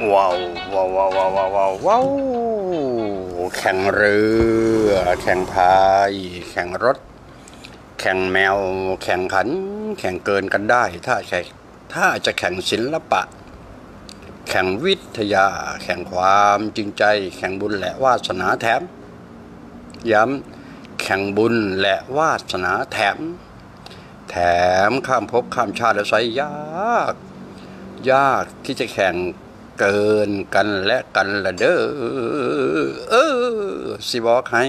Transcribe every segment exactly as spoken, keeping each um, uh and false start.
ว้าวว้าวว้าวว้าวว้าวว้าวว้าวแข่งเรือแข่งพายแข่งรถแข่งแมวแข่งขันแข่งเกินกันได้ถ้าใช่ถ้าจะแข่งศิลปะแข่งวิทยาแข่งความจริงใจแข่งบุญและวาสนาแถมย้ำแข่งบุญและวาสนาแถมแถมข้ามภพข้ามชาติและไสยากยากที่จะแข่งเกินกันและกันละเด้อเออสิบอกให้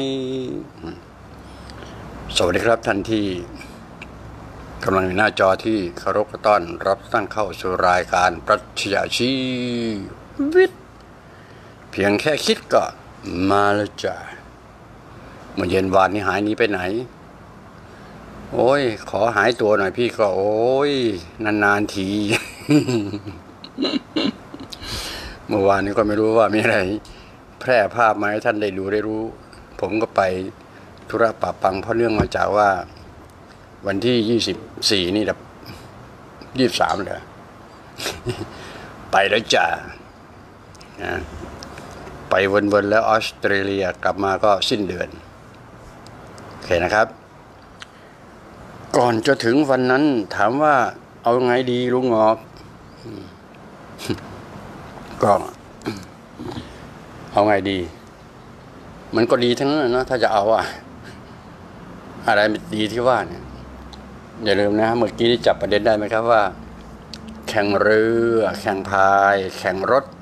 สวัสดีครับท่านที่กำลังอยู่หน้าจอที่เคารพต้อนรับตั้งเข้าสู่รายการปรัชญาชีวิตเพียงแค่คิดก็มาแล้วจ้ะเมื่อเย็นวานนี้หายนี้ไปไหนโอ้ยขอหายตัวหน่อยพี่ก็โอ้ยนานๆที เมื่อวานนี้ก็ไม่รู้ว่ามีอะไรแพร่ภาพมาให้ท่านได้ดูได้รู้ผมก็ไปธุระปะปังเพราะเนื่องมาจากว่าวันที่ยี่สิบสี่นี่แบบยี่สิบสามเลย ไปแล้วจ้ะนะไปวนๆแล้วออสเตรเลียกลับมาก็สิ้นเดือนโอเคนะครับก่อนจะถึงวันนั้นถามว่าเอาไงดีลุงงอกก็เอาไงดีมันก็ดีทั้งนั้นนะถ้าจะเอาอะอะไรดีที่ว่าเนี่ยอย่าลืมนะเมื่อกี้ที่จับประเด็นได้ไหมครับว่าแข่งเรือแข่งพายแข่งรถ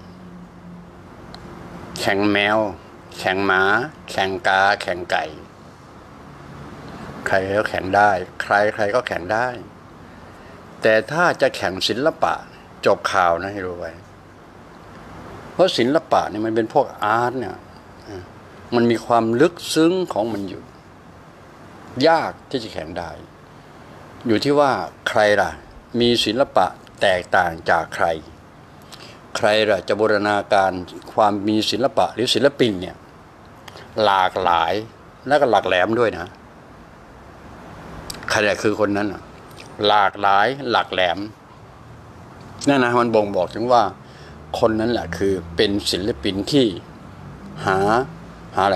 แข่งแมวแข่งหมาแข่งกาแข่งไก่ใครก็แข่งได้ใครใครก็แข่งได้แต่ถ้าจะแข่งศิลปะจบข่าวนะให้รู้ไว้เพราะศิลปะเนี่ยมันเป็นพวกอาร์ตเนี่ยมันมีความลึกซึ้งของมันอยู่ยากที่จะแข่งได้อยู่ที่ว่าใครล่ะมีศิลปะแตกต่างจากใครใครล่ะจะบูรณาการความมีศิลปะหรือศิลปินเนี่ยหลากหลายและก็หลากแหลมด้วยนะใครล่ะคือคนนั้นหลากหลายหลากแหลมนั่นนะมันบ่งบอกถึงว่าคนนั้นแหละคือเป็นศิลปินที่หาหาอะไร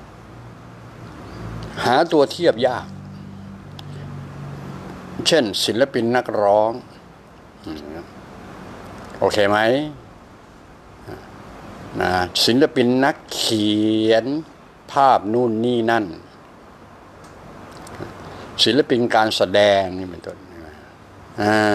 หาตัวเทียบยากเช่นศิลปินนักร้องโอเคไหมนะศิลปินนักเขียนภาพนู่นนี่นั่นศิลปินการแสดงนี่เป็นต้นอ่า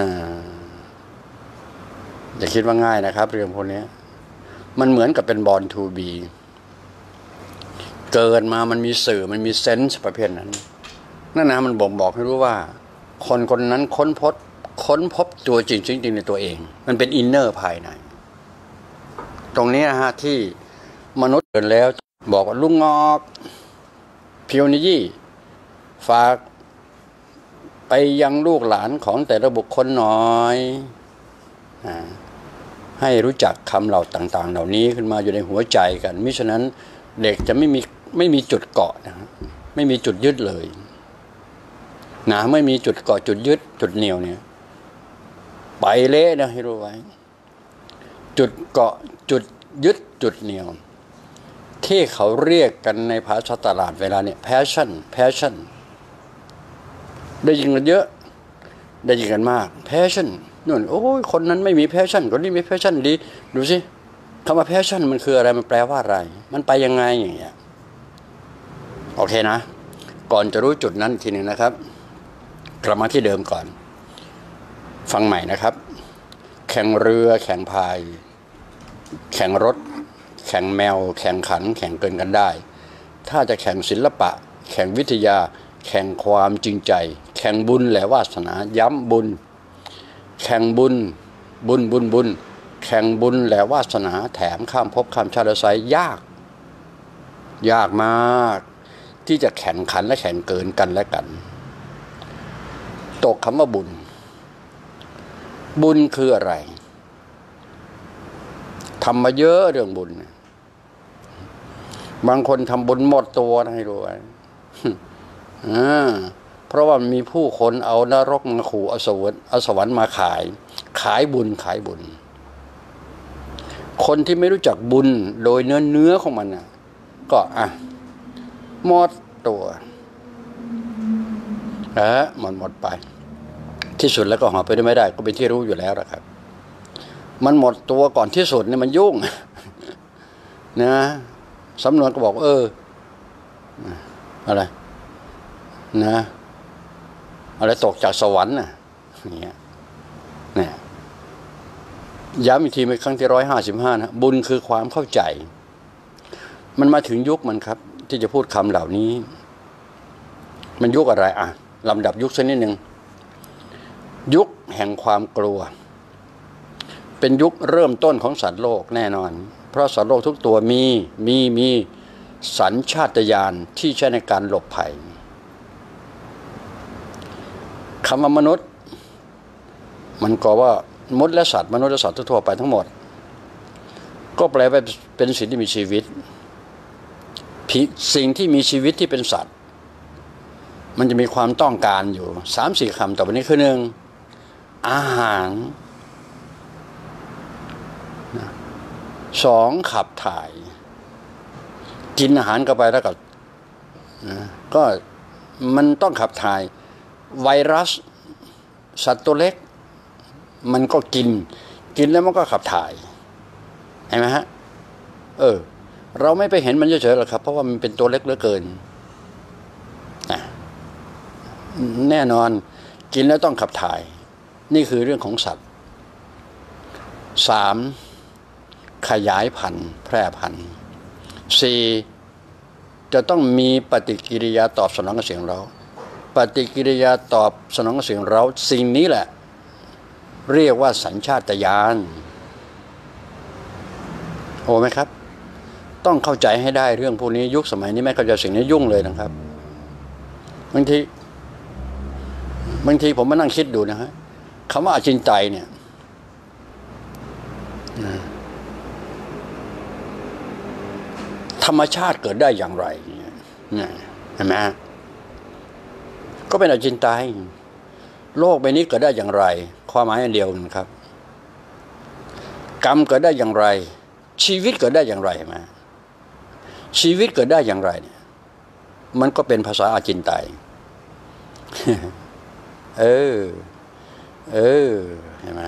อย่าคิดว่าง่ายนะครับเรื่องพวกนี้มันเหมือนกับเป็นบอลทูบีเกิดมามันมีสื่อมันมีเซนส์ประเภทนั้นนั่นนะมันบ่งบอกให้รู้ว่าคนคนนั้นค้นพบค้นพบตัวจริงจริงในตัวเองมันเป็นอินเนอร์ภายในตรงนี้นะฮะที่มนุษย์เกิดแล้วบอกว่าลุงงอกพิวนิยี่ฝากไปยังลูกหลานของแต่ละบุคคลหน่อยให้รู้จักคำเหล่าต่างๆเหล่านี้ขึ้นมาอยู่ในหัวใจกันมิฉะนั้นเด็กจะไม่มีไม่มีจุดเกาะนะไม่มีจุดยึดเลยนะไม่มีจุดเกาะจุดยึดจุดเหนี่ยวเนี่ยไปเละนะให้รู้ไว้จุดเกาะจุดยึดจุดเหนี่ยวที่เขาเรียกกันในภาษาตลาดเวลาเนี่ย passion passion ได้ยินกันเยอะได้ยินกันมาก passion นู่นโอ้ยคนนั้นไม่มี passion คนนี้มี passion ดีดูสิคำว่า passion มันคืออะไรมันแปลว่าอะไรมันไปยังไงอย่างเงี้ยโอเคนะก่อนจะรู้จุดนั้นทีนึงนะครับกลับมาที่เดิมก่อนฟังใหม่นะครับแข่งเรือแข่งพายแข่งรถแข่งแมวแข่งขันแข่งเกินกันได้ถ้าจะแข่งศิลปะแข่งวิทยาแข่งความจริงใจแข่งบุญและวาสนาย้ำบุญแข่งบุญบุญบุญบุญแข่งบุญและวาสนาแถมข้ามภพข้ามชาติและไสยยากยากมากที่จะแข่งขันและแข่งเกินกันและกันตกคำว่าบุญบุญคืออะไรทำมาเยอะเรื่องบุญบางคนทำบุญหมดตัวนะให้รู้ไว้เพราะว่ามีผู้คนเอานรกมาขู่เอาสวรรค์เอาสวรรค์มาขายขายบุญขายบุญคนที่ไม่รู้จักบุญโดยเนื้อเนื้อของมันนะก็อ่ะหมดตัวเออหมดหมดไปที่สุดแล้วก็หาไปได้ไม่ได้ก็เป็นที่รู้อยู่แล้วนะครับมันหมดตัวก่อนที่สุดเนี่ยมันยุ่งนะสำนวนก็บอกเอออะไรนะอะไรตกจากสวรรค์น่ะอย่างเงี้ยเนี่ยย้ำอีกทีเป็นครั้งที่ร้อยห้าสิบห้านะบุญคือความเข้าใจมันมาถึงยุคมันครับที่จะพูดคำเหล่านี้มันยุคอะไรอ่ะลำดับยุคสักนิดหนึ่งยุคแห่งความกลัวเป็นยุคเริ่มต้นของสัตว์โลกแน่นอนเพราะสัตว์โลกทุกตัวมีมีมีสัญชาตญาณที่ใช้ในการหลบภัยคำว่ามนุษย์มันก็ว่ามนุษย์และสัตว์มนุษย์และสัตว์ทั่วไปทั้งหมดก็แปลว่าเป็นสิ่งที่มีชีวิตสิ่งที่มีชีวิตที่เป็นสัตว์มันจะมีความต้องการอยู่สามสี่คำต่อไปนี้คือหนึ่งอาหารสองขับถ่ายกินอาหารเข้าไปแล้วก็ก็มันต้องขับถ่ายไวรัสสัตว์ตัวเล็กมันก็กินกินแล้วมันก็ขับถ่ายเห็นไหมฮะเออเราไม่ไปเห็นมันเฉยๆหรอกครับเพราะว่ามันเป็นตัวเล็กเหลือเกินแน่นอนกินแล้วต้องขับถ่ายนี่คือเรื่องของสัตว์สามขยายพันธุ์แพร่พันธุ์สี่จะต้องมีปฏิกิริยาตอบสนองกับเสียงเราปฏิกิริยาตอบสนองกับเสียงเราสิ่งนี้แหละเรียกว่าสัญชาตญาณโอ้ไหมครับต้องเข้าใจให้ได้เรื่องพวกนี้ยุคสมัยนี้ไม่เข้าใจสิ่งนี้ยุ่งเลยนะครับบางทีบางทีผมมานั่งคิดดูนะฮะคำว่าอจินไตยเนี่ยธรรมชาติเกิดได้อย่างไรเนี่ยเห็นไหมก็เป็นอจินไตยโลกใบนี้เกิดได้อย่างไรความหมายอันเดียวนะครับกรรมเกิดได้อย่างไรชีวิตเกิดได้อย่างไรเห็นไหมชีวิตเกิดได้อย่างไรเนี่ยมันก็เป็นภาษาอจินไตยเออเออเห็นไหม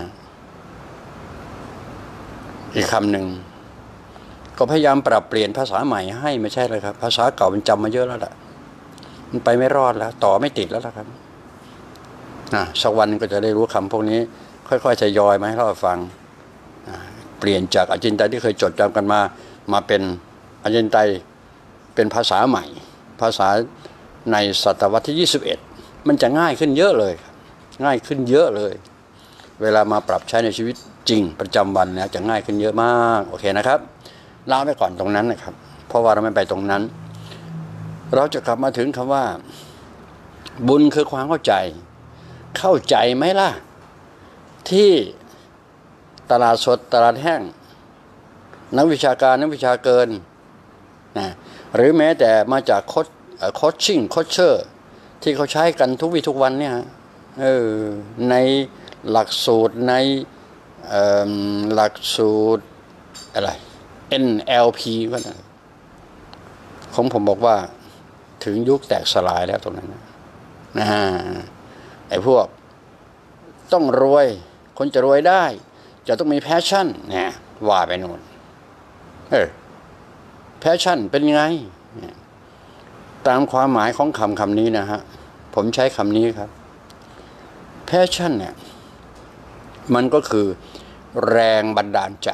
อีกคำหนึ่งก็พยายามปรับเปลี่ยนภาษาใหม่ให้ไม่ใช่เลยครับภาษาเก่ามันจำมาเยอะแล้วแหละมันไปไม่รอดแล้วต่อไม่ติดแล้วล่ะครับนะสักวันก็จะได้รู้คำพวกนี้ค่อยๆทยอยมาให้เราฟังเปลี่ยนจากอจินไตยที่เคยจดจำกันมามาเป็นอจินไตยเป็นภาษาใหม่ภาษาในศตวรรษที่ยี่สิบเอ็ดมันจะง่ายขึ้นเยอะเลยง่ายขึ้นเยอะเลยเวลามาปรับใช้ในชีวิตจริงประจำวันนะจะง่ายขึ้นเยอะมากโอเคนะครับลาไปก่อนตรงนั้นนะครับเพราะว่าเราไม่ไปตรงนั้นเราจะกลับมาถึงคำว่าบุญคือความเข้าใจเข้าใจไหมล่ะที่ตลาดสดตลาดแห้งนักวิชาการนักวิชาเกินนะหรือแม้แต่มาจากโคชโคชชิ่งโคชเชอร์ที่เขาใช้กันทุกวี่ทุกวันเนี่ยเออในหลักสูตรในหลักสูตรอะไร เอ็น แอล พี ก็นะของผมบอกว่าถึงยุคแตกสลายแล้วตรงนั้นนะไอ้พวกต้องรวยคนจะรวยได้จะต้องมีแพชชั่นเนี่ยว่าไปโน่นเออแพชชั่นเป็นไงตามความหมายของคำคำนี้นะฮะผมใช้คำนี้ครับแพชชั่นเนี่ยมันก็คือแรงบันดาลใจ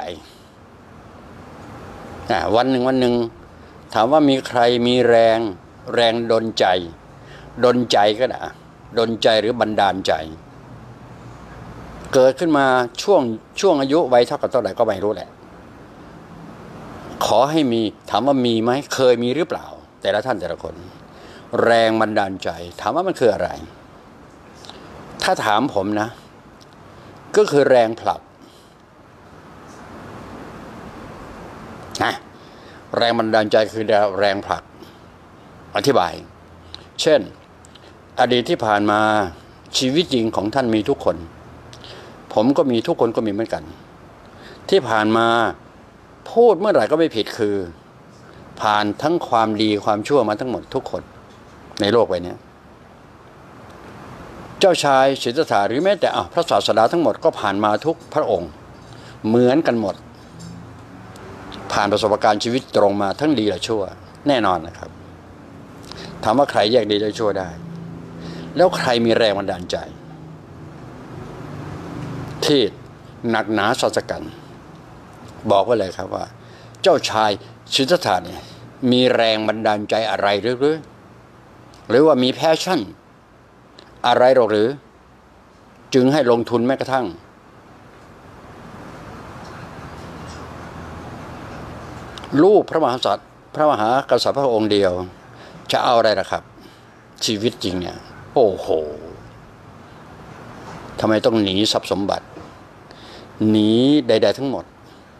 วันหนึ่งวันหนึ่งถามว่ามีใครมีแรงแรงดลใจดลใจก็ได้ดลใจหรือบันดาลใจเกิดขึ้นมาช่วงช่วงอายุวัยเท่ากับเท่าไหร่ก็ไม่รู้แหละขอให้มีถามว่ามีไหมเคยมีหรือเปล่าแต่ละท่านแต่ละคนแรงบันดาลใจถามว่ามันคืออะไรถ้าถามผมนะก็คือแรงผลักนะแรงบันดาลใจคือแรงผลักอธิบายเช่นอดีตที่ผ่านมาชีวิตจริงของท่านมีทุกคนผมก็มีทุกคนก็มีเหมือนกันที่ผ่านมาพูดเมื่อไหร่ก็ไม่ผิดคือผ่านทั้งความดีความชั่วมาทั้งหมดทุกคนในโลกใบนี้เจ้าชายสิทธัตถะหรือแม้แต่พระศาสดาทั้งหมดก็ผ่านมาทุกพระองค์เหมือนกันหมดผ่านประสบการณ์ชีวิตตรงมาทั้งดีและชั่วแน่นอนนะครับถามว่าใครแยกดีและชั่วได้แล้วใครมีแรงบันดาลใจที่หนักหนาสัจกันบอกไว้เลยครับว่าเจ้าชายสิทธัตถะเนี่ยมีแรงบันดาลใจอะไรหรือหรือว่ามีแพชชั่นอะไรหรอกหรือจึงให้ลงทุนแม้กระทั่งลูกพระมหากษัตริย์พระมหากษัตริย์พระองค์เดียวจะเอาอะไรล่ะครับชีวิตจริงเนี่ยโอ้โหทำไมต้องหนีทรัพย์สมบัติหนีใดๆทั้งหมด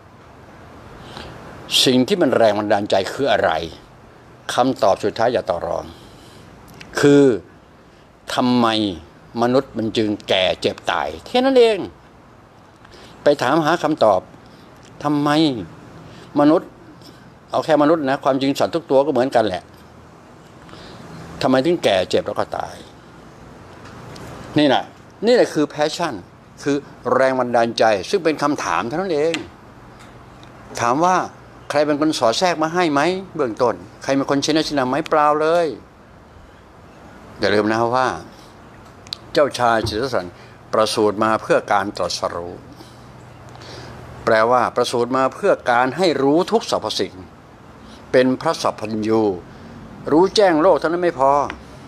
สิ่งที่มันแรงบันดาลใจคืออะไรคำตอบสุดท้ายอย่าต่อรองคือทำไมมนุษย์มันจึงแก่เจ็บตายแค่นั้นเองไปถามหาคำตอบทำไมมนุษย์เอาแค่มนุษย์นะความจริงสัตว์ทุกตัวก็เหมือนกันแหละทำไมถึงแก่เจ็บแล้วก็ตายนี่แหละนี่แหละคือแพชชั่นคือแรงบันดาลใจซึ่งเป็นคำถามเท่านั้นเองถามว่าใครเป็นคนสอดแทรกมาให้ไหมเบื้องต้นใครเป็นคนชี้แนะชี้นำไหมเปล่าเลยอย่าลืมนะว่าเจ้าชายสิทธัตถะประสูติมาเพื่อการตรัสรู้แปลว่าประสูติมาเพื่อการให้รู้ทุกสรรพสิ่งเป็นพระสัพพัญญูรู้แจ้งโลกเท่านั้นไม่พอ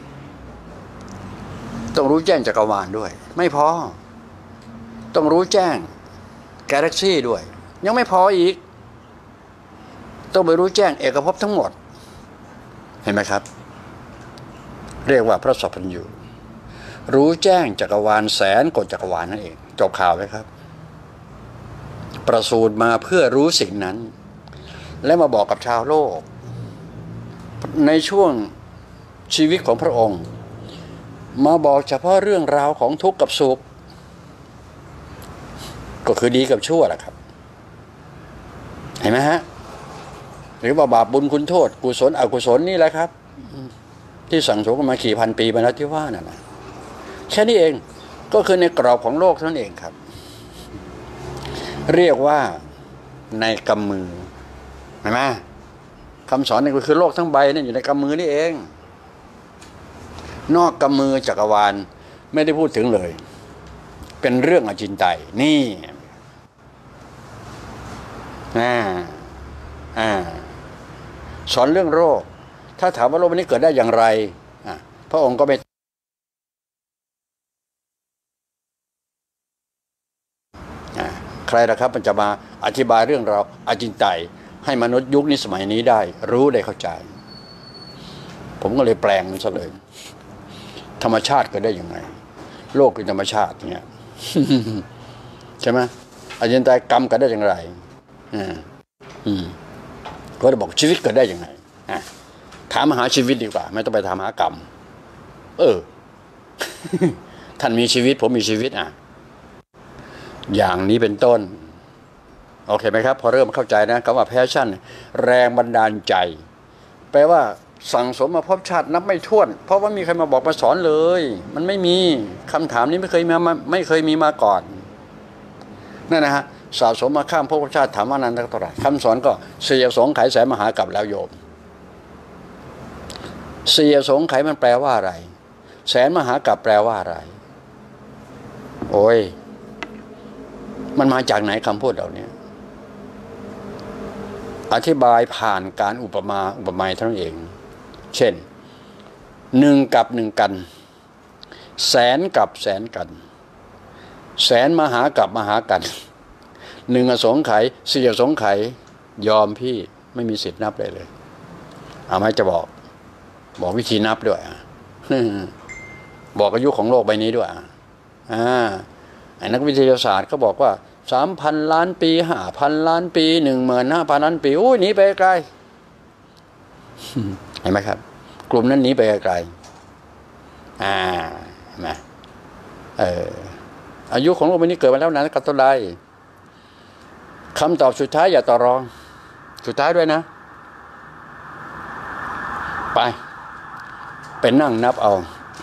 ต้องรู้แจ้งจักรวาลด้วยไม่พอต้องรู้แจ้งกาแล็กซี่ด้วยยังไม่พออีกต้องไปรู้แจ้งเอกภพทั้งหมดเห็นไหมครับเรียกว่าพระสัพพัญญูรู้แจ้งจักรวาลแสนกว่าจักรวาลนั่นเองจบข่าวไหมครับประสูติมาเพื่อรู้สิ่งนั้นและมาบอกกับชาวโลกในช่วงชีวิตของพระองค์มาบอกเฉพาะเรื่องราวของทุกข์กับสุขก็คือดีกับชั่วแหละครับเห็นไหมฮะหรือว่าบาปบุญคุณโทษกุศลอกุศลนี่แหละครับที่สั่งสมกันมากี่พันปีมาแล้วที่ว่านั่นนะแค่นี้เองก็คือในกรอบของโลกเท่านั้นเองครับเรียกว่าในกำมือเห็นไหมคำสอนนี่ก็คือโลกทั้งใบนี่อยู่ในกำมือนี่เองนอกกำมือจักรวาลไม่ได้พูดถึงเลยเป็นเรื่องอจินไตยนี่อ่าอ่าสอนเรื่องโรคถ้าถามว่าโรคนี้เกิดได้อย่างไรอ่ะพระองค์ก็ไม่อ่าใครล่ะครับมันจะมาอธิบายเรื่องเราอจินไตยให้มนุษย์ยุคนี้สมัยนี้ได้รู้ได้เข้าใจผมก็เลยแปลงมันซะเลยธรรมชาติเกิดได้ยังไงโลกเป็นธรรมชาติเงี้ยใช่ไหมอจินไตยกรรมเกิดได้อย่างไรอ่าอืมก็จะบอกชีวิตเกิดได้ยังไงอ่ะถามหาชีวิตดีกว่าไม่ต้องไปถามหากรรมเออ ท่านมีชีวิตผมมีชีวิตอ่ะอย่างนี้เป็นต้นโอเคไหมครับพอเริ่มเข้าใจนะคำว่าแพชชั่นแรงบันดาลใจแปลว่าสั่งสมมาพบชาตินับไม่ถ้วนเพราะว่ามีใครมาบอกมาสอนเลยมันไม่มีคำถามนี้ไม่เคยมาไม่เคยมีมาก่อนนั่นนะฮะสะสมมาข้ามภพชาติถามว่านานเท่าไหร่คำสอนก็เสียสงไขแสนมหากรัปแล้วโยมเสียสงไขมันแปลว่าอะไรแสนมหากรัปแปลว่าอะไรโอ้ยมันมาจากไหนคำพูดเหล่านี้อธิบายผ่านการอุปมาอุปไมยเท่านั้นเองเช่นหนึ่งกับหนึ่งกันแสนกับแสนกันแสนมหากับมหากันหนึ่งอสงไขยสี่อสงไขยยอมพี่ไม่มีสิทธิ์นับเลยเลยเอาไหมจะบอกบอกวิธีนับด้วยบอกอายุของโลกใบนี้ด้วยอ่าไอ้นักวิทยาศาสตร์ก็บอกว่าสามพันล้านปีห้าพันล้านปีหนึ่งหมื่นห้าพันล้านปีโอ้ยหนีไปไกลเห็นไหมครับกลุ่มนั้นหนีไปไกลอ่าเห็นไหมเอออายุของโลกใบนี้เกิดมาแล้วนานกับตัวใดคำตอบสุดท้ายอย่าต่อรองสุดท้ายด้วยนะไปเป็นนั่งนับเอา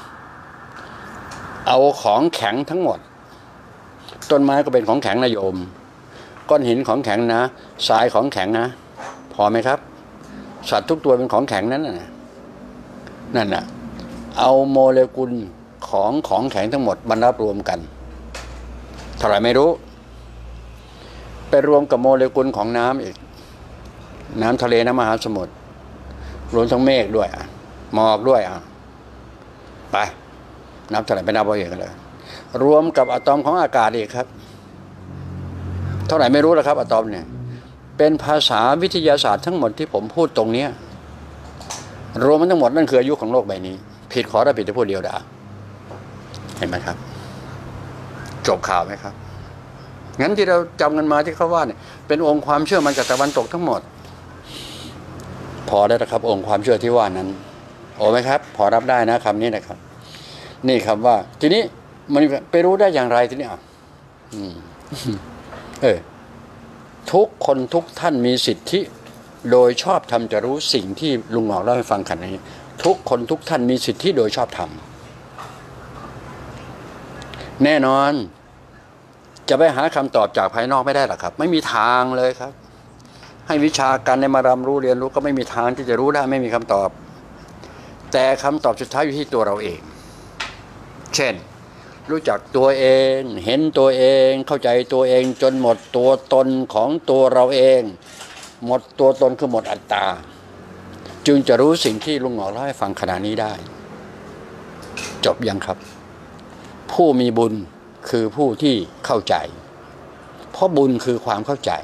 เอาของแข็งทั้งหมดต้นไม้ก็เป็นของแข็งนะโยมก้อนหินของแข็งนะทรายของแข็งนะพอไหมครับสัตว์ทุกตัวเป็นของแข็งนั้นน่ะนั่นน่ะเอาโมเลกุลของของแข็งทั้งหมดบรรลับรวมกันเท่าไหร่ไม่รู้ไปรวมกับโมเลกุลของน้ำอีกน้ำทะเลน้ำมหาสมุทรรวมทั้งเมฆด้วยอ่ะหมอกด้วยอ่ะไปนับเท่าไหร่ไปนับเอาเองกันเลยรวมกับอะตอมของอากาศอีกครับเท่าไหร่ไม่รู้แล้วครับอะตอมเนี่ยเป็นภาษาวิทยาศาสตร์ทั้งหมดที่ผมพูดตรงนี้รวมมันทั้งหมดนั่นคืออายุของโลกใบนี้ผิดขอรับผิดที่พูดเดียวดาเห็นไหมครับจบข่าวไหมครับงั้นที่เราจำกันมาที่เขาว่าเนี่ยเป็นองค์ความเชื่อมันจากตะวันตกทั้งหมดพอได้นะครับองค์ความเชื่อที่ว่านั้นโอ้ไหมครับพอรับได้นะคำนี้นะครับนี่ครับว่าทีนี้มันไปรู้ได้อย่างไรทีนี้อ่ะอืมเออทุกคนทุกท่านมีสิทธิโดยชอบธรรมจะรู้สิ่งที่ลุงหงอกเล่าให้ฟังขณะนี้ทุกคนทุกท่านมีสิทธิโดยชอบธรรมแน่นอนจะไปหาคำตอบจากภายนอกไม่ได้หรอกครับไม่มีทางเลยครับให้วิชาการในมารำรู้เรียนรู้ก็ไม่มีทางที่จะรู้ได้ไม่มีคำตอบแต่คำตอบสุดท้ายอยู่ที่ตัวเราเองเช่นรู้จักตัวเองเห็นตัวเองเข้าใจตัวเองจนหมดตัวตนของตัวเราเองหมดตัวตนคือหมดอัตตาจึงจะรู้สิ่งที่ลุงหงอกเล่าให้ฟังขณะนี้ได้จบยังครับผู้มีบุญคือผู้ที่เข้าใจเพราะบุญคือความเข้าใจ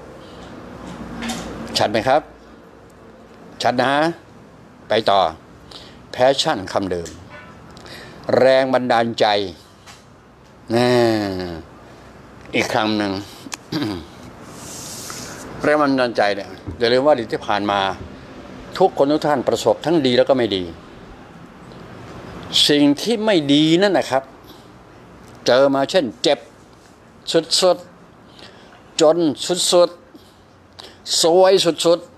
ชัดไหมครับชัดนะไปต่อแพชชั่นคำเดิมแรงบันดาลใจนะอีกคำหนึ่ง แรงบันดาลใจเนี่ยอย่าลืมว่าอดีตที่ผ่านมาทุกคนทุกท่านประสบทั้งดีแล้วก็ไม่ดีสิ่งที่ไม่ดีนั่นนะครับเจอมาเช่นเจ็บสุดๆจนสุดๆซวยสุด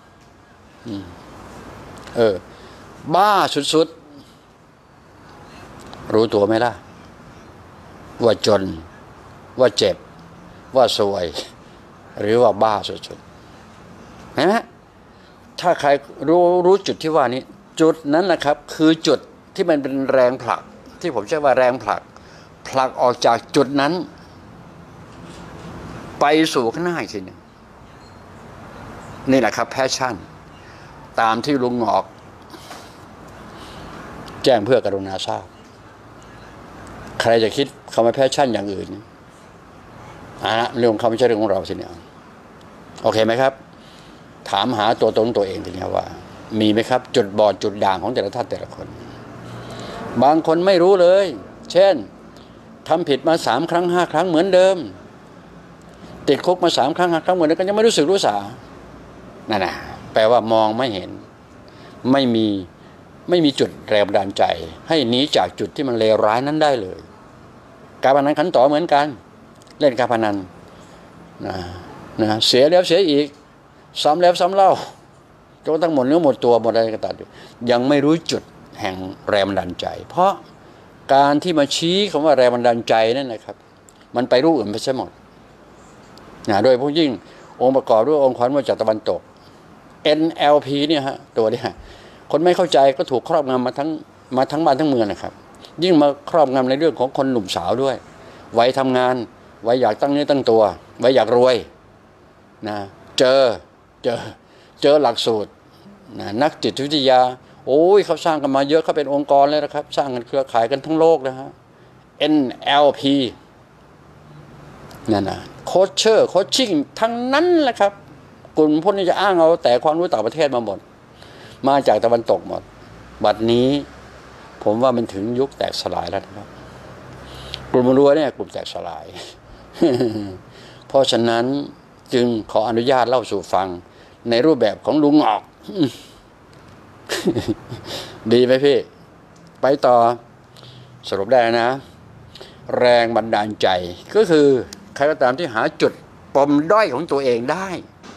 ๆเออบ้าสุดๆรู้ตัวไหมล่ะว่าจนว่าเจ็บว่าซวยหรือว่าบ้าสุดๆเห็นไหมถ้าใครรู้รู้จุดที่ว่านี้จุดนั้นแหละครับคือจุดที่มันเป็นแรงผลักที่ผมใช้ว่าแรงผลักผลักออกจากจุดนั้นไปสู่ข้างหน้าอีกทีหนึ่งนี่แหละครับแพชชั่นตามที่ลุงหงอกแจ้งเพื่อกรุณาทราบใครจะคิดคำว่าแพชชั่นอย่างอื่นอ่ะเรื่องเขาไม่ใช่เรื่องของเราสิเนี่ยโอเคไหมครับถามหาตัวตนตัวเองทีนี้ว่ามีไหมครับจุดบอดจุดด่างของแต่ละท่านแต่ละคนบางคนไม่รู้เลยเช่นทำผิดมาสามครั้งห้าครั้งเหมือนเดิมติดคุกมาสามครั้งห้าครั้งเหมือนเดิมก็ยังไม่รู้สึกรู้สานั่นนะแปลว่ามองไม่เห็นไม่มีไม่มีจุดแรงบันดาลใจให้หนีจากจุดที่มันเลวร้ายนั้นได้เลยการพนันขันต่อเหมือนกันเล่นการพนันนะนะเสียแล้วเสียอีกซ้ำแล้วซ้ำเล่าจนทั้งหมดเนื้อหมดตัวหมดอะไรก็ตามยังไม่รู้จุดแห่งแรงบันดาลใจเพราะการที่มาชี้คำว่าแรงบันดาลใจนั่นนะครับมันไปรู้อื่นไปซะหมดนะโดยพวกยิ่งองค์ประกอบด้วยองค์ความรู้จากตะวันตก เอ็น แอล พี เนี่ยฮะตัวนี้คนไม่เข้าใจก็ถูกครอบงำมาทั้งมาทั้งบ้านทั้งเมืองนะครับยิ่งมาครอบงำในเรื่องของคนหนุ่มสาวด้วยวัยทำงานวัยอยากตั้งเนื้อตั้งตัววัยอยากรวยนะเจอเจอเจอหลักสูตรนะนักจิตวิทยาโอ้ยเขาสร้างกันมาเยอะเขาเป็นองค์กรเลยนะครับสร้างกันเครือข่ายกันทั้งโลกนะฮะ เอ็น แอล พี นั่นนะโคชเชอร์โคชชิ่งทั้งนั้นแหละครับกลุ่มพวกนี้จะอ้างเอาแต่ความรู้ต่างประเทศมาหมดมาจากตะวันตกหมดบัดนี้ผมว่ามันถึงยุคแตกสลายแล้วนะครับกลุ่มรั้วเนี่ยกลุ่มแตกสลาย เพราะฉะนั้นจึงขออนุญาตเล่าสู่ฟังในรูปแบบของลุงหงอก ดีไหมพี่ไปต่อสรุปได้นะแรงบันดาลใจก็คือใครก็ตามที่หาจุดปมด้อยของตัวเองได้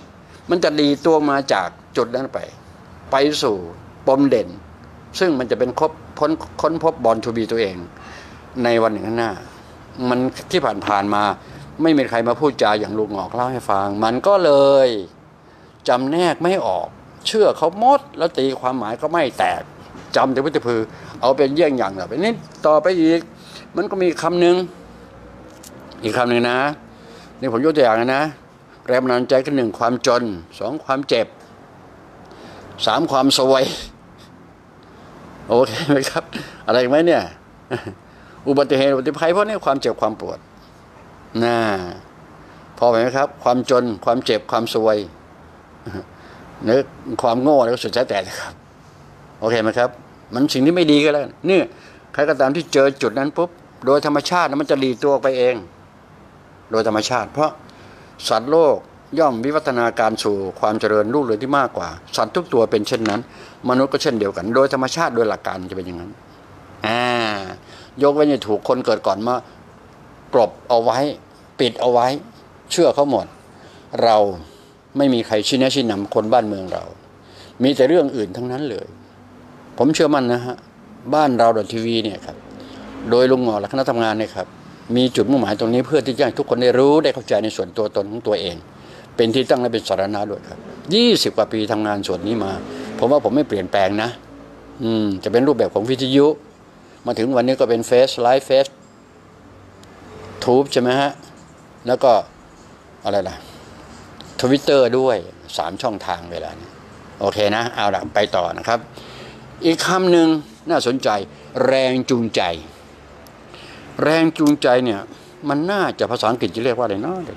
มันจะดีตัวมาจากจุดนั้นไปไปสู่ปมเด่นซึ่งมันจะเป็นคบพ้นค้นพบบอลทูบีตัวเองในวันหนึ่งข้างหน้ามันที่ผ่านๆมาไม่มีใครมาพูดจาอย่างลุงหงอกเล่าให้ฟังมันก็เลยจำแนกไม่ออกเชื่อเขาหมดแล้วตีความหมายก็ไม่แตกจำแต่พุทธพือเอาเป็นเยี่ยงอย่างแบบนี้ต่อไปอีกมันก็มีคำหนึ่งอีกคำหนึ่งนะนี่ผมยกตัวอย่างนะแรงบันดาลใจคือหนึ่งความจนสองความเจ็บสามความซวยโอเคไหมครับอะไรไหมเนี่ยอุบัติเหตุอุบัติภัยเพราะนี่ความเจ็บความปวดน่าพอไหมครับความจนความเจ็บความซวยเนื้อความโง่แล้วสุดแท้แต่ครับโอเคไหมครับมันสิ่งที่ไม่ดีก็แล้วนี่ใครก็ตามที่เจอจุดนั้นปุ๊บโดยธรรมชาติมันจะหลีตัวไปเองโดยธรรมชาติเพราะสัตว์โลกย่อมวิวัฒนาการสู่ความเจริญรุ่งเรืองที่มากกว่าสัตว์ทุกตัวเป็นเช่นนั้นมนุษย์ก็เช่นเดียวกันโดยธรรมชาติโดยหลักการจะเป็นอย่างนั้นอ่ายกไว้เนี่ยถูกคนเกิดก่อนมากรบเอาไว้ปิดเอาไว้เชื่อเขาหมดเราไม่มีใครชี้แนะชี้นำคนบ้านเมืองเรามีแต่เรื่องอื่นทั้งนั้นเลยผมเชื่อมั่นนะฮะบ้านเราดอททีวีเนี่ยครับโดยลุงหงอและคณะทำงานเนี่ยครับมีจุดมุ่งหมายตรงนี้เพื่อที่จะให้ทุกคนได้รู้ได้เข้าใจในส่วนตัวตนของตัวเองเป็นที่ตั้งและเป็นสาระด้วยครับยี่สิบกว่าปีทำงานส่วนนี้มาผมว่าผมไม่เปลี่ยนแปลงนะอืมจะเป็นรูปแบบของวิทยุมาถึงวันนี้ก็เป็นเฟซไลฟ์เฟซทูบใช่ไหมฮะแล้วก็อะไรล่ะทวิตเตอร์ด้วยสามช่องทางเวลานี้โอเคนะเอาล่ะไปต่อนะครับอีกคำหนึ่งน่าสนใจแรงจูงใจแรงจูงใจเนี่ยมันน่าจะภาษาอังกฤษจะเรียกว่าอะไรเนาะ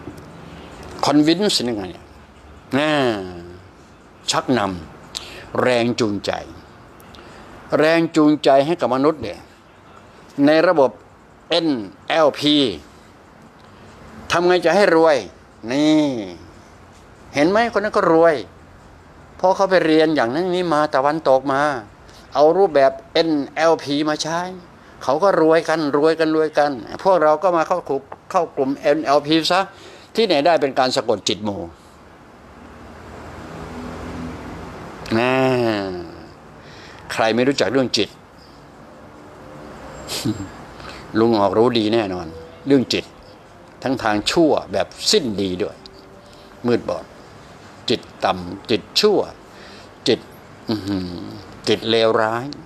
convince นี่ไงเนี่ยน่าชักนำแรงจูงใจแรงจูงใจให้กับมนุษย์เนี่ยในระบบ เอ็น แอล พี ทำไงจะให้รวยนี่เห็นไหมคนนั้นก็รวยพอเขาไปเรียนอย่างนั้นนี้มาตะวันตกมาเอารูปแบบ เอ็น แอล พี มาใช้เขาก็รวยกันรวยกันรวยกันพวกเราก็มาเข้าเข้ากลุ่ม เอ็น แอล พี ซะที่ไหนได้เป็นการสะกดจิตหมู่นะใครไม่รู้จักเรื่องจิต ลุงออกรู้ดีแน่นอนเรื่องจิตทั้งทางชั่วแบบสิ้นดีด้วยมืดบอดจิตต่ำจิตชั่วจิตจิตเลวร้าย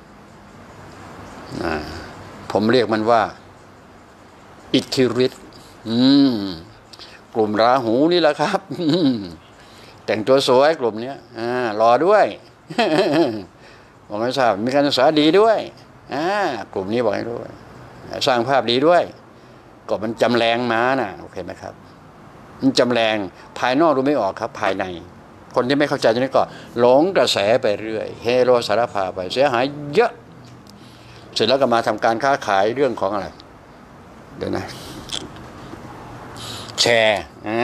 ผมเรียกมันว่าอิทธิฤทธิ์กลุ่มราหูนี่แหละครับแต่งตัวสวยกลุ่มนี้รอด้วยบอกไม่ทราบมีการศึกษาดีด้วยกลุ่มนี้บอกให้ด้วยสร้างภาพดีด้วยก็มันจำแรงมาน่ะโอเคไหมครับมันจำแรงภายนอกดูไม่ออกครับภายในคนที่ไม่เข้าใจตรงนี้ก็หลงกระแสไปเรื่อยเฮโรสารพาไปเสียหายเยอะเสร็จแล้วก็มาทำการค้าขายเรื่องของอะไรเดี๋ยวนะแชร์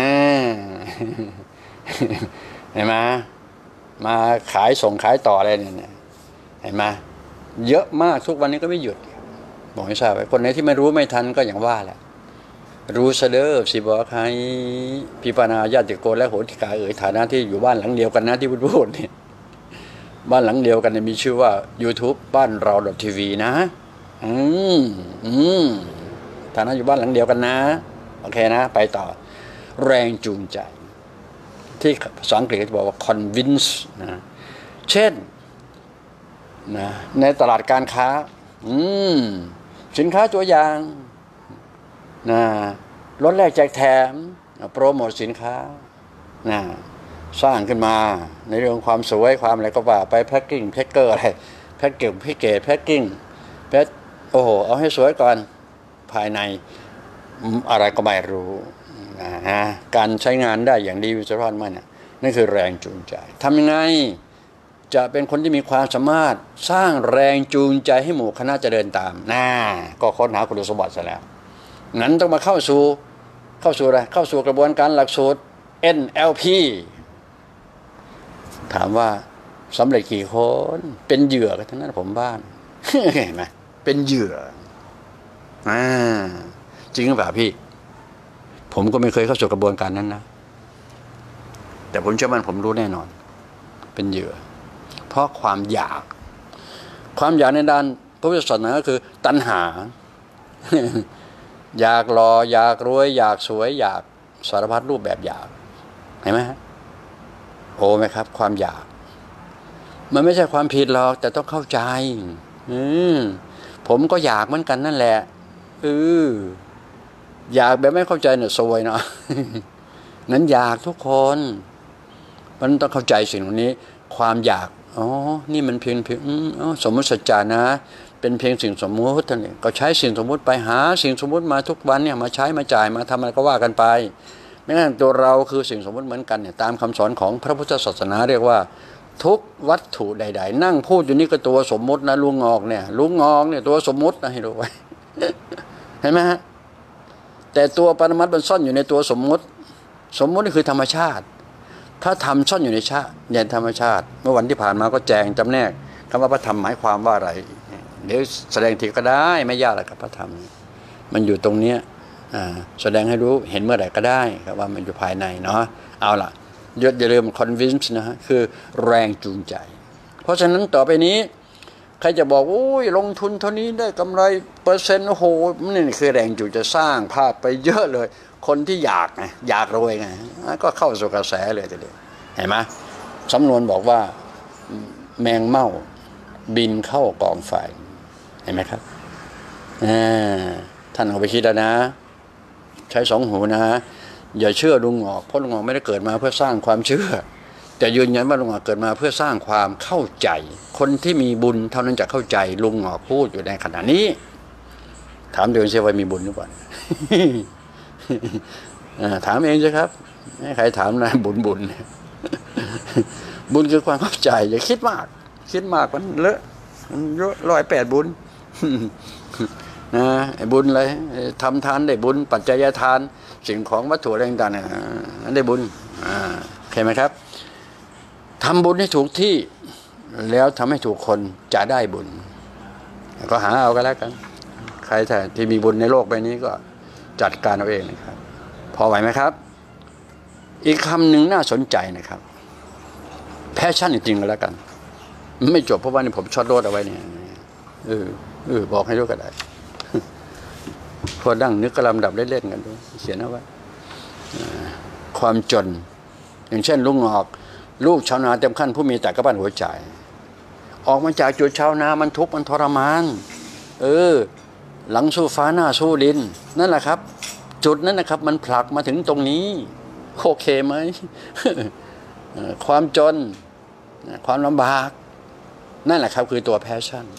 เห็นไหมมาขายส่งขายต่ออะไรเนี่ยเห็นไหมเยอะมากทุกวันนี้ก็ไม่หยุดบอกให้ทราบไปคนไหนที่ไม่รู้ไม่ทันก็อย่างว่าแหละรู้เสด็จสิบอกให้พิปนาญาติโกและโหติกาเอ๋ยฐานะที่อยู่บ้านหลังเดียวกันนะที่พูดพูดเนี่ยบ้านหลังเดียวกันมีชื่อว่า YouTube บ้านเรา .ทีวี นะอืมอืมฐานะอยู่บ้านหลังเดียวกันนะโอเคนะไปต่อแรงจูงใจที่ภาษาอังกฤษจะบอกว่า convince นะเช่นนะในตลาดการค้าอืมสินค้าตัวอย่างนะลดแลกแจกแถมโปรโมทสินค้านะสร้างขึ้นมาในเรื่องความสวยความอะไรก็ว่าไปแพ็คกิ้งแพ็คเกอร์อะไรแพ็คเกจแพ็คเกจแพ็คกิ้งแพ็คโอ้โหเอาให้สวยก่อนภายในอะไรก็ไม่รู้นะฮะการใช้งานได้อย่างดีวิจารณ์มันนั่นคือแรงจูงใจทำยังไงจะเป็นคนที่มีความสามารถสร้างแรงจูงใจให้หมู่คณะจะเดินตามน่าก็ค้นหาคุณสมบัติซะแล้วงั้นต้องมาเข้าสู่เข้าสู่อะไรเข้าสู่กระบวนการหลักสูตร เอ็น แอล พี ถามว่าสำเร็จกี่คนเป็นเหยื่อกันทั้งนั้นผมบ้านเห็นไหมเป็นเหยื่ออ่าจริงหรือเปล่าพี่ผมก็ไม่เคยเข้าสู่กระบวนการนั้นนะแแต่ผมเชื่อมั่นผมรู้แน่นอนเป็นเหยื่อเพราะความอยากความอยากในด้านพระพุทธศาสนาก็คือตัณหา อยากหล่ออยากรวยอยากสวยอยากสารพัดรูปแบบอยากเห็นไหมฮะโอ้ไหมครับความอยากมันไม่ใช่ความผิดหรอกแต่ต้องเข้าใจอืมผมก็อยากเหมือนกันนั่นแหละเอออยากแบบไม่เข้าใจเนี่ยซวยเนาะ นั้นอยากทุกคนมันต้องเข้าใจสิ่งนี้ความอยากอ๋อนี่มันเพียงเพียงอ๋อสมมติสัจจานะเป็นเพียงสิ่งสมมุติเท่านั้นก็ใช้สิ่งสมมุติไปหาสิ่งสมมุติมาทุกวันเนี่ยมาใช้มาจ่ายมาทำอะไรก็ว่ากันไปไม่งั้นตัวเราคือสิ่งสมมุติเหมือนกันเนี่ยตามคำสอนของพระพุทธศาสนาเรียกว่าทุกวัตถุใดๆนั่งพูดอยู่นี่ก็ตัวสมมุตินะลุงงอกเนี่ยลุงงอกเนี่ยตัวสมมุตินะให้รู้ไว้ เห็นไหมฮะแต่ตัวปรมัตถ์มันซ่อนอยู่ในตัวสมมุติสมมุตินี่คือธรรมชาติถ้าทำซ่อนอยู่ในชาติในธรรมชาติเมื่อวันที่ผ่านมาก็แจงจำแนกคำว่าพระธรรมหมายความว่าอะไรเดี๋ยวแสดงทีก็ได้ไม่ยากหรอกครับพระธรรมมันอยู่ตรงเนี้ยแสดงให้รู้เห็นเมื่อไหร่ก็ได้ครับว่ามันอยู่ภายในเนาะเอาล่ะอย่าลืม convince นะฮะคือแรงจูงใจเพราะฉะนั้นต่อไปนี้ใครจะบอกโอ้ยลงทุนเท่านี้ได้กำไรเปอร์เซ็นต์โอ้โหนี่คือแรงจูงจะสร้างภาพไปเยอะเลยคนที่อยากไงอยากรวยไงก็เข้าสู่กระแสเลยทีเดียวเห็นไหมสำนวนบอกว่าแมงเม่าบินเข้ากองไฟเห็นไหมครับท่านเอาไปคิดแล้วนะใช้สองหูนะอย่าเชื่อลุงหงอกเพราะลุงหงอกไม่ได้เกิดมาเพื่อสร้างความเชื่อแต่ยืนยันว่าลุงหงอกเกิดมาเพื่อสร้างความเข้าใจคนที่มีบุญเท่านั้นจะเข้าใจลุงหงอกพูดอยู่ในขณะนี้ถามตัวเองเชื่อว่ามีบุญหรือเปล่า ถามเองใช่ครับให้ใครถามนะบุญบุญ บุญคือความเข้าใจอย่าคิดมากคิดมากมันเลอะมันเยอะร้อยแปดบุญ นะบุญอะไรทำทานได้บุญปัจจัยทานสิ่งของวัตถุอะไรต่างๆเนี่ยนั้นได้บุญเข้าใจไหมครับทำบุญให้ถูกที่แล้วทำให้ถูกคนจะได้บุญก็หาเอาก็แล้วกันใครที่มีบุญในโลกใบนี้ก็จัดการเอาเองนะครับพอไหวไหมครับอีกคำหนึ่งน่าสนใจนะครับแพชชั่นจริงๆก็แล้วกันไม่จบเพราะว่านี่ผมช็อตโรดเอาไว้เนี่ยเออเออบอกให้รู้ก็ได้พอดั้งนึกกระลำดับเล่นๆกันดูเขียนเอาไว้ความจนอย่างเช่นลุงหงอกลูกชาวนาเต็มขั้นผู้มีแต่กระปั้นหัวใจออกมาจากจุดชาวนามันทุกข์มันทรมานเออหลังสู้ฟ้าหน้าสู้ดินนั่นแหละครับจุดนั้นนะครับมันผลักมาถึงตรงนี้โอเคไหม ความจนความลำบากนั่นแหละครับคือตัวแพชชั่น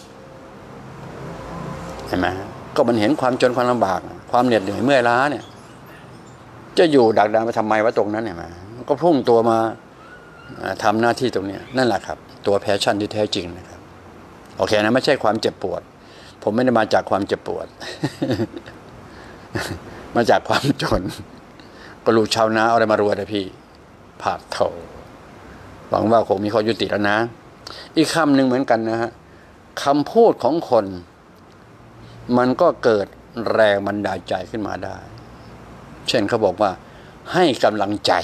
เห็นไหมก็มันเห็นความจนความลำบากความเหน็ดเหนื่อยเมื่อยล้าเนี่ยจะอยู่ดักดานไปทำไมวะตรงนั้นเห็นไหมก็พุ่งตัวมาทำหน้าที่ตรงนี้นั่นแหละครับตัวแพชชั่นที่แท้จริงนะครับโอเคนะไม่ใช่ความเจ็บปวดผมไม่ได้มาจากความเจ็บปวด มาจากความจนก็ลูกชาวนาเอาอะไรมารวยนะพี่ผาดเถาหวังว่าคงมีข้อยุติแล้วนะอีกคำหนึ่งเหมือนกันนะฮะคำพูดของคนมันก็เกิดแรงบันดาลใจขึ้นมาได้เช่นเขาบอกว่าให้กำลังใจ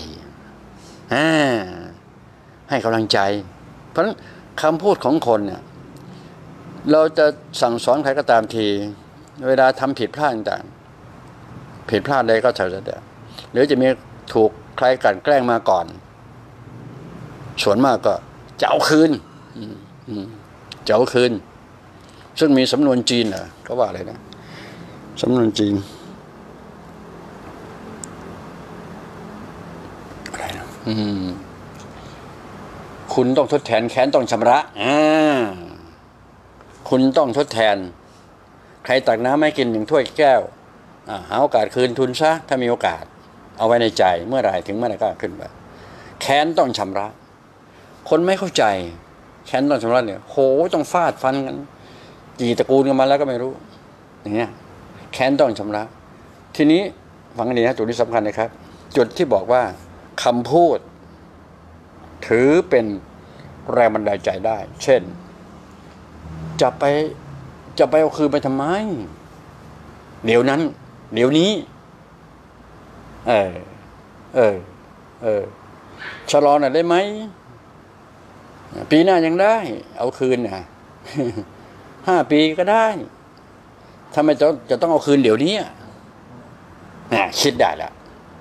ให้กำลังใจเพราะฉะนั้นคำพูดของคนเนี่ยเราจะสั่งสอนใครก็ตามทีเวลาทำผิดพลาดต่างๆผิดพลาดใดก็เถอะหรือจะมีถูกใครกลั่นแกล้งมาก่อนส่วนมากก็จะเอาคืนจะเอาคืนซึ่งมีสำนวนจีนเหรอเขาว่าอะไรนะสำนวนจีนอะไรนะคุณต้องทดแทนแค้นต้องชำระอ่าคุณต้องทดแทนใครตักน้ำให้กินหนึ่งถ้วยแก้วหาโอกาสคืนทุนซะถ้ามีโอกาสเอาไว้ในใจเมื่อไหร่ถึงเมื่อไหร่ก็ขึ้นไปแค้นต้องชำระคนไม่เข้าใจแค้นต้องชำระเนี่ยโหต้องฟาดฟันกันกี่ตระกูลกันมาแล้วก็ไม่รู้อย่างเงี้ยแค้นต้องชำระทีนี้ฟังดีนะจุดที่สำคัญนะครับจุดที่บอกว่าคำพูดถือเป็นแรงบันดาลใจได้เช่นจะไปจะไปเอาคืนไปทำไมเดี๋ยวนั้นเดี๋ยวนี้เออเออเออชะลอหน่อยได้ไหมปีหน้ายังได้เอาคืนนะห้าปีก็ได้ทำไมจะจะต้องเอาคืนเดี๋ยวนี้นะคิดได้แล้ว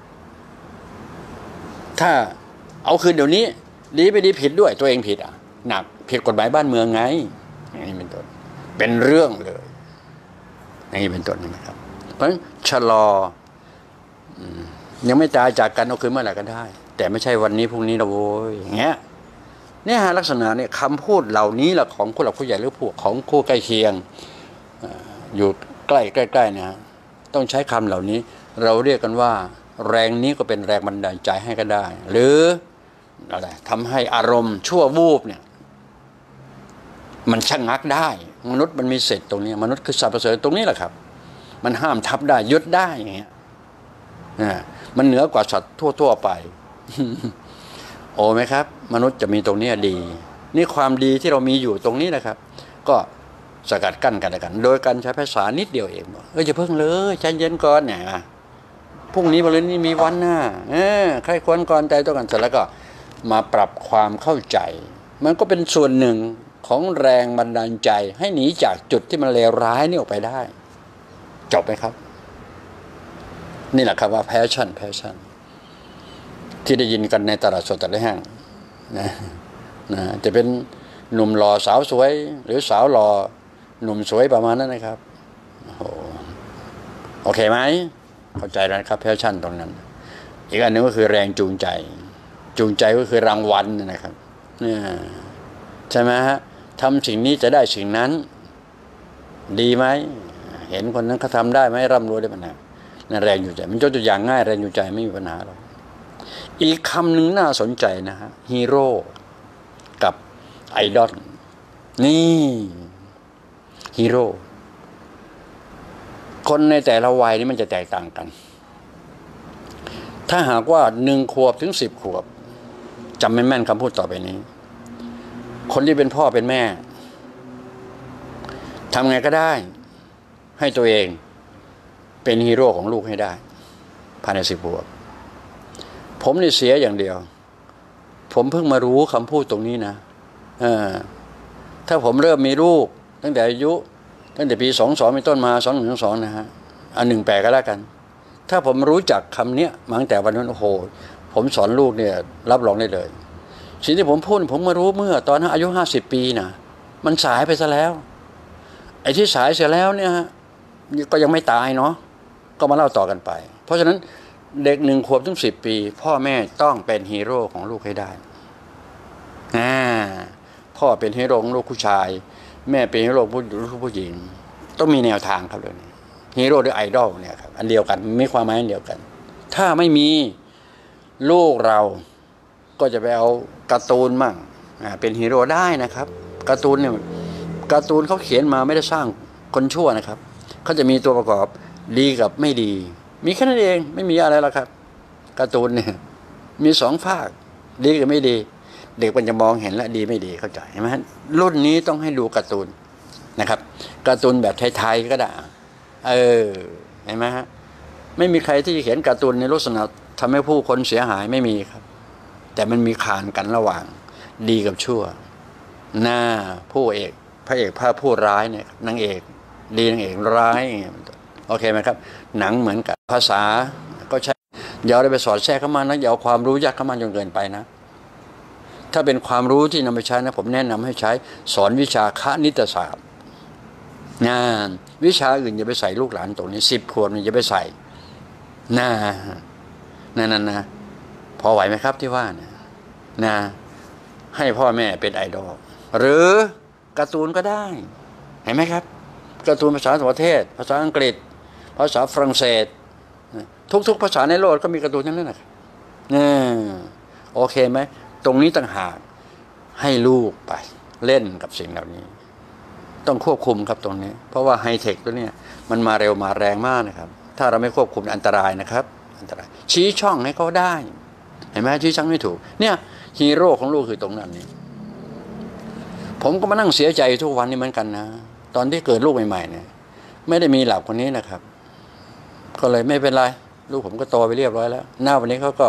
ถ้าเอาคืนเดี๋ยวนี้ดีไปดีผิดด้วยตัวเองผิดอ่ะหนักผิดกฎหมายบ้านเมืองไงนี่เป็นต้นเป็นเรื่องเลยนี่เป็นต้นนะครับเพราะฉะนั้นชะลอยังไม่ตายจากกันเอาคืนเมื่อไหร่ก็ได้แต่ไม่ใช่วันนี้พรุ่งนี้นะโว้ยอย่างเงี้ยเนี่ยฮะลักษณะเนี่ยคำพูดเหล่านี้แหละของผู้หลักผู้ใหญ่หรือผู้ของคู่ใกล้เคียงอยู่ใกล้ใกล้ๆนะต้องใช้คำเหล่านี้เราเรียกกันว่าแรงนี้ก็เป็นแรงบันดาลใจให้ก็ได้ หรืออะไรทำให้อารมณ์ชั่ววูบเนี่ยมันชะงักได้มนุษย์มันมีเศษตรงนี้มนุษย์คือสัตว์ประเสริฐตรงนี้แหละครับมันห้ามทับได้ยึดได้อย่างเงี้ยมันเหนือกว่าสัตว์ทั่วๆไปโอ้ไหมครับมนุษย์จะมีตรงนี้ดีนี่ความดีที่เรามีอยู่ตรงนี้นะครับก็สกัดกั้นกันกันโดยการใช้ภาษานิดเดียวเองเอออย่าเพิ่งเลยใจเย็นก่อนเนี่ยพรุ่งนี้วันนี้มีวันหน้าเออใครควรก่อนใจตัวกันเสร็จแล้วก็มาปรับความเข้าใจมันก็เป็นส่วนหนึ่งของแรงบันดาลใจให้หนีจากจุดที่มันเลวร้ายนี่ออกไปได้จบไหมครับนี่แหละครับว่า passion passion ที่ได้ยินกันในตลาดสดแต่ละแห่งนะนะจะเป็นหนุ่มหล่อสาวสวยหรือสาวหล่อหนุ่มสวยประมาณนั้นนะครับโอ้โอเคไหมเข้าใจแล้วครับ passion ตรงนั้นอีกอันนึงก็คือแรงจูงใจจูงใจก็คือรางวัลนะครับเนี่ยใช่ไหมฮะทำสิ่งนี้จะได้สิ่งนั้นดีไหมเห็นคนนั้นเขาทำได้ไหมร่ำรวยได้ปัญหานั่นแรงจูงใจมันยกตัวอย่างง่ายแรงจูงใจไม่มีปัญหาหรอกอีกคำหนึ่งน่าสนใจนะฮะฮีโร่กับไอดอลนี่ฮีโร่คนในแต่ละวัยนี่มันจะแตกต่างกันถ้าหากว่าหนึ่งขวบถึงสิบขวบจำแม่นๆคำพูดต่อไปนี้คนที่เป็นพ่อเป็นแม่ทำไงก็ได้ให้ตัวเองเป็นฮีโร่ของลูกให้ได้ภายในสิบขวบผมนี่เสียอย่างเดียวผมเพิ่งมารู้คำพูดตรงนี้นะเออถ้าผมเริ่มมีลูกตั้งแต่อายุตั้งแต่ปีสองสองเป็นต้นมาสองหนึ่งสองสองนะฮะอันหนึ่งแปดก็แล้วกันถ้าผมรู้จักคำนี้มาตั้งแต่วันนั้นโอ้โหผมสอนลูกเนี่ยรับรองได้เลยสิ่งที่ผมพูดผมมารู้เมื่อตอนอายุห้าสิบปีนะมันสายไปซะแล้วไอ้ที่สายเสียแล้วเนี่ยก็ยังไม่ตายเนาะก็มาเล่าต่อกันไปเพราะฉะนั้นเด็กหนึ่งขวบถึงสิบปีพ่อแม่ต้องเป็นฮีโร่ของลูกให้ได้อ่าพ่อเป็นฮีโร่ของลูกผู้ชายแม่เป็นฮีโร่ผู้ลูกผู้หญิงต้องมีแนวทางครับเรื่องนี้ฮีโร่หรือไอดอลเนี่ยครับอันเดียวกันมีความหมายอันเดียวกันถ้าไม่มีลูกเราก็จะไปเอาการ์ตูนมั่งเป็นฮีโร่ได้นะครับการ์ตูนเนี่ยการ์ตูนเขาเขียนมาไม่ได้สร้างคนชั่วนะครับเขาจะมีตัวประกอบดีกับไม่ดีมีแค่นั้นเองไม่มีอะไรแล้วครับการ์ตูนเนี่ยมีสองภาคดีกับไม่ดีเด็กมันจะมองเห็นแล้วดีไม่ดีเข้าใจไหมรุ่นนี้ต้องให้ดูการ์ตูนนะครับการ์ตูนแบบไทยๆก็ได้เออเห็นไหมฮะไม่มีใครที่จะเขียนการ์ตูนในลักษณะทำให้ผู้คนเสียหายไม่มีครับแต่มันมีขานกันระหว่างดีกับชั่วหน้าผู้เอกพระเอกภาพผู้ร้ายเนี่ยนางเอกดีนางเอกร้ายโอเคไหมครับหนังเหมือนกับภาษาก็ใช่อย่าได้ไปสอดแทรกเข้ามานะอย่าเอาความรู้ยัดเข้ามาจนเกินไปนะถ้าเป็นความรู้ที่นำไปใช้นะผมแนะนำให้ใช้สอนวิชาคณิตศาสตร์งานวิชาอื่นอย่าไปใส่ลูกหลานตรงนี้สิบขวบนี่อย่าไปใส่นะนั่นนั่นนะพอไหวไหมครับที่ว่านะนะให้พ่อแม่เป็นไอดอลหรือการ์ตูนก็ได้เห็นไหมครับการ์ตูนภาษาต่างประเทศภาษาอังกฤษภาษาฝรั่งเศสทุกๆภาษาในโลกก็มีการ์ตูนทั้งนั้นนะครับเนี่ยโอเคไหมตรงนี้ต่างหากให้ลูกไปเล่นกับสิ่งเหล่านี้ต้องควบคุมครับตรงนี้เพราะว่าไฮเทคตัวนี้มันมาเร็วมาแรงมากนะครับถ้าเราไม่ควบคุมอันตรายนะครับอันตรายชี้ช่องให้เขาได้เห็นไหมชี้ช่องไม่ถูกเนี่ยฮีโร่ของลูกคือตรงนั้นนี่ผมก็มานั่งเสียใจทุกวันนี้เหมือนกันนะตอนที่เกิดลูกใหม่ๆเนี่ยไม่ได้มีหลักคนนี้นะครับก็เลยไม่เป็นไรลูกผมก็โตไปเรียบร้อยแล้วหน้าวันนี้เขาก็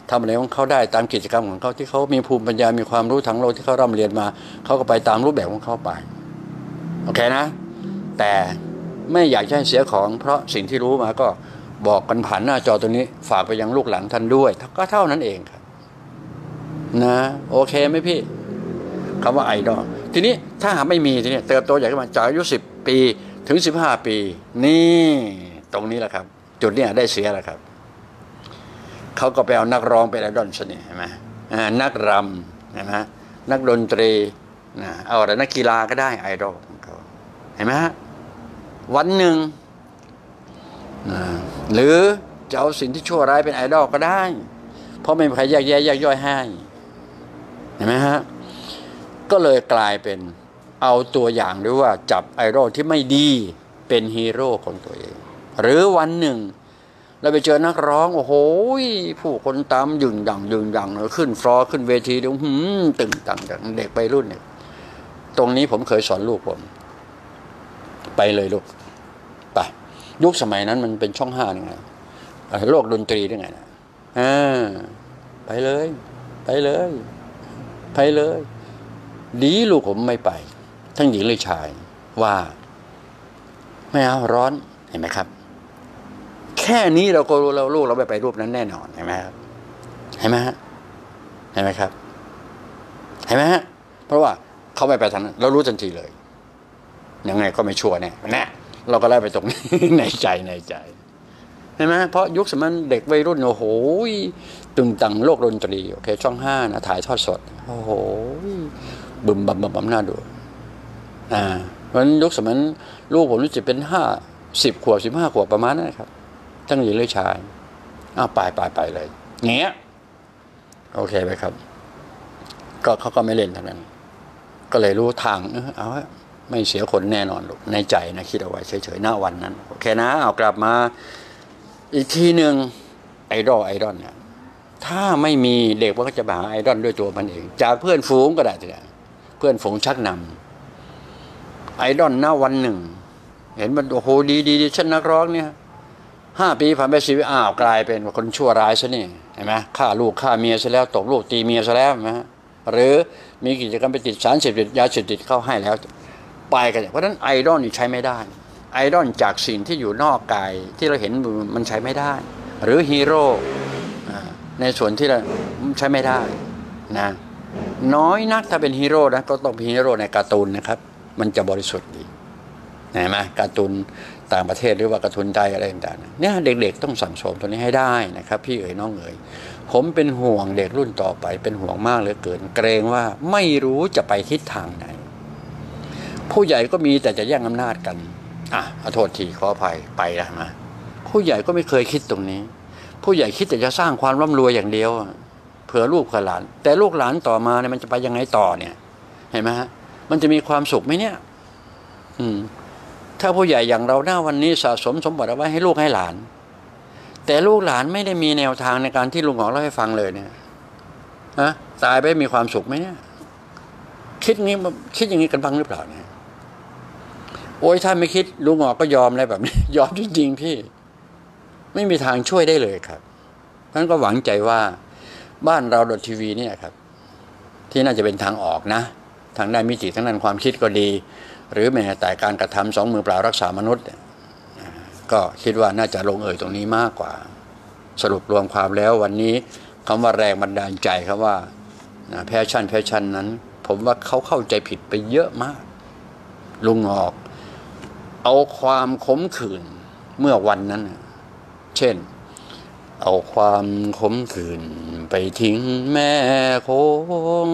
ทำอะไรของเขาได้ตามกิจกรรมของเขาที่เขามีภูมิปัญญามีความรู้ทางโลกที่เขาร่ำเรียนมาเขาก็ไปตามรูปแบบของเขาไปโอเคนะแต่ไม่อยากให้เสียของเพราะสิ่งที่รู้มาก็บอกกันผ่านหน้าจอตัวนี้ฝากไปยังลูกหลานท่านด้วยก็เท่านั้นเองครับนะโอเคไหมพี่คำว่าไอดอลทีนี้ถ้าหากไม่มีทีนี้เติบโตใหญ่ขึ้นมาจากอายุสิบปีถึงสิบห้าปีนี่ตรงนี้แหละครับจุดเนี้ยได้เสียแล้วครับเขาก็ไปเอานักร้องไปไอดอลซะนี่เห็นไหมนักรำเห็นไหมนักดนตรีนะเอาอะไรนักกีฬาก็ได้ไอดอลของเขาเห็นไหมฮะวันหนึ่งนะหรือจะเอาสิ่งที่ชั่วร้ายเป็นไอดอลก็ได้เพราะไม่มีใครแยกแยะแยกย่อยให้เห็นไหมฮะก็เลยกลายเป็นเอาตัวอย่างหรือว่าจับไอดอลที่ไม่ดีเป็นฮีโร่ของตัวเองหรือวันหนึ่งเราไปเจอนักร้องโอ้โหผู้คนตามยึงดังยึงดังเลยขึ้นฟลอร์ขึ้นเวทีเดี๋ยวหืมตึงตังจากเด็กไปรุ่นเนี่ยตรงนี้ผมเคยสอนลูกผมไปเลยลูกไปยุคสมัยนั้นมันเป็นช่องห้ายังไงโลกดนตรีได้ไงนะอ่าไปเลยไปเลยไปเลยดีลูกผมไม่ไปทั้งหญิงและชายว่าไม่เอาร้อนเห็นไหมครับแค่นี้เราก็รู้แล้วลูกเราไปไปรูปนั้นแน่นอนเห็นไหมครับเห็นไหมฮะเห็นไหมครับเห็นไหมฮะเพราะว่าเขาไม่ไปทางนั้นเรารู้ทันทีเลยยังไงก็ไม่ชัวร์แน่แน่เราก็ไล่ไปตรงนี้ ในใจในใจเห็นไหมเพราะยุคสมัยเด็กวัยรุ่นโอ้โหตึงตังโลกดนตรีโอเคช่องห้านะถ่ายทอดสดโอ้โหบึมบัมบัมบัมน่าดูอ่าเพราะฉะนั้นยุคสมัยลูกผมรู้สึกเป็นห้าสิบขวบสิบห้าขวบประมาณนั้นนะครับทั้งหญิงและชายอ้าวไปไปไปเลยเงี้ยโอเคไหมครับก็เขาก็ไม่เล่นทั้งนั้นก็เลยรู้ทางเออเอาไม่เสียคนแน่นอนลูกในใจนะคิดเอาไว้เฉยๆหน้าวันนั้นโอเคนะเอากลับมาอีกทีหนึ่งไอดอลไอดอลเนี่ยถ้าไม่มีเด็กมันก็จะหาไอดอลด้วยตัวมันเองจากเพื่อนฝูงก็ได้ทีเดียวเพื่อนฝูงชักนำไอดอลหน้าวันหนึ่งเห็นมันโอ้โหดีดีดีฉันนักร้องเนี่ยห้าปีผ่านไปสิบอ้าวกลายเป็นคนชั่วร้ายซะนี่เห็นไหมฆ่าลูกฆ่าเมียซะแล้วตกลูกตีเมียซะแล้วนะหรือมีกิจกรรมไปติดสารเสพติดยาเสพติดเข้าให้แล้วไปกันเพราะฉะนั้นไอดอลนี่ใช้ไม่ได้ไอดอลจากสิ่งที่อยู่นอกกายที่เราเห็นมันใช้ไม่ได้หรือฮีโร่ในส่วนที่เราใช้ไม่ได้นะน้อยนักถ้าเป็นฮีโร่นะก็ต้องเป็นฮีโร่ในการ์ตูนนะครับมันจะบริสุทธิ์ดีเห็นไหมการ์ตูนต่างประเทศหรือว่าการ์ตูนไทยอะไรต่างๆเนี่ยเด็กๆต้องสั่งสมตัวนี้ให้ได้นะครับพี่เอ๋ยน้องเอ๋ยผมเป็นห่วงเด็กรุ่นต่อไปเป็นห่วงมากเหลือเกินเกรงว่าไม่รู้จะไปทิศทางไหนผู้ใหญ่ก็มีแต่จะแย่งอำนาจกันอ่ะขอโทษทีขออภัยไปแล้วนะผู้ใหญ่ก็ไม่เคยคิดตรงนี้ผู้ใหญ่คิดแต่จะสร้างความร่ำรวยอย่างเดียวเผื่อลูกเผื่อหลานแต่ลูกหลานต่อมาเนี่ยมันจะไปยังไงต่อเนี่ยเห็นไหมฮะมันจะมีความสุขไหมเนี่ยอืมถ้าผู้ใหญ่อย่างเราหน้าวันนี้สะสมสมบัติเอาไว้ให้ลูกให้หลานแต่ลูกหลานไม่ได้มีแนวทางในการที่ลุงหงอเล่าให้ฟังเลยเนี่ยฮะตายไปมีความสุขไหมเนี่ยคิดงี้คิดอย่างนี้กันบ้างหรือเปล่าเนี่ยโอ้ยถ้าไม่คิดลุงหงอก็ยอมอะไรแบบนี้ยอมจริงๆพี่ไม่มีทางช่วยได้เลยครับเพราะฉะนั้นก็หวังใจว่าบ้านเราดอททีวีเนี่ยครับที่น่าจะเป็นทางออกนะทางด้านมิติทั้งนั้นความคิดก็ดีหรือแม้แต่การกระทำสองมือเปล่ารักษามนุษย์ก็คิดว่าน่าจะลงเอยตรงนี้มากกว่าสรุปรวมความแล้ววันนี้คำว่าแรงบันดาลใจครับว่าแพชชั่นแพชชั่นนั้นผมว่าเขาเข้าใจผิดไปเยอะมากลุงออกเอาความขมขื่นเมื่อวันนั้นเช่นเอาความขมขื่นไปทิ้งแม่คง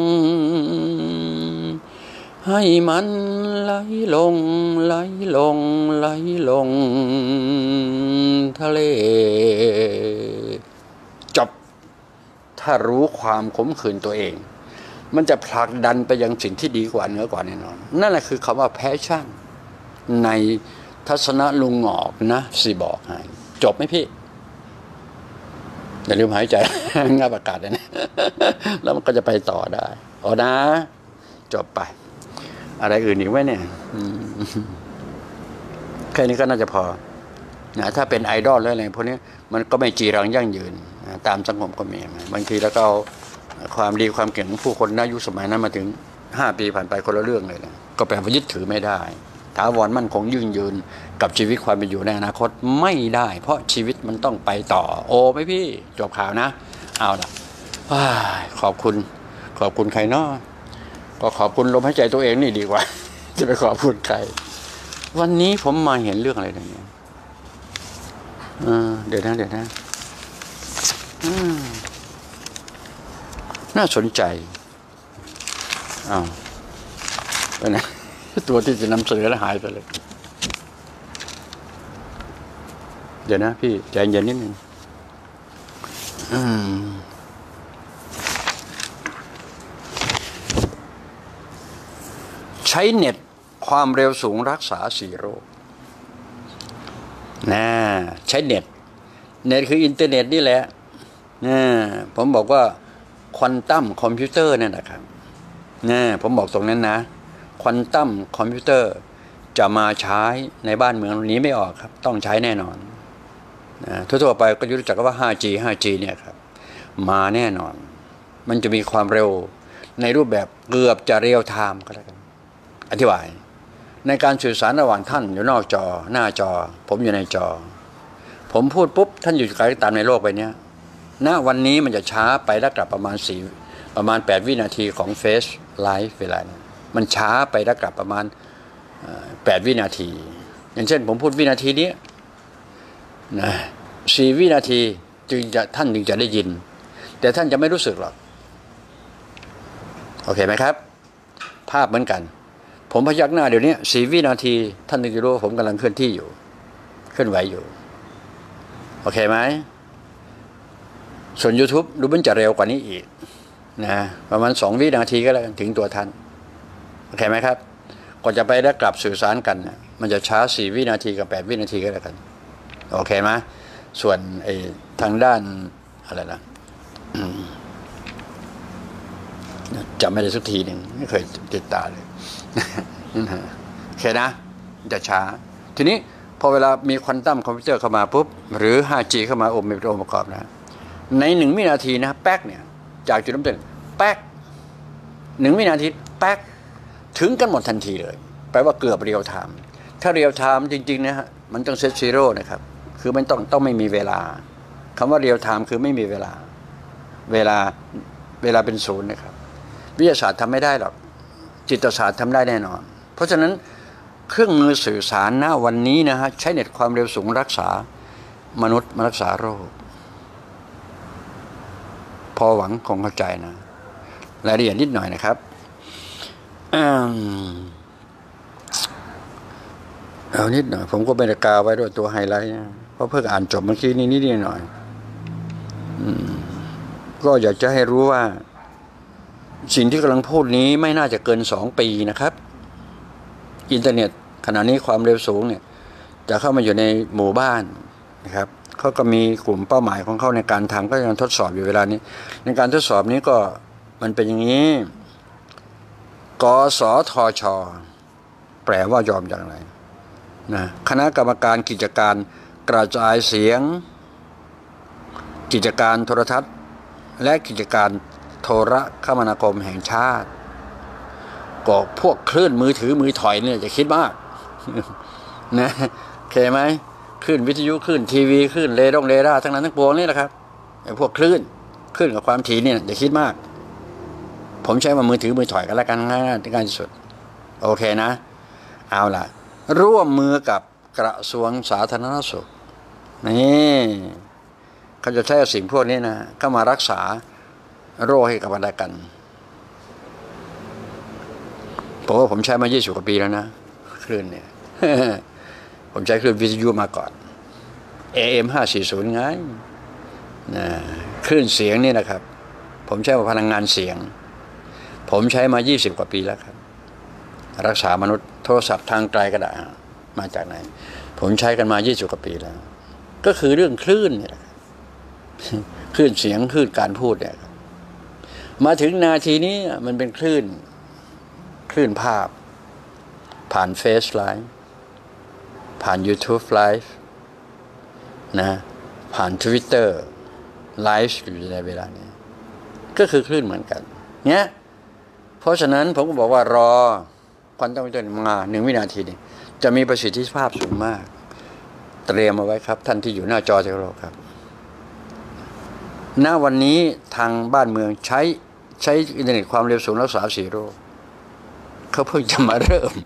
ให้มันไหลลงไหลลงไหลลงทะเลจบถ้ารู้ความขมขื่นตัวเองมันจะผลักดันไปยังสิ่งที่ดีกว่าเหนือกว่าแน่นอนนั่นแหละคือคำว่าแพชชั่นในทัศนะลุงหงอกนะสิบอกให้จบไหมพี่อย่าลืมหายใจงับอากาศเลยนะแล้วมันก็จะไปต่อได้อ๋อนะจบไปอะไรอื่นอีกไหมเนี่ยแค่นี้ก็น่าจะพอนะถ้าเป็นไอดอลหรืออะไรพวกนี้มันก็ไม่จีรังยั่งยืนนะตามสังคมก็มีบางทีแล้วก็เอาความดีความเก่งของผู้คนในยุคสมัยนั้นมาถึงห้าปีผ่านไปคนละเรื่องเลยนะก็แปลว่ายึดถือไม่ได้ถาวรมั่นคงยืนยืนกับชีวิตความเป็นอยู่ในอนาคตไม่ได้เพราะชีวิตมันต้องไปต่อโอ้ไหมพี่จบข่าวนะเอาล่ะขอบคุณขอบคุณใครเนาะก็ขอบคุณลมหายใจตัวเองนี่ดีกว่าจะไปขอบคุณใครวันนี้ผมมาเห็นเรื่องอะไรเนี่ยเดี๋ยวนะเดี๋ยวนะน่าสนใจอ้าวไปไหนตัวที่จะนำเสนอแล้วหายไปเลยเดี๋ยวนะพี่ใจเย็นนิดนึงใช้เน็ตความเร็วสูงรักษาสี่โรคนะใช้เน็ตเน็ตคืออินเทอร์เน็ตนี่แหละนะผมบอกว่าควอนตัมคอมพิวเตอร์นั่นแหละครับนะผมบอกตรงนั้นนะควอนตัมคอมพิวเตอร์จะมาใช้ในบ้านเมืองนี้ไม่ออกครับต้องใช้แน่นอนนะทั่วๆไปก็รู้จักว่า ห้าจี ห้าจี เนี่ยครับมาแน่นอนมันจะมีความเร็วในรูปแบบเกือบจะเรียลไทม์ก็แล้วกันอธิบายในการสื่อสารระหว่างท่านอยู่นอกจอหน้าจอผมอยู่ในจอผมพูดปุ๊บท่านอยู่ไกลตามในโลกไปเนี้ยณวันนี้มันจะช้าไปแล้วกลับประมาณสี่ประมาณแปดวินาทีของเฟซไลฟ์เวลานี้มันช้าไปแล้วกลับประมาณแปดวินาทีอย่างเช่นผมพูดวินาทีนี้นะสี่วินาทีจึงจะท่านจึงจะได้ยินแต่ท่านจะไม่รู้สึกหรอกโอเคไหมครับภาพเหมือนกันผมพยักหน้าเดี๋ยวนี้สี่วินาทีท่านถึงจะรู้ว่าผมกำลังเคลื่อนที่อยู่เคลื่อนไหวอยู่โอเคไหมส่วน YouTube ดูมันจะเร็วกว่านี้อีกนะประมาณสองวินาทีก็แล้วกันถึงตัวท่านโอเคไหมครับก่อนจะไปได้กลับสื่อสารกันนะมันจะช้าสี่วินาทีกับแปดวินาทีก็แล้วกันโอเคไหมส่วนไอ้ทางด้านอะไรนะจำไม่ได้สักทีหนึ่งไม่เคยติดตาเลยโอเคนะจะช้าทีนี้พอเวลามีควอนตัมคอมพิวเตอร์เข้ามาปุ๊บหรือ ห้าจี เข้ามาอบมีองค์ประกอบนะในหนึ่งวินาทีนะแป๊กเนี่ยจากจุดเริ่มต้นแป๊กหนึ่งวินาทีแป๊กถึงกันหมดทันทีเลยแปลว่าเกือบเรียลไทม์ถ้าเรียลไทม์จริงๆนะฮะมันต้องเซตซีโร่นะครับคือมันต้องต้องไม่มีเวลาคำว่าเรียลไทม์คือไม่มีเวลาเวลาเวลาเป็นศูนย์นะครับวิทยาศาสตร์ทำไม่ได้หรอกจิตศาสตร์ทำได้แน่นอนเพราะฉะนั้นเครื่องมือสื่อสารณวันนี้นะฮะใช้เน็ตความเร็วสูงรักษามนุษย์มารักษาโรคพอหวังคงเข้าใจนะรายละเอียดนิดหน่อยนะครับเอานิดหน่อยผมก็ไม่ได้กาไว้ด้วยตัวไฮไลท์นะเพราะเพิ่งอ่านจบเมื่อกี้นี้นิดหน่อยก็อยากจะให้รู้ว่าสิ่งที่กำลังพูดนี้ไม่น่าจะเกินสองปีนะครับอินเทอร์เน็ตขณะนี้ความเร็วสูงเนี่ยจะเข้ามาอยู่ในหมู่บ้านนะครับเขาก็มีกลุ่มเป้าหมายของเขาในการทำก็ยังทดสอบอยู่เวลานี้ในการทดสอบนี้ก็มันเป็นอย่างนี้กสทช.แปลว่ายอมอย่างไรนะคณะกรรมการกิจการกระจายเสียงกิจการโทรทัศน์และกิจการโทรคมนาคมแห่งชาติก็พวกคลื่นมือถือมือถอยเนี่ยจะคิดมากนะโอเคไหมคลื่นวิทยุคลื่นทีวีคลื่นเรดงเรดาร์ทั้งนั้นทั้งปวงนี่แหละครับไอ้พวกคลื่นคลื่นกับความถี่เนี่ยอย่าคิดมากผมใช้ว่ามือถือมือถอยกันแล้วกันง่ายๆที่ง่ายที่สุดโอเคนะเอาล่ะร่วมมือกับกระทรวงสาธารณสุขนี่เขาจะใช้สิ่งพวกนี้นะเข้ามารักษาโรคให้กับกันและกันผมว่าผมใช้มายี่สิบกว่าปีแล้วนะคลื่นเนี่ย ผมใช้คลื่นวิทยุมาก่อน เอ เอ็ม ห้าสี่ศูนย์ไงนะคลื่นเสียงนี่นะครับผมใช้พลังงานเสียงผมใช้มายี่สิบกว่าปีแล้วครับรักษามนุษย์โทรศัพท์ทางไกลก็ได้มาจากไหนผมใช้กันมายี่สิบกว่าปีแล้วก็คือเรื่องคลื่นนี่แหละคลื่นเสียงคลื่นการพูดเนี่ยมาถึงนาทีนี้มันเป็นคลื่นคลื่นภาพผ่านเฟซไลฟ์ผ่าน YouTube ไลฟ์นะผ่านทวิตเตอร์ไลฟ์อยู่ในเวลานี้ก็คือคลื่นเหมือนกันเนี้ยเพราะฉะนั้นผมก็บอกว่ารอควอนตัมคอมพิวเตอร์มาหนึ่งวินาทีนี้จะมีประสิทธิภาพสูงมากเตรียมเอาไว้ครับท่านที่อยู่หน้าจอที่เราครับณวันนี้ทางบ้านเมืองใช้ใช้อินเทอร์เน็ตความเร็วสูงรักษาสี่โรคเขาเพิ่งจะมาเริ่ม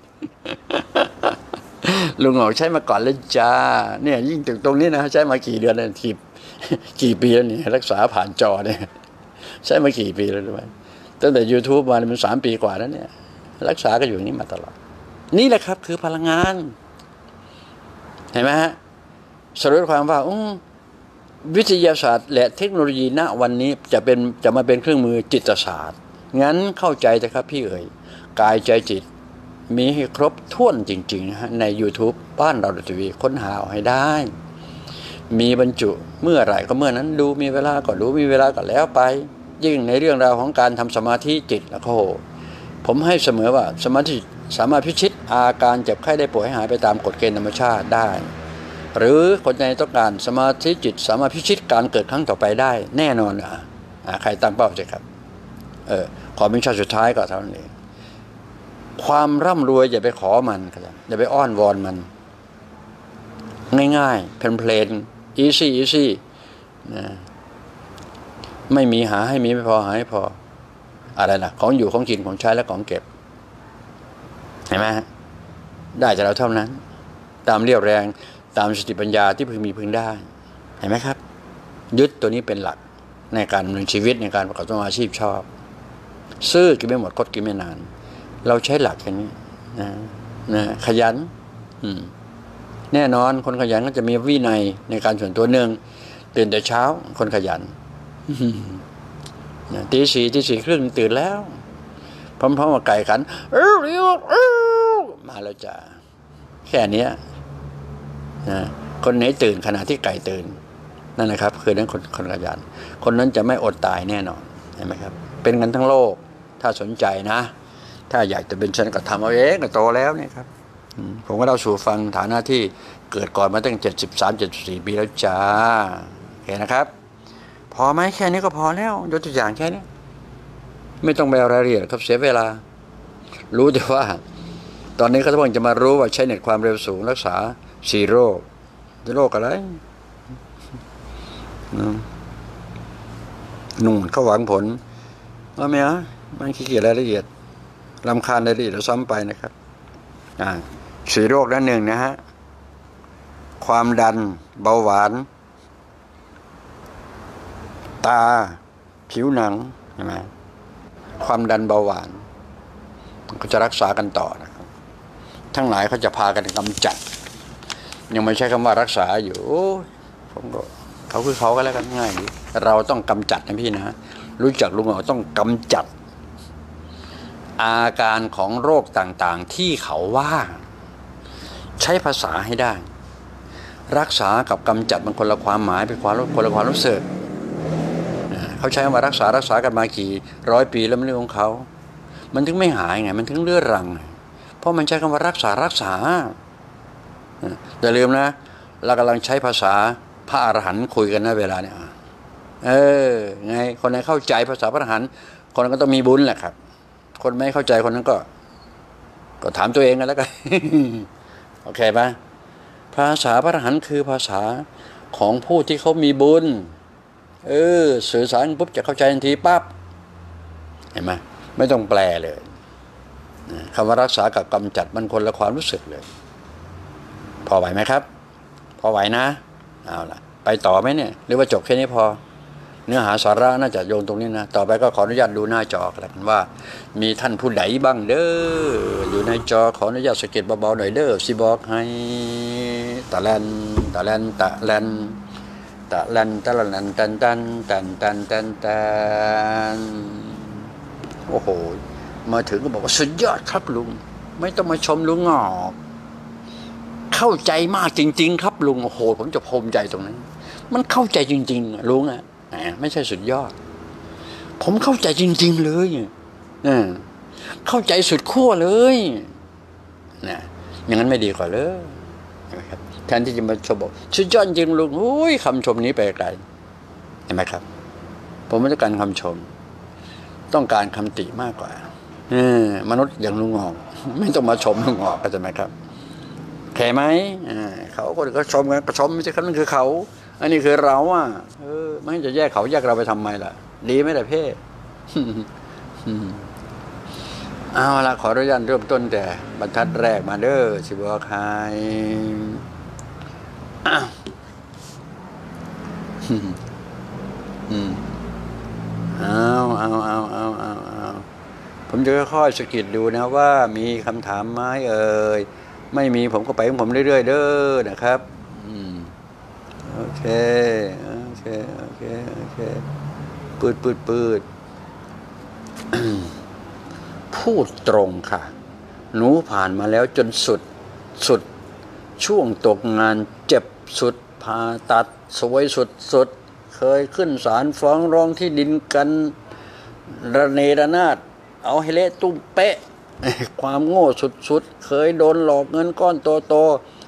ลุงออกใช้มาก่อนแล้วจ้าเนี่ยยิ่งถึงตรงนี้นะใช้มากี่เดือนแล้วทีกี่ปีแล้วเนี่ยรักษาผ่านจอเนี่ยใช้มากี่ปีแล้วด้วยตั้งแต่ YouTube มามันสามปีกว่าแล้วเนี่ยรักษาก็อยู่อย่างนี้มาตลอดนี่แหละครับคือพลังงานเห็นไหมฮะสรุปความว่าอืวิทยาศาสตร์และเทคโนโลยีณวันนี้จะเป็นจะมาเป็นเครื่องมือจิตศาสตร์งั้นเข้าใจแต่ครับพี่เอ๋ยกายใจจิตมีให้ครบถ้วนจริงๆนะฮะใน YouTube บ้านเราทีวีค้นหาเอาให้ได้มีบรรจุเมื่อไหร่ก็เมื่อนั้นดูมีเวลาก็ดูมีเวลาก็แล้วไปยิ่งในเรื่องราวของการทำสมาธิจิตแล้วโอ้ผมให้เสมอว่าสมาธิสามารถพิชิตอาการเจ็บไข้ได้ป่วยให้หายไปตามกฎเกณฑ์ธรรมชาติได้หรือคนในต้องการสมาธิจิตสามารถพิชิตการเกิดครั้งต่อไปได้แน่นอนอ่ะใครตั้งเป้าใช่ครับเออขอเป็นชาติสุดท้ายก็เท่านั้นเองความร่ำรวยอย่าไปขอมันครับอย่าไปอ้อนวอนมันง่ายๆเพลนๆ easy easy นะไม่มีหาให้มีไม่พอหาให้พออะไรล่ะของอยู่ของกินของใช้และของเก็บเห็นไหมได้จากเราเท่านั้นตามเรี่ยวแรงตามสติปัญญาที่พึงมีพึงได้เห็นไหมครับยึดตัวนี้เป็นหลักในการดำเนินชีวิตในการประกอบอาชีพชอบซื่อกินไม่หมดคดกินไม่นานเราใช้หลักแค่นี้นะนะขยันอืมแน่นอนคนขยันก็จะมีวินัยในการส่วนตัวหนึ่งตื่นแต่เช้าคนขยันตีสี่ตีสี่ครึ่งตื่นแล้วพร้อมๆกับไก่ขันเออเร็วเออมาแล้วจ้าแค่นี้นะคนไหนตื่นขณะที่ไก่ตื่นนั่นนะครับคือนั้นคนคนขยันคนนั้นจะไม่อดตายแน่นอนเห็นไหมครับเป็นกันทั้งโลกถ้าสนใจนะถ้าอยากจะเป็นฉันก็ทำเอาเองก็โตแล้วเนี่ยครับผมก็เล่าสู่ฟังฐานะที่เกิดก่อนมาตั้งเจ็ดสิบสามเจ็ดสิบสี่ปีแล้วจ้าเห็นนะครับพอไหมแค่นี้ก็พอแล้วยกตัวอย่างแค่นี้ไม่ต้องไปเอารายละเอียดครับเสียเวลารู้แต่ว่าตอนนี้เขาต้องจะมารู้ว่าใช้เน็ตความเร็วสูงรักษาสี่โรคโรคอะไรนุ่งเขาหวังผลว่าไหมฮะมันขี้เกียจรายละเอียดรำคาญรายละเอียดแล้วซ้ำไปนะครับอ่าสี่โรคนั้นหนึ่งนะฮะความดันเบาหวานตาผิวหนังใช่ไหมความดันเบาหวานก็จะรักษากันต่อนะครับทั้งหลายเขาจะพากันกำจัดยังไม่ใช่คำว่ารักษาอยู่ผมก็เขาคือเขาก็แล้วกันง่ายดีเราต้องกำจัดนะพี่นะรู้จักลุงเราต้องกำจัดอาการของโรคต่างๆที่เขาว่าใช้ภาษาให้ได้รักษากับกำจัดมันคนละความหมายเป็นความคนละความรู้สึกเขาใช้มารักษารักษากันมากี่ร้อยปีแล้วมันเรื่องของเขามันถึงไม่หายไงมันถึงเลื่อนรังเพราะมันใช้คำว่ารักษารักษาอย่าลืมนะเรากำลังใช้ภาษาพระอรหันต์คุยกันนะเวลาเนี่ยเออไงคนไหนเข้าใจภาษาพระอรหันต์คนนั้นก็ต้องมีบุญแหละครับคนไม่เข้าใจคนนั้นก็ก็ถามตัวเองกันแล้วกันโอเคปะภาษาพระอรหันต์คือภาษาของผู้ที่เขามีบุญเออสื่อสารปุ๊บจะเข้าใจทันทีปั๊บเห็นไหมไม่ต้องแปลเลยคำว่ารักษากับกำจัดมันคนละความรู้สึกเลยพอไหวไหมครับพอไหวนะเอาล่ะไปต่อไหมเนี่ยหรือว่าจบแค่นี้พอเนื้อหาสาระน่าจะโยงตรงนี้นะต่อไปก็ขออนุญาตดูหน้าจอกันว่ามีท่านผู้ใดบ้างเด้ออยู่ในจอขออนุญาตสะกิดเบาๆหน่อยเด้อสิบอกให้ตะแลนตะแลนตะแลนตะแลนตะแลนตันตันตันตันตันตันโอ้โหมาถึงก็บอกว่าสุดยอดครับลุงไม่ต้องมาชมลุงหรอกเข้าใจมากจริงๆครับลุงโอ้โหผมจะภูมิใจตรงนั้นมันเข้าใจจริงๆลุงอ่ะไม่ใช่สุดยอดผมเข้าใจจริงๆเลยอ่าเข้าใจสุดขั้วเลยนะอย่างนั้นไม่ดีกว่าเลยแทนที่จะมาชมบอกสุดยอดจริงลุงอุ้ยคำชมนี้ไปไกลเห็นไหมครับผมไม่ต้องการคำชมต้องการคำติมากกว่าเออมนุษย์อย่างลุงงอกไม่ต้องมาชมลุงงอกเข้าใจไหมครับแค่ไหมอ่าเขาคนก็ชมกันก็ชมไม่ใช่ครับนั่นคือเขาอันนี้คือเราอ่ะเออไม่จะแยกเขาแยกเราไปทำไมล่ะดีไหมล่ะเพ่เอาละขออนุญาตเริ่มต้นแต่บรรทัดแรกมาเด้อสิบอกใครอ้าวเอาเอาเอาเอาเอาเอาผมจะค่อยๆสะกิดดูนะว่ามีคำถามไหมเอ่ยไม่มีผมก็ไปของผมเรื่อยๆเด้อนะครับอืมโอเคโอเคโอเคโอเคปืดปืดปืดพูดตรงค่ะหนูผ่านมาแล้วจนสุดสุดช่วงตกงานเจ็บสุดผ่าตัดสวยสุดสุดเคยขึ้นศาลฟ้องร้องที่ดินกันระเนระนาดเอาให้เละตุ้มเป๊ะความโง่สุดๆเคยโดนหลอกเงินก้อนโต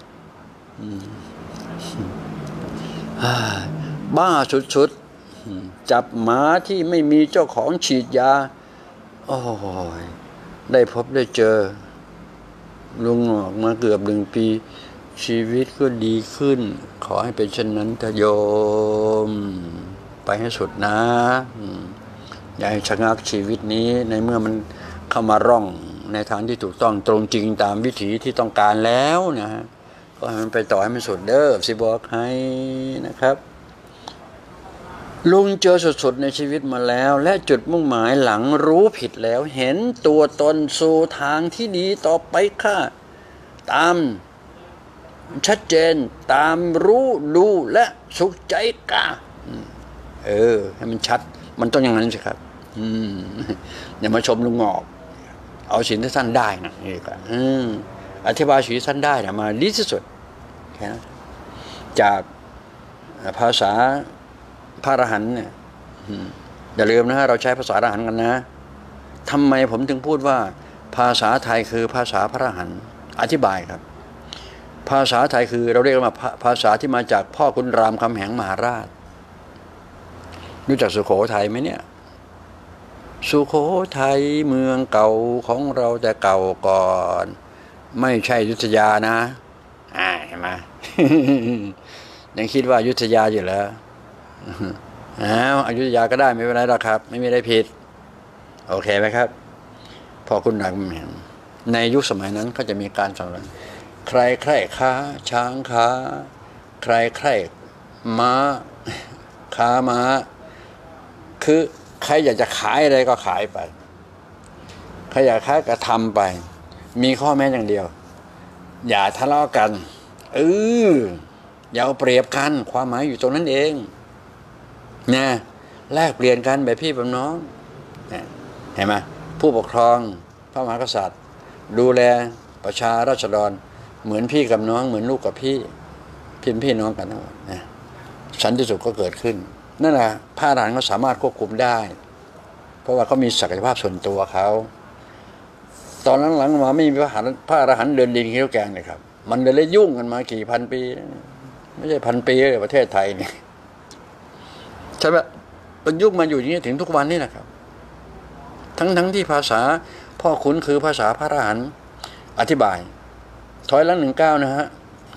ๆบ้าสุดๆจับหมาที่ไม่มีเจ้าของฉีดยาโอ้ยได้พบได้เจอลุงออกมาเกือบหนึ่งปีชีวิตก็ดีขึ้นขอให้เป็นเช่นนั้นเถอะโยมไปให้สุดนะอย่าให้ชะงักชีวิตนี้ในเมื่อมันเข้ามาร่องในทางที่ถูกต้องตรงจริงตามวิถีที่ต้องการแล้วนะฮะก็ให้มันไปต่อให้มันสุดเด้อสิบอกให้นะครับลุงเจอสุดๆในชีวิตมาแล้วและจุดมุ่งหมายหลังรู้ผิดแล้วเห็นตัวตนสู่ทางที่ดีต่อไปค่ะตามชัดเจนตามรู้ดูและสุขใจกล้าเออให้มันชัดมันต้องอย่างนั้นสิครับอืมอย่ามาชมลุงงอกเอาสิ่งที่ท่านได้นะนี่ก็อืมอธิบายสิ่งที่ท่านได้นะมาดีที่สุดแค่นั้นจากภาษาพระอรหันต์เนี่ยอย่าลืมนะเราใช้ภาษาอรหันต์กันนะทำไมผมถึงพูดว่าภาษาไทยคือภาษาพระอรหันต์อธิบายครับภาษาไทยคือเราเรียกว่าภาษาที่มาจากพ่อขุนรามคำแหงมหาราชรู้จักสุโขทัยไหมเนี่ยสุโขทัยเมืองเก่าของเราแต่เก่าก่อนไม่ใช่อยุธยานะอ่าเห็นไหม ยังคิดว่าอยุธยาอยู่แล้วอ้าวอยุธยาก็ได้ไม่เป็นไรหรอกครับไม่มีอะไรผิดโอเคไหมครับพอคุณหนักเห็นในยุคสมัยนั้นก็จะมีการสั่งใครใครค้าช้างค้าใครใครม้าค้าม้าคือใครอยากจะขายอะไรก็ขายไปใครอยากขายก็ทำไปมีข้อแม้อย่างเดียวอย่าทะเลาะกันเอออย่าเอาเปรียบกันความหมายอยู่ตรงนั้นเองนะแลกเปลี่ยนกันแบบพี่แบบน้องเห็นไหมผู้ปกครองพระมหากษัตริย์ดูแลประชาราษฎรเหมือนพี่กับน้องเหมือนลูกกับพี่พี่พี่น้องกันทั้งหมดนะสันติสุขก็เกิดขึ้นนั่นแหละพระอรหันต์เขาสามารถควบคุมได้เพราะว่าเขามีศักยภาพส่วนตัวเขาตอนหลังๆมาไม่มีพระอรหันต์พระอรหันต์เดินดินเขี้ยวแกงเลยครับมันเลยยุ่งกันมากี่พันปีไม่ใช่พันปีเลยประเทศไทยนี่ใช่ไหมมันยุ่งมาอยู่อย่างนี้ถึงทุกวันนี้นะครับทั้งทั้งที่ภาษาพ่อขุนคือภาษาพระอรหันต์อธิบายถอยหลังหนึ่งเก้านะฮะ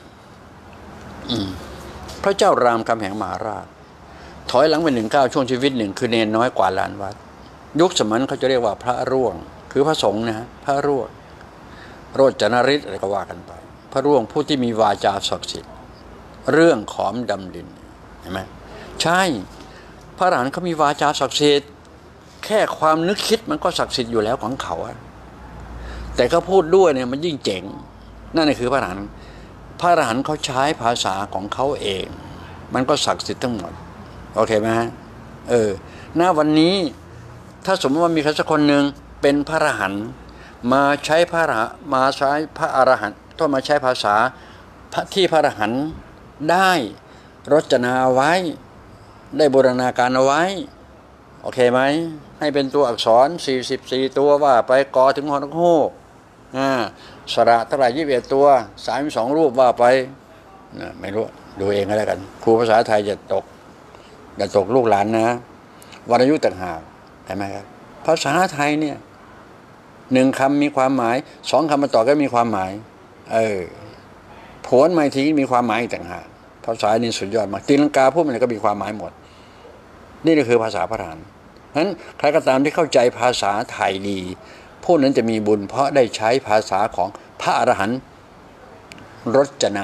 พระเจ้ารามคำแหงมหาราชถอยหลังไปหนึ่งเก้าช่วงชีวิตหนึ่งคือเนนน้อยกว่าล้านวัดยุคสมัยเขาจะเรียกว่าพระร่วงคือพระสงฆ์นะฮะพระร่วงโรจนฤทธิ์อะไรก็ว่ากันไปพระร่วงผู้ที่มีวาจาศักดิ์สิทธิ์เรื่องขอมดำดินเห็นไหมใช่พระอรหันต์เขามีวาจาศักดิ์สิทธิ์แค่ความนึกคิดมันก็ศักดิ์สิทธิ์อยู่แล้วของเขาแต่เขาพูดด้วยเนี่ยมันยิ่งเจ๋งนั่นคือพระอรหันต์พระอรหันต์เขาใช้ภาษาของเขาเองมันก็ศักดิ์สิทธิ์ทั้งหมดโอเคไหมฮะเออณวันนี้ถ้าสมมติว่ามีใครสักคนหนึ่งเป็นพระอรหันต์มาใช้พระอรหันต์มาใช้พระอรหันต์ต้องมาใช้ภาษาที่พระอรหันต์ได้รจนาเอาไว้ได้บูรณาการเอาไว้โอเคไหมให้เป็นตัวอักษรสี่สิบสี่ตัวว่าไปกอถึงฮอนกฮูกอ่าสระเท่าไหร่ยี่สิบเอ็ดตัวสามสิบสองรูปว่าไปนะไม่รู้ดูเองก็แล้วกันครูภาษาไทยจะตกจะตกลูกหลานนะวรรณยุกต์ต่างหากเห็นไหมครับภาษาไทยเนี่ยหนึ่งคำมีความหมายสองคำมาต่อก็มีความหมายเออผวนมาทีมีความหมายอีกต่างหากภาษานี่สุดยอดมากตีลังกาพูดมันก็มีความหมายหมดนี่ก็คือภาษาพระธรรมนั้นใครก็ตามที่เข้าใจภาษาไทยดีผู้นั้นจะมีบุญเพราะได้ใช้ภาษาของพระอรหันต์รจนา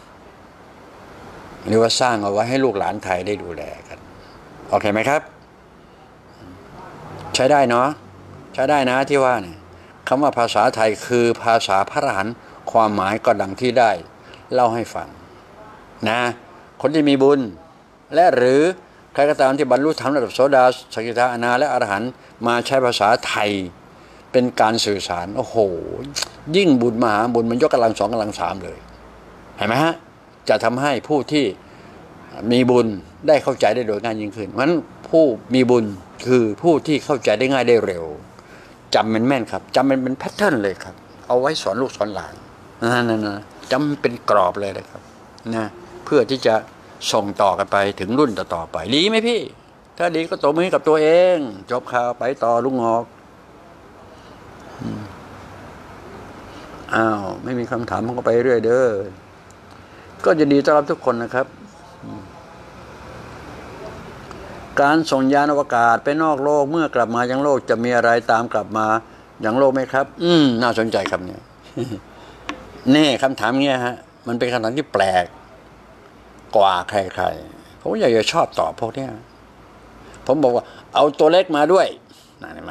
หรือว่าสร้างเอาไว้ให้ลูกหลานไทยได้ดูแลกันโอเคไหมครับใช้ได้เนาะใช้ได้นะที่ว่าเนี่ยคำว่าภาษาไทยคือภาษาพระอรหันต์ความหมายก็ดังที่ได้เล่าให้ฟังนะคนที่มีบุญและหรือใครก็ตามที่บรรลุธรรมระดับโสดาสกิทาอนาและอรหันต์มาใช้ภาษาไทยเป็นการสื่อสารโอ้โหยิ่งบุญมหาบุญมันยกกำลังสองกำลังสามเลยเห็นไหมฮะจะทำให้ผู้ที่มีบุญได้เข้าใจได้โดยง่ายยิ่งขึ้นเพราะฉะนั้นผู้มีบุญคือผู้ที่เข้าใจได้ง่ายได้เร็วจำมันแม่นครับจำมันเป็นแพทเทิร์นเลยครับเอาไว้สอนลูกสอนหลานนั่นนะจำเป็นกรอบเลยนะครับนะเพื่อที่จะส่งต่อกันไปถึงรุ่นต่อๆไปดีไหมพี่ถ้าดีก็ตบมือกับตัวเองจบข่าวไปต่อลุงงอกอ้าวไม่มีคำถามมันก็ไปเรื่อยเด้อก็จะดีต้อนรับทุกคนนะครับการส่งยานอวกาศไปนอกโลกเมื่อกลับมายังโลกจะมีอะไรตามกลับมาอย่างโลกไหมครับอืมน่าสนใจครับเนี่ยนี่คำถามเงี้ยฮะมันเป็นคำถามที่แปลกกว่าใครๆผมอยากจะชอบตอบพวกเนี้ยผมบอกว่าเอาตัวเล็กมาด้วยนั่นมา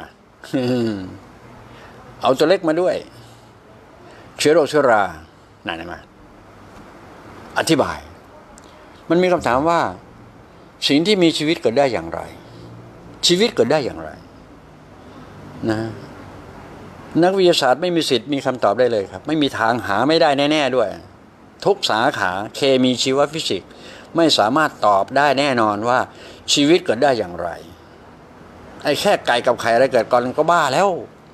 เอาตัวเล็กมาด้วยเชื้อโรคเชื้อรานั่นมาอธิบายมันมีคำถามว่าสิ่งที่มีชีวิตเกิดได้อย่างไรชีวิตเกิดได้อย่างไรนะนักวิทยาศาสตร์ไม่มีสิทธิ์มีคำตอบได้เลยครับไม่มีทางหาไม่ได้แน่ๆด้วยทุกสาขาเคมีชีวฟิสิกส์ไม่สามารถตอบได้แน่นอนว่าชีวิตเกิดได้อย่างไรไอ้แค่ไก่กับไข่อะไรเกิดก่อนก็บ้าแล้ว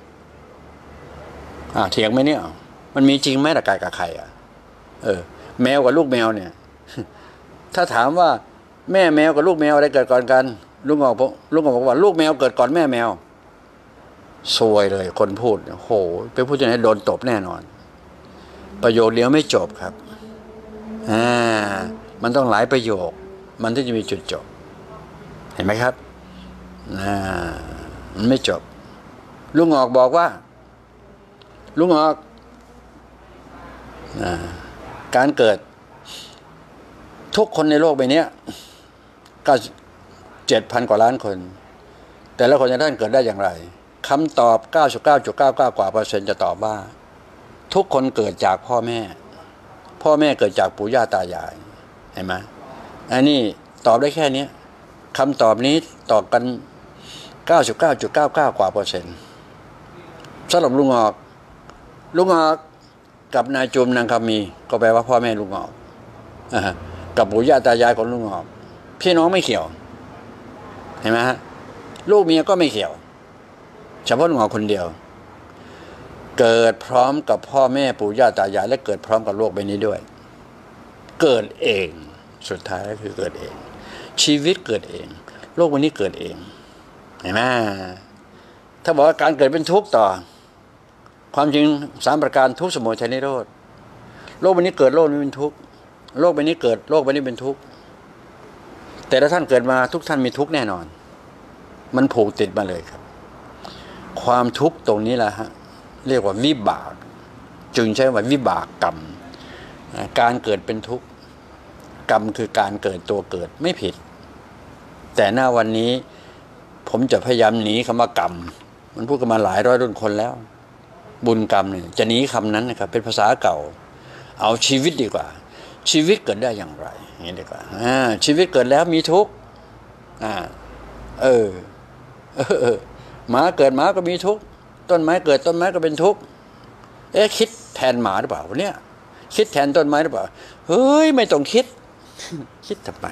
อ่าเถียงไหมเนี่ยมันมีจริงไหมแต่ไก่กับไข่อ่ะเออแมวกับลูกแมวเนี่ยถ้าถามว่าแม่แมวกับลูกแมวอะไรเกิดก่อนกันลุงบอกลุงบอกว่าลูกแมวเกิดก่อนแม่แมวซวยเลยคนพูดโอ้โหไปพูดอย่างนี้โดนตบแน่นอนประโยคเดียวไม่จบครับอ่ามันต้องหลายประโยคมันถึงจะมีจุดจบเห็นไหมครับอ่ามันไม่จบลุงออกบอกว่าลุงออกอ่าการเกิดทุกคนในโลกใบนี้ก็เจ็ดพันกว่าล้านคนแต่ละคนจะท่านเกิดได้อย่างไรคำตอบ เก้าสิบเก้าจุดเก้าเก้า กว่าเปอร์เซ็นต์จะตอบว่าทุกคนเกิดจากพ่อแม่พ่อแม่เกิดจากปู่ย่าตายายเห็นไหมอันนี้ตอบได้แค่นี้คำตอบนี้ตอบกัน เก้าสิบเก้าจุดเก้าเก้า กว่าเปอร์เซ็นต์สำหรับลุงออกลุงออกกับนายจุมนางคำมีก็แปลว่าพ่อแม่ลุงออกอ่ากับปู่ย่าตายายของลุงออกพี่น้องไม่เกี่ยวเห็นไหมฮะลูกเมียก็ไม่เกี่ยวเฉพาะลุงออกคนเดียวเกิดพร้อมกับพ่อแม่ปู่ย่าตายายและเกิดพร้อมกับโลกใบนี้ด้วยเกิดเองสุดท้ายก็คือเกิดเองชีวิตเกิดเองโลกใบนี้เกิดเองเห็นไหมถ้าบอกว่าการเกิดเป็นทุกข์ต่อความจริงสามประการทุกข์สมุทัยนิโรธโลกใบนี้เกิดโลกนี้เป็นทุกข์โลกใบนี้เกิดโลกใบนี้เป็นทุกข์แต่ละท่านเกิดมาทุกท่านมีทุกข์แน่นอนมันผูกติดมาเลยครับความทุกข์ตรงนี้แหละฮะเรียกว่าวิบากจึงใช้ว่าวิบากกรรมการเกิดเป็นทุกข์กรรมคือการเกิดตัวเกิดไม่ผิดแต่หน้าวันนี้ผมจะพยายามหนีคำว่ากรรมมันพูดกันมาหลายร้อยรุ่นคนแล้วบุญกรรมเนี่ยจะหนีคำนั้นนะครับเป็นภาษาเก่าเอาชีวิตดีกว่าชีวิตเกิดได้อย่างไรอย่างนี้ดีกว่าอ่าชีวิตเกิดแล้วมีทุกข์อ่าเออเออหมาเกิดหมาก็มีทุกข์ต้นไม้เกิดต้นไม้ก็เป็นทุกข์เอ๊ะคิดแทนหมาหรือเปล่าเนี่ยคิดแทนต้นไม้หรือเปล่าเฮ้ยไม่ต้องคิดคิดทำไม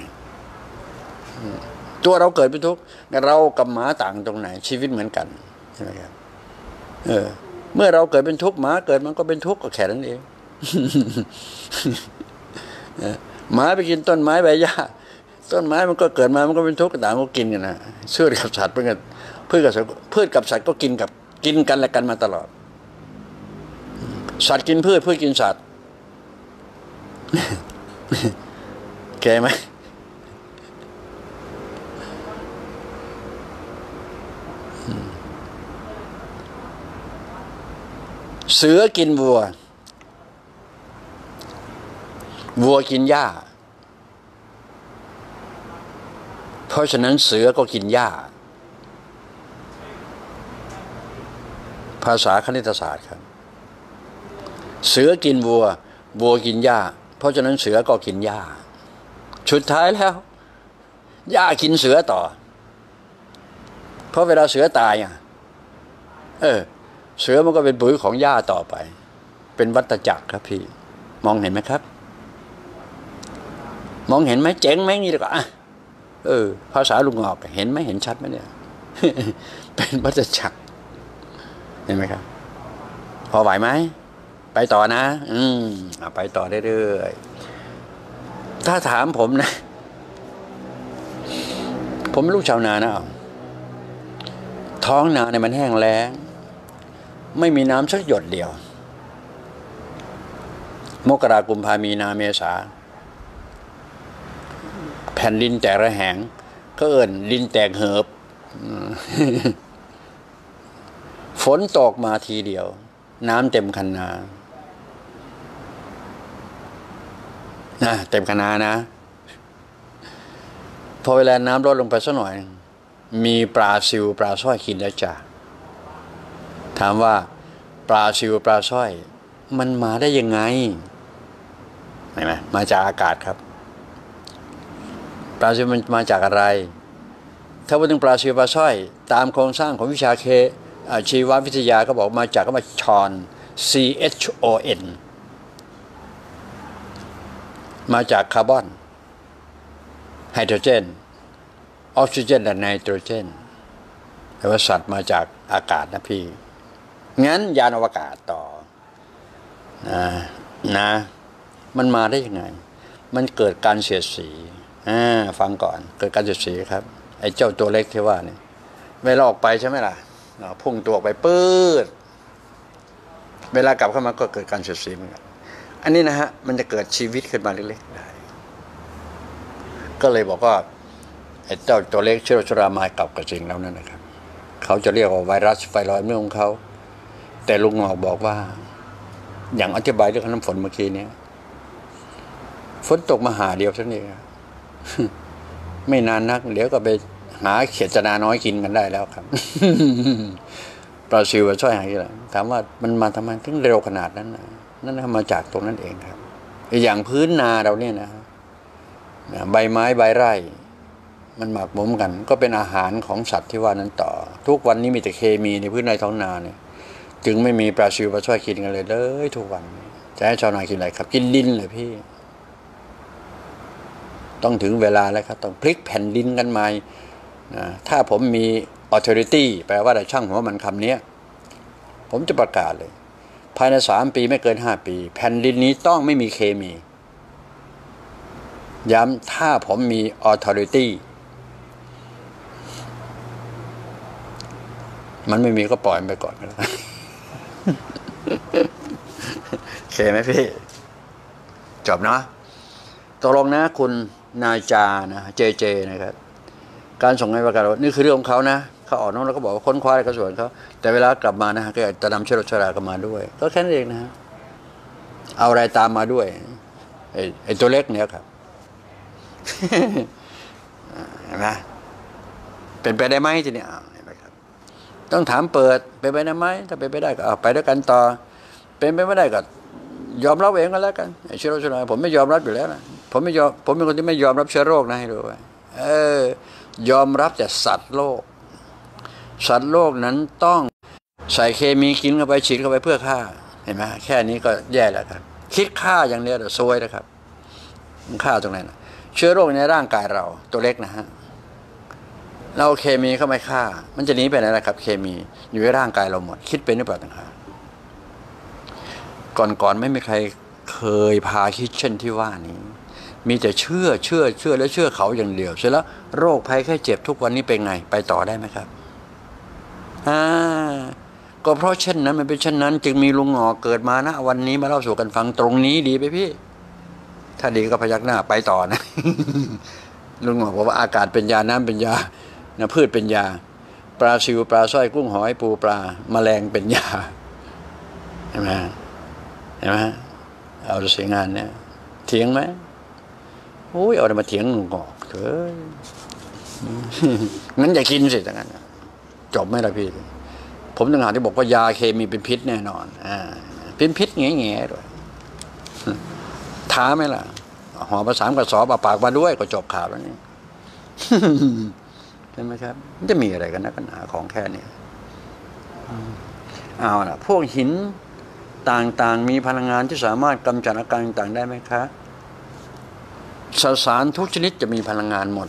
ตัวเราเกิดเป็นทุกข์เรากับหมาต่างตรงไหนชีวิตเหมือนกันใช่ไหมครับเออเมื่อเราเกิดเป็นทุกข์หมาเกิดมันก็เป็นทุกข์ก็แค่นั้นเองหมาไปกินต้นไม้ใบหญ้าต้นไม้มันก็เกิดมามันก็เป็นทุกข์ต่างก็กินกันนะพืชกับสัตว์เพื่อนพืชกับสัตว์พืชกับสัตว์ก็กินกับกินกันและกันมาตลอดสัตว์กินพืชพืชกินสัตว์แก่ไหมเสือกินวัววัวกินหญ้าเพราะฉะนั้นเสือก็กินหญ้าภาษาคณิตศาสตร์ครับเสือกินวัววัวกินหญ้าเพราะฉะนั้นเสือก็กินหญ้าสุดท้ายแล้วหญ้ากินเสือต่อเพราะเวลาเสือตายอ่ะเออเสือมันก็เป็นปุ๋ยของหญ้าต่อไปเป็นวัฏจักรครับพี่มองเห็นไหมครับมองเห็นไหมเจ๋งไหมนี่ดีกว่าเออภาษาลุงงอกเห็นไหมเห็นชัดไหมเนี่ยเป็นวัฏจักรเห็นไหมครับพอไหวไหมไปต่อนะอืมไปต่อเรื่อยๆถ้าถามผมนะผมเป็นลูกชาวนานะท้องนาเนี่ยมันแห้งแล้งไม่มีน้ำสักหยดเดียวมกราคมกุมภามีนาเมษาแผ่นดินแตกระแหงก็เอิ้นดินแตกเหิบฝนตกมาทีเดียวน้ำเต็มคันนานะเต็มคันนานะพอเวลาน้ำลดลงไปสักหน่อยมีปลาซิวปลาสร้อยกินแล้วจ้ะถามว่าปลาซิวปลาสร้อยมันมาได้ยังไงเห็นไหมมาจากอากาศครับปลาซิวมันมาจากอะไรถ้าพูดถึงปลาซิวปลาสร้อยตามโครงสร้างของวิชาเคชีววิทยาก็บอกมาจากคำว่าชอน C H O N มาจากคาร์บอนไฮโดรเจนออกซิเจนและไนโตรเจนแต่ว่าสัตว์มาจากอากาศนะพี่งั้นยานอวกาศต่อนะนะมันมาได้ยังไงมันเกิดการเสียดสีอ่าฟังก่อนเกิดการเสียดสีครับไอ้เจ้าตัวเล็กที่ว่านี่เวลาออกไปใช่ไหมล่ะพุ่งตัวออกไปปื๊ดเวลากลับเข้ามาก็เกิดการเสียดสีเหมือนกันอันนี้นะฮะมันจะเกิดชีวิตขึ้นมาเล็กๆได้ก็เลยบอกว่าไอ้เจ้าตัวเล็กเชื้อรามากับกระสิงแล้วนั่นนะครับเขาจะเรียกว่าไวรัสไฟลอยด์เรื่องของเขาแต่ลุงหงอกบอกว่าอย่างอธิบายเรื่องน้ำฝนเมื่อกี้นี้ฝนตกมาหาเดียวเท่านี้ไม่นานนักเดี๋ยวก็ไปหาเขียดจนาน้อยกินกันได้แล้วครับปลาซิวช่วยหาอะไรถามว่ามันมาทำไมถึงเร็วขนาดนั้นนะนั่นมาจากตรงนั้นเองครับอย่างพื้นนาเราเนี่ยนะใบไม้ใบไร่มันหมักหมมกันก็เป็นอาหารของสัตว์ที่ว่านั้นต่อทุกวันนี้มีแต่เคมีในพื้นในท้องนาเนี่ยจึงไม่มีปลาซิวปลาช่วยกินกันเลยเลยทุกวันจะให้ชาวนากินอะไรครับกินดินเลยพี่ต้องถึงเวลาแล้วครับต้องพลิกแผ่นดินกันใหม่นะถ้าผมมี authority แปลว่าอะไรช่างหัวมันคำนี้ผมจะประกาศเลยภายในสามปีไม่เกินห้าปีแผ่นดินนี้ต้องไม่มีเคมีย้ำถ้าผมมี authority มันไม่มีก็ปล่อยมันไปก่อนก็ได้โอเคไหมพี่จบเนาะตกลงนะคุณนาจานะเจเจนะครับการส่งให้ประกาศนี่คือเรื่องของเขานะเขาออกน้องแล้วก็บอกว่าค้นคว้าอะไรก็ส่วนเขาแต่เวลากลับมานะก็จะนำเชื้อราเข้ามาด้วยก็แค่นั้นเองนะเอาอะไรตามมาด้วยไอ้ไอ้ตัวเล็กเนี่ยครับเห็นไหมเป็นไปได้ไหมทีนี้เห็นไหมครับต้องถามเปิดเป็นไปได้ไหมถ้าเป็นไปได้ก็เอาไปด้วยกันต่อเป็นไปไม่ได้ก็ยอมรับเองก็แล้วกันเชื้อโรคผมไม่ยอมรับอยู่แล้วนะผมไม่ยอมผมเป็นคนที่ไม่ยอมรับเชื้อโรคนะให้รู้ไว้เออยอมรับแต่สัตว์โลกสัตว์โลกนั้นต้องใส่เคมีกินเข้าไปฉีดเข้าไปเพื่อฆ่าเห็นไหมแค่นี้ก็แย่แล้วครับคิดฆ่าอย่างเดียวเดี๋ยวซวยนะครับมันฆ่าตรงไหนนะเชื้อโรคในร่างกายเราตัวเล็กนะฮะเราเคมีเข้าไปฆ่ามันจะหนีไปไหนล่ะครับเคมีอยู่ในร่างกายเราหมดคิดเป็นหรือเปล่าต่างหากก่อนๆไม่มีใครเคยพาคิดเช่นที่ว่านี้มีแต่เชื่อเชื่อเชื่อและเชื่อเขาอย่างเดียวเสร็จแล้วโรคภัยแค่เจ็บทุกวันนี้เป็นไงไปต่อได้ไหมครับอ่าก็เพราะเช่นนั้นมันเป็นเช่นนั้น จึงมีลุงหงอเกิดมานะวันนี้มาเล่าสู่กันฟังตรงนี้ดีไปพี่ถ้าดีก็พยักหน้าไปต่อนะ ลุงหงอบอกว่าอากาศเป็นยาน้ำเป็นยานะพืชเป็นยาปลาซิวปลาสร้อยกุ้งหอยปูปลาแมลงเป็นยาเห็นไหมเห็นไหมเอาเสียงานเนี่ยเถียงไหมโอ้ยเอาอะไรมาเถียงลุงหงอเถอะงั้นอย่ากินสิอย่างนั้นจบไหมล่ะพี่ผมต่างหากที่บอกว่ายาเคมีเป็นพิษแน่นอนอ่าเป็นพิษแง่ๆด้วยท้าไหมล่ะห่อภาษามกระสอบปากมาด้วยก็จบข่าวแล้วนี่ใช่ไหมครับมันจะมีอะไรกันนะกันหาของแค่นี้เอาล่ะพวกหินต่างๆมีพลังงานที่สามารถกำจัดอาการต่างๆได้ไหมคะสสารทุกชนิดจะมีพลังงานหมด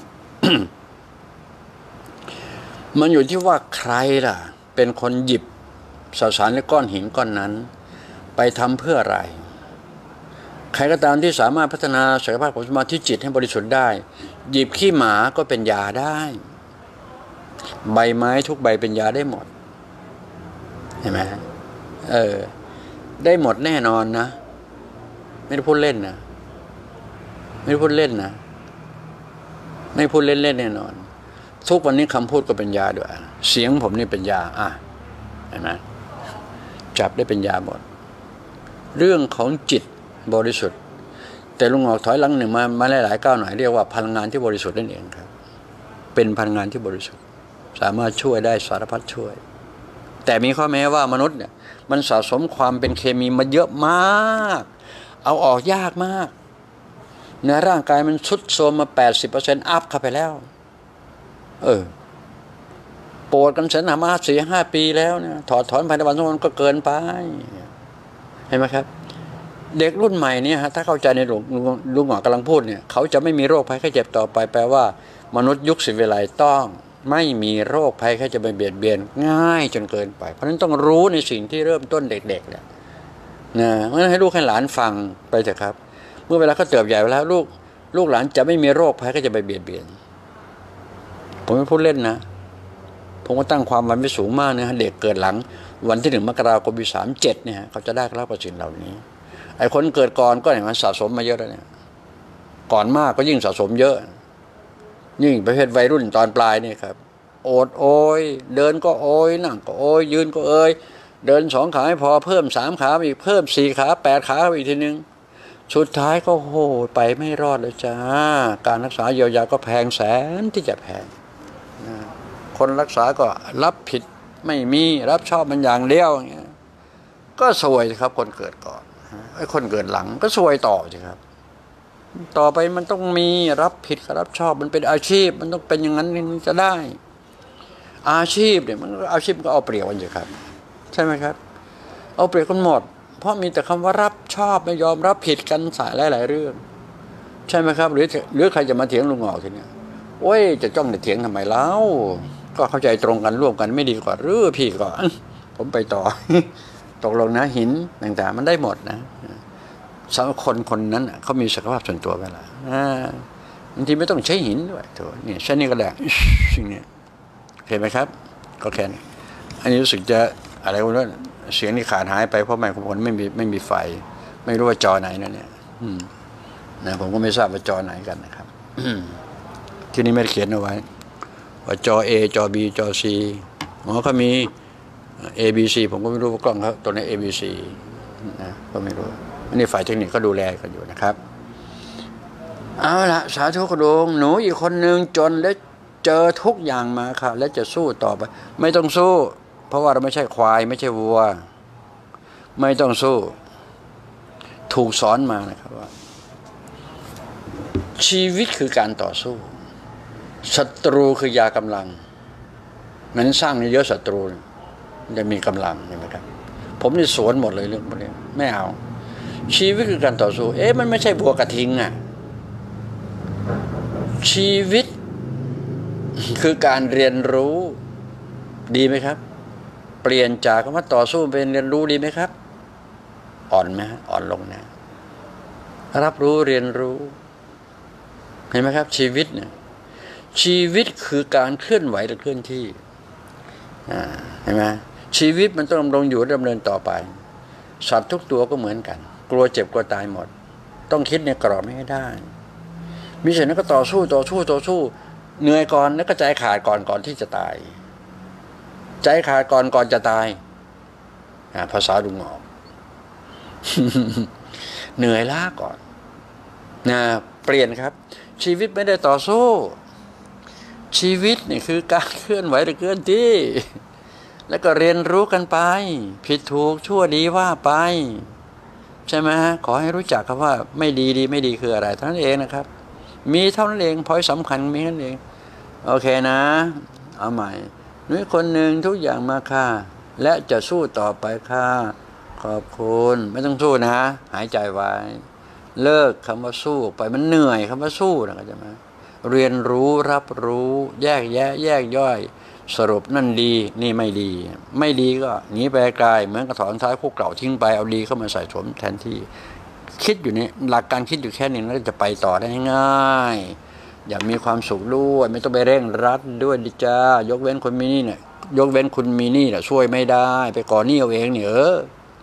มันอยู่ที่ว่าใครล่ะเป็นคนหยิบสสารและก้อนหินก้อนนั้นไปทำเพื่ออะไรใครก็ตามที่สามารถพัฒนาศักยภาพของสมาธิจิตให้บริสุทธิ์ได้หยิบขี้หมาก็เป็นยาได้ใบไม้ทุกใบเป็นยาได้หมดเห็นไหมเออได้หมดแน่นอนนะไม่ได้พูดเล่นนะไม่ได้พูดเล่นนะไม่พูดเล่นเล่นแน่นอนทุกวันนี้คำพูดก็เป็นยาด้วยเสียงผมนี่เป็นยาอ่ะเห็นไหมจับได้เป็นยาหมดเรื่องของจิตบริสุทธิ์แต่ลุงออกถอยหลังหนึ่งมามาหลายๆก้าวหน่อยเรียกว่าพลังงานที่บริสุทธิ์นั่นเองครับเป็นพลังงานที่บริสุทธิ์สามารถช่วยได้สารพัดช่วยแต่มีข้อแม้ว่ามนุษย์เนี่ยมันสะสมความเป็นเคมีมาเยอะมากเอาออกยากมากในร่างกายมันทรุดโทรมมา แปดสิบเปอร์เซ็นต์ อัพเข้าไปแล้วเออปวดกันเสนหามาสี่ห้าปีแล้วเนี่ยถอดถอนภายในวันสองวันก็เกินไปเห็นไหมครับเด็กรุ่นใหม่เนี่ยฮะถ้าเข้าใจในหลวงลุงหมอกำลังพูดเนี่ยเขาจะไม่มีโรคภัยไข้เจ็บต่อไปแปลว่ามนุษย์ยุคศิลวิไลต้องไม่มีโรคภัยไข้เจ็บเบียดเบียนง่ายจนเกินไปเพราะฉะนั้นต้องรู้ในสิ่งที่เริ่มต้นเด็กๆเนี่ยนะเพราะฉะนั้นให้ลูกให้หลานฟังไปเถอะครับเมื่อเวลาเขาเติบใหญ่แล้วลูกลูกหลานจะไม่มีโรคภัยไข้เจ็บเบียดเบียนผมไม่พูดเล่นนะผมก็ตั้งความหวังไว้สูงมากนะเด็กเกิดหลังวันที่หนึ่งมกราคมปีสามเจ็ดเนี่ยเขาจะได้รับประสิ่งเหล่านี้ไอ้คนเกิดก่อนก็อย่างนั้นสะสมมาเยอะแล้วเนี่ยก่อนมากก็ยิ่งสะสมเยอะยิ่งประเภทวัยรุ่นตอนปลายนี่ครับโอดโอยเดินก็โอยนั่งก็โอยยืนก็เอยเดินสองขาไม่พอเพิ่มสามขาอีกเพิ่มสี่ขาแปดขาอีกทีนึงสุดท้ายก็โหไปไม่รอดเลยจ้าการรักษาเยียวยาก็แพงแสนที่จะแพงนะคนรักษาก็รับผิดไม่มีรับชอบมันอย่างเดียวอย่างเงี้ยก็ซวยครับคนเกิดก่อนไอ้คนเกิดหลังก็ซวยต่อสิครับต่อไปมันต้องมีรับผิดกับรับชอบมันเป็นอาชีพมันต้องเป็นอย่างนั้นมันจะได้อาชีพเนี่ยมันอาชีพก็เอาเปรียบกันอยู่ครับใช่ไหมครับเอาเปรียบกันหมดเพราะมีแต่คำว่ารับชอบไม่ยอมรับผิดกันสายหลายๆเรื่องใช่ไหมครับหรือหรือใครจะมาเถียงลุงหงอกทีเนี้ยโอ้ยจะจ้องแต่เถียงทำไมเล่าก็เข้าใจตรงกันร่วมกันไม่ดีกว่าหรือพี่ก็ผมไปต่อตกลงนะหินต่างๆมันได้หมดนะสำหรับคนคนนั้นเขามีศักยภาพส่วนตัวไปแล้วบางทีไม่ต้องใช้หินด้วยโถเนี่ยใช้นี่ก็ได้สิ่งนี้เห็นไหมครับก็แค่นี้อันนี้รู้สึกจะอะไรวะเสียงนี่ขาดหายไปเพราะไมโครโฟนไม่มีไม่มีไฟไม่รู้ว่าจอไหนนะเนี่ยนะผมก็ไม่ทราบว่าจอไหนกันนะครับที่นี่ไม่ได้เขียนเอาไว้ว่าจอ A จอ B จอ C หมอเขามี A B C ผมก็ไม่รู้ว่ากล้องเขาตัวนี้ A B C นะก็ไม่รู้อันนี้ฝ่ายเทคนิคก็ดูแลกันอยู่นะครับเอาละสาธุกระดงหนูอีกคนนึงจนและเจอทุกอย่างมาค่ะและจะสู้ต่อไปไม่ต้องสู้เพราะว่าเราไม่ใช่ควายไม่ใช่วัวไม่ต้องสู้ถูกสอนมานะครับว่าชีวิตคือการต่อสู้ศัตรูคือยากำลังนั้นสร้างเยอะศัตรูจะมีกำลังใช่ไหมครับผมนี่สวนหมดเลยเรื่องพวกนี้ไม่เอาชีวิตคือการต่อสู้เอ๊ะมันไม่ใช่บัวกระทิงอ่ะชีวิตคือการเรียนรู้ดีไหมครับเปลี่ยนจากคำว่าต่อสู้เป็นเรียนรู้ดีไหมครับอ่อนไหมอ่อนลงนะรับรู้เรียนรู้เห็นไหมครับชีวิตเนี่ยชีวิตคือการเคลื่อนไหวและเคลื่อนที่เห็นไหมชีวิตมันต้องดำรงอยู่ดำเนินต่อไปสัตว์ทุกตัวก็เหมือนกันกลัวเจ็บกลัวตายหมดต้องคิดในกรอบไม่ให้ได้มิฉะนั้นก็ต่อสู้ต่อสู้ต่อสู้เหนื่อยก่อนแล้วก็ใจขาดก่อนก่อนที่จะตายใจขาดก่อนก่อนจะตายภาษาลุงออก เหนื่อยล้าก่อนนะเปลี่ยนครับชีวิตไม่ได้ต่อสู้ชีวิตนี่คือการเคลื่อนไหวหรือเคลื่อนที่แล้วก็เรียนรู้กันไปผิดถูกชั่วดีว่าไปใช่ไหมฮะขอให้รู้จักครับว่าไม่ดีดีไม่ดีคืออะไรเท่านั้นเองนะครับมีเท่านั้นเองพอยสำคัญมีเท่านั้นเองโอเคนะเอาใหม่นุ้ยคนหนึ่งทุกอย่างมาค่ะและจะสู้ต่อไปค่ะขอบคุณไม่ต้องสู้นะหายใจไว้เลิกคำว่าสู้ไปมันเหนื่อยคำว่าสู้นะเข้าใจไหมเรียนรู้รับรู้แยกแยะแยกย่อยสรุปนั่นดีนี่ไม่ดีไม่ดีก็หนีไปไกลเหมือนกระถอนท้ายคู่เก่าทิ้งไปเอาดีเข้ามาใส่สวมแทนที่คิดอยู่ในหลักการคิดอยู่แค่นี้แล้วจะไปต่อได้ง่ายอยากมีความสุขด้วยไม่ต้องไปเร่งรัดด้วยดิจ้ายกเว้นคนมีนี่เนี่ยยกเว้นคุณมีนี่เนี่ยช่วยไม่ได้ไปก่อหนี้เอาเองเนี่ยเออ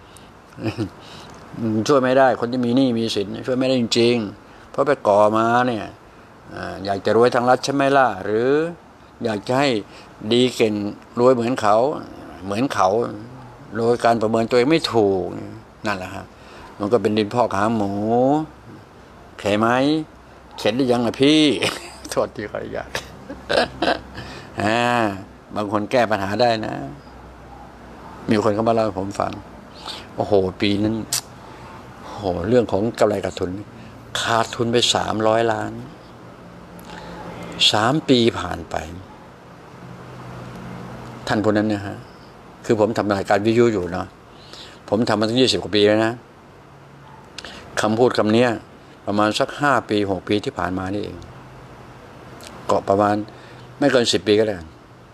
ช่วยไม่ได้คนที่มีหนี้มีสินช่วยไม่ได้จริงๆเพราะไปก่อมาเนี่ยอยากจะรวยทางรัฐใช่ไหมล่ะหรืออยากจะให้ดีเก่งรวยเหมือนเขาเหมือนเขาโดยการประเมินตัวเองไม่ถูกนั่นแหละครับมันก็เป็นดินพอกหาหมูเข็นไหมเข็นได้ยังล่ะพี่โทษที่ขออนุญาตอ่าบางคนแก้ปัญหาได้นะมีคนเข้ามาเล่าให้ผมฟังโอ้โหปีนั้นโอ้โหเรื่องของกำไรขาดทุนขาดทุนไปสามร้อยล้านสามปีผ่านไปท่านคนนั้นเนี่ยฮะคือผมทำรายการวิทยุอยู่เนาะผมทำมาตั้งยี่สิบกว่าปีแล้วนะคำพูดคำนี้ประมาณสักห้าปีหกปีที่ผ่านมานี่เองก็ประมาณไม่เกินสิบปีก็ได้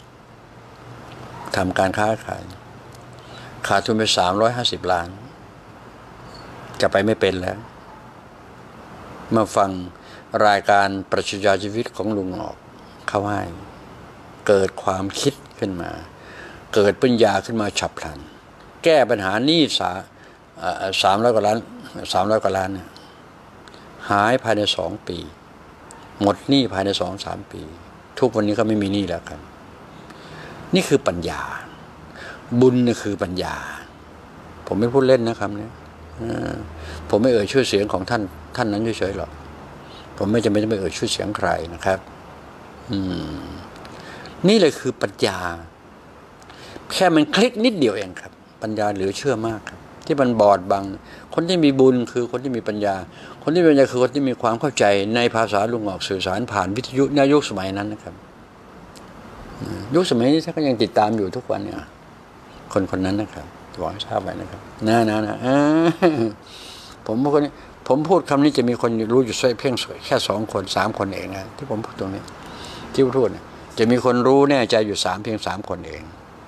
ทำการค้าขายขาดทุนไปสามร้อยห้าสิบล้านจะไปไม่เป็นแล้วมาฟังรายการปรัชญาชีวิตของลุงออกเขาให้เกิดความคิดขึ้นมาเกิดปัญญาขึ้นมาฉับพลันแก้ปัญหาหนี้สาสามร้อยกว่าล้านสามร้อยกว่าล้านเนี่ยหายภายในสองปีหมดหนี้ภายในสองสามปีทุกวันนี้ก็ไม่มีหนี้แล้วกันนี่คือปัญญาบุญนี่คือปัญญาผมไม่พูดเล่นนะครับเนี่ยผมไม่เอ่ยชื่อเสียงของท่านท่านนั้นเฉยๆหรอกผมไม่จำเป็นต้องไปเอ่ยชื่อเสียงใครนะครับอืมนี่เลยคือปัญญาแค่มันคลิกนิดเดียวเองครับปัญญาเหลือเชื่อมากครับที่มันบอดบังคนที่มีบุญคือคนที่มีปัญญาคนที่มีปัญญาคือคนที่มีความเข้าใจในภาษาลุงออกสื่อสารผ่านวิทยุในยุคสมัยนั้นนะครับยุคสมัยนี้ท่านก็ยังติดตามอยู่ทุกวันเนี่ยคนคนนั้นนะครับหวังทราบไว้นะครับนะนะนะผมพูดนี้ผมพูดคำนี้จะมีคนรู้อยู่เพียงแค่สองคนสามคนเองนะที่ผมพูดตรงนี้ที่พูดเนี่ยจะมีคนรู้แน่ใจอยู่สามเพียงสามคนเอง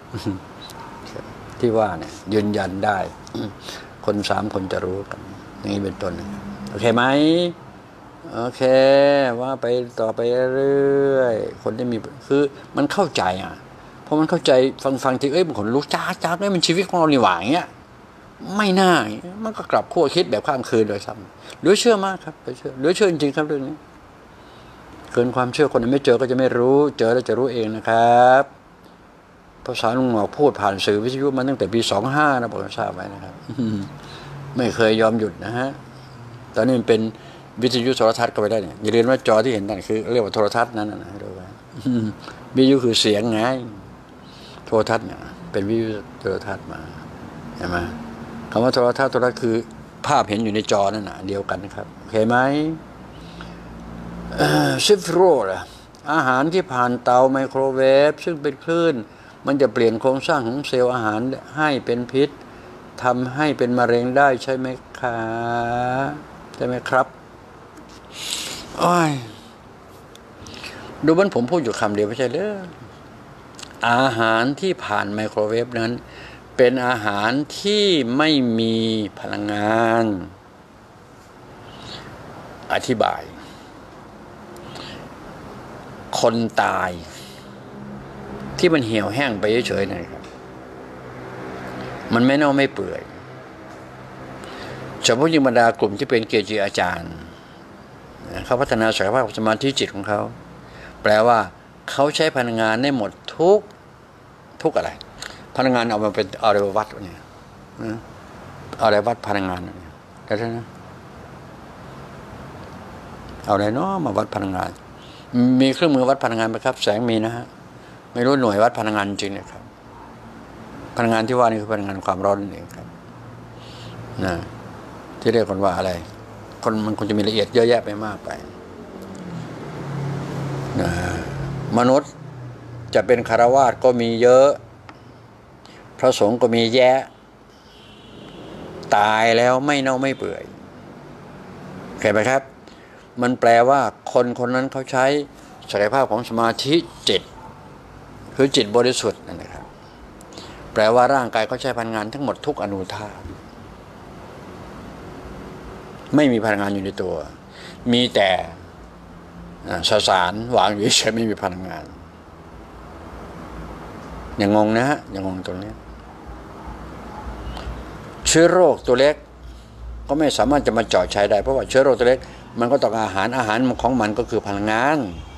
ที่ว่าเนี่ยยืนยันได้คนสามคนจะรู้กันอย่างนี้เป็นต้นโอเคไหมโอเคว่าไปต่อไปเรื่อยคนที่มีคือมันเข้าใจอ่ะเพราะมันเข้าใจฟังฟังที่เอ้ยมันคนรู้จ้าจ้าเนี่ยมันชีวิตของเรานี่หว่าอย่างเงี้ยไม่น่ามันก็กลับขั้วคิดแบบข้ามคืนโดยซ้ำเหลือเชื่อมากครับเหลือเชื่อเหลือเชื่อจริงๆครับเรื่องนี้เกินความเชื่อคนไม่เจอก็จะไม่รู้เจอแล้วจะรู้เองนะครับภาษาลุงหมอกพูดผ่านสื่อวิทยุมาตั้งแต่ปีสองห้านะผมทราบไว้นะครับไม่เคยยอมหยุดนะฮะตอนนี้มันเป็นวิทยุโทรทัศน์ก็ไปได้เนี่ยอย่าลืมว่าจอที่เห็นนั่นคือเรียกว่าโทรทัศน์นั่นนะดูไว้วิทยุคือเสียงไงโทรทัศน์เนี่ยเป็นวิทยุโทรทัศน์มาเห็นไหมคำว่าโทรทัศน์โทรทัศน์คือภาพเห็นอยู่ในจอนั่นนะเดียวกันนะครับโอเคไหมซิฟโรล่ะอาหารที่ผ่านเตาไมโครเวฟซึ่งเป็นคลื่นมันจะเปลี่ยนโครงสร้างของเซลล์อาหารให้เป็นพิษทำให้เป็นมะเร็งได้ใช่ไหมคะใช่ไหมครับโอ้ยดูมันผมพูดอยู่คำเดียวไม่ใช่เลยอาหารที่ผ่านไมโครเวฟนั้นเป็นอาหารที่ไม่มีพลังงานอธิบายคนตายที่มันเหี่ยวแห้งไปเฉยๆนะครับมันไม่เน่าไม่เปื่อยเฉพาะยิ่งบรรดากลุ่มที่เป็นเกจิอาจารย์เขาพัฒนาศักยภาพสมาธิจิตของเขาแปลว่าเขาใช้พลังงานได้หมดทุกทุกอะไรพลังงานเอามาเป็นเอาอะไรวัดเนี่ยเอาอะไรวัดพลังงานเนี่ยได้ไหมเอาอะไรเนาะมาวัดพลังงานมีเครื่องมือวัดพลังงานไหมครับแสงมีนะฮะไม่รู้หน่วยวัดพลังงานจริงนะครับพลังงานที่ว่านี่คือพลังงานความร้อนนั่นเองครับนะที่เรียกกันว่าอะไรคนมันคงจะมีละเอียดเยอะแยะไปมากไปนะมนุษย์จะเป็นคฤหัสถ์ก็มีเยอะพระสงฆ์ก็มีแยะตายแล้วไม่เน่าไม่เปื่อยเข้าใจไหมครับมันแปลว่าคนคนนั้นเขาใช้ศักยภาพของสมาธิจิตคือจิตบริสุทธิ์นั่นนะครับแปลว่าร่างกายเขาใช้พลังงานทั้งหมดทุกอนูธาตุไม่มีพลังงานอยู่ในตัวมีแต่สสารวางอยู่เฉยไม่มีพลังงานอย่างงงนะฮะอย่างงงตรงนี้เชื้อโรคตัวเล็กก็ไม่สามารถจะมาเจาะใช้ได้เพราะว่าเชื้อโรคตัวเล็กมันก็ต้องอาหารอาหารของมันก็คือพลังงาน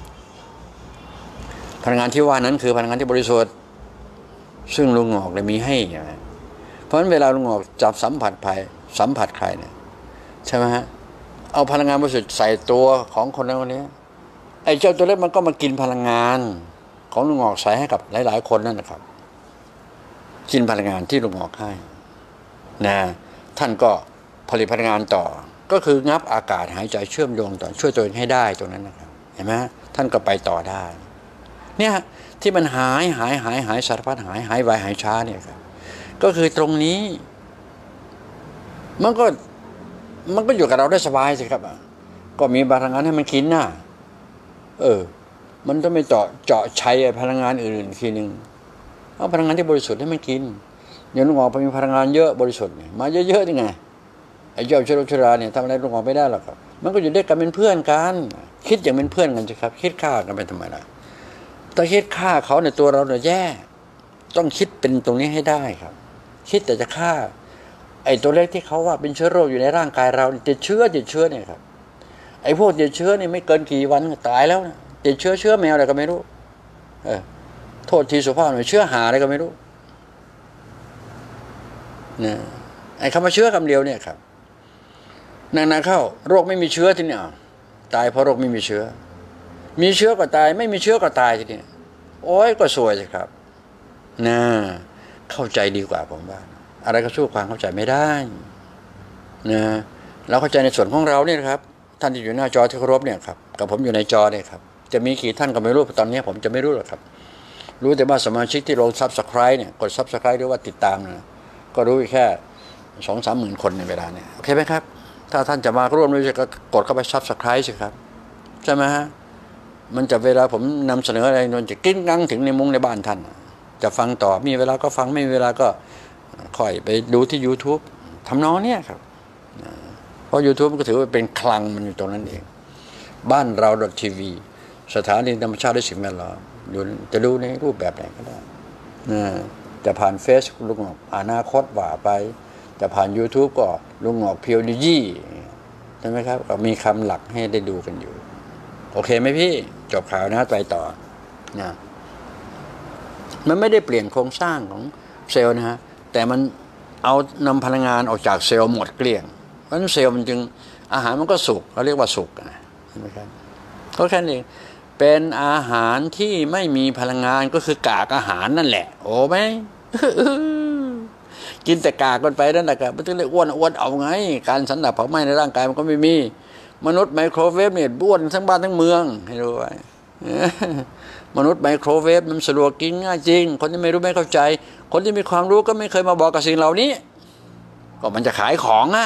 พลังงานที่ว่านั้นคือพลังงานที่บริสุทธิ์ซึ่งลุงงอกเลยมีให้เพราะฉะนั้นเวลาลุงงอกจับสัมผัสภัยสัมผัสใครเนี่ยใช่ไหมฮะเอาพลังงานบริสุทธิ์ใส่ตัวของคนนั้นคนนี้ไอ้เจ้าตัวเล็กมันก็มากินพลังงานของลุงงอกใส่ให้กับหลายๆคนนั่นนะครับกินพลังงานที่ลุงงอกให้นะท่านก็ผลิตพลังงานต่อก็คืองับอากาศหายใจเชื่อมโยงต่อช่วยตัวเองให้ได้ตรงนั้นนะครับเห็นไหมท่านก็ไปต่อได้เนี่ยที่มันหายหายหายหายสารพัดหายหายไวหายช้าเนี่ยครับก็คือตรงนี้มันก็มันก็อยู่กับเราได้สบายสิครับก็มีพลังงานให้มันกินน่ะเออมันต้องไม่เจาะเจาะใช้พลังงานอื่นๆทีนึงเอาพลังงานที่บริสุทธิ์ให้มันกินอย่างลุงออกไปมีพลังงานเยอะบริสุทธิ์มาเยอะๆนี่ไงไอ้เจ้าชรุชราเนี่ยทำอะไรลุงออกไม่ได้หรอกครับมันก็อยู่ด้วยกันเป็นเพื่อนกันคิดอย่างเป็นเพื่อนกันสิครับคิดฆ่ากันไปทำไมล่ะถ้าคิดฆ่าเขาในตัวเราเนี่ยแย่ต้องคิดเป็นตรงนี้ให้ได้ครับคิดแต่จะฆ่าไอ้ตัวเล็กที่เขาว่าเป็นเชื้อโรคอยู่ในร่างกายเราติดเชื้อติดเชื้อเนี่ยครับไอ้พวกติดเชื้อนี่ไม่เกินกี่วันก็ตายแล้วนะติดเชื้อเชื้อแมวอะไรก็ไม่รู้เออโทษทีสุภาพหน่อยเชื้อหาอะไรก็ไม่รู้นะไอ้คำว่าเชื้อคำเดียวเนี่ยครับนานๆเข้าโรคไม่มีเชื้อทีนี้อ่ะตายเพราะโรคไม่มีเชื้อมีเชื้อก็ตายไม่มีเชื้อก็ตายทีนี้โอ้ยก็สวยสิครับนะเข้าใจดีกว่าผมว่าอะไรก็สู้ความเข้าใจไม่ได้นะเราเข้าใจในส่วนของเราเนี่ยครับท่านที่อยู่หน้าจอที่เคารพเนี่ยครับกับผมอยู่ในจอเนี่ยครับจะมีกี่ท่านก็ไม่รู้ตอนนี้ผมจะไม่รู้หรอกครับรู้แต่ว่าสมาชิกที่ลง ซับสไครบ์ เนี่ยกด ซับสไครบ์ หรือว่าติดตามนะก็รู้แค่สองสามหมื่นคนในเวลาเนี่ยโอเคไหมครับถ้าท่านจะมาร่วมด้วยก็กดเข้าไป ซับสไครบ์ สิครับใช่ไหมฮะมันจะเวลาผมนำเสนออะไรมันจะกิ้งกังถึงในมุ้งในบ้านท่านจะฟังต่อมีเวลาก็ฟังไม่มีเวลาก็ค่อยไปดูที่ ยูทูบ ทำนองเนี่ยครับเพราะ ยูทูบ มันก็ถือว่าเป็นคลังมันอยู่ตรงนั้นเองบ้านเรา ทีวี สถานีธรรมชาติและสิ่งแวดล้อมอยู่จะดูในรูปแบบไหนก็ได้นะจะผ่านเฟซลุงงอกอนาคตว่าไปจะผ่าน ยูทูบ ก็ลุงงอกเพียวดิจี้ใช่ไหมครับก็มีคำหลักให้ได้ดูกันอยู่โอเคไหมพี่จบข่าวนะไปต่อนะมันไม่ได้เปลี่ยนโครงสร้างของเซลล์นะฮะแต่มันเอานำพลังงานออกจากเซลล์หมดเกลี้ยงเพราะฉะนั้นเซลล์มันจึงอาหารมันก็สุกเขาเรียกว่าสุกนะใช่ไหมครับก็แค่นี้เป็นอาหารที่ไม่มีพลังงานก็คือกากอาหารนั่นแหละโอ้ไหม กินแต่กากกันไปนั่นแหละครับมันถึงเลยอ้วนอ้วนเอาไงการสันดาปเผาไหม้ในร่างกายมันก็ไม่มีมนุษย์ไมโครเวฟเนี่ยบ้วนทั้งบ้านทั้งเมืองให้รู้ไว้ มนุษย์ไมโครเวฟมันสะดวกกินง่ายจริงคนที่ไม่รู้ไม่เข้าใจคนที่มีความรู้ก็ไม่เคยมาบอกกับสิ่งเหล่านี้ก็มันจะขายของอ่ะ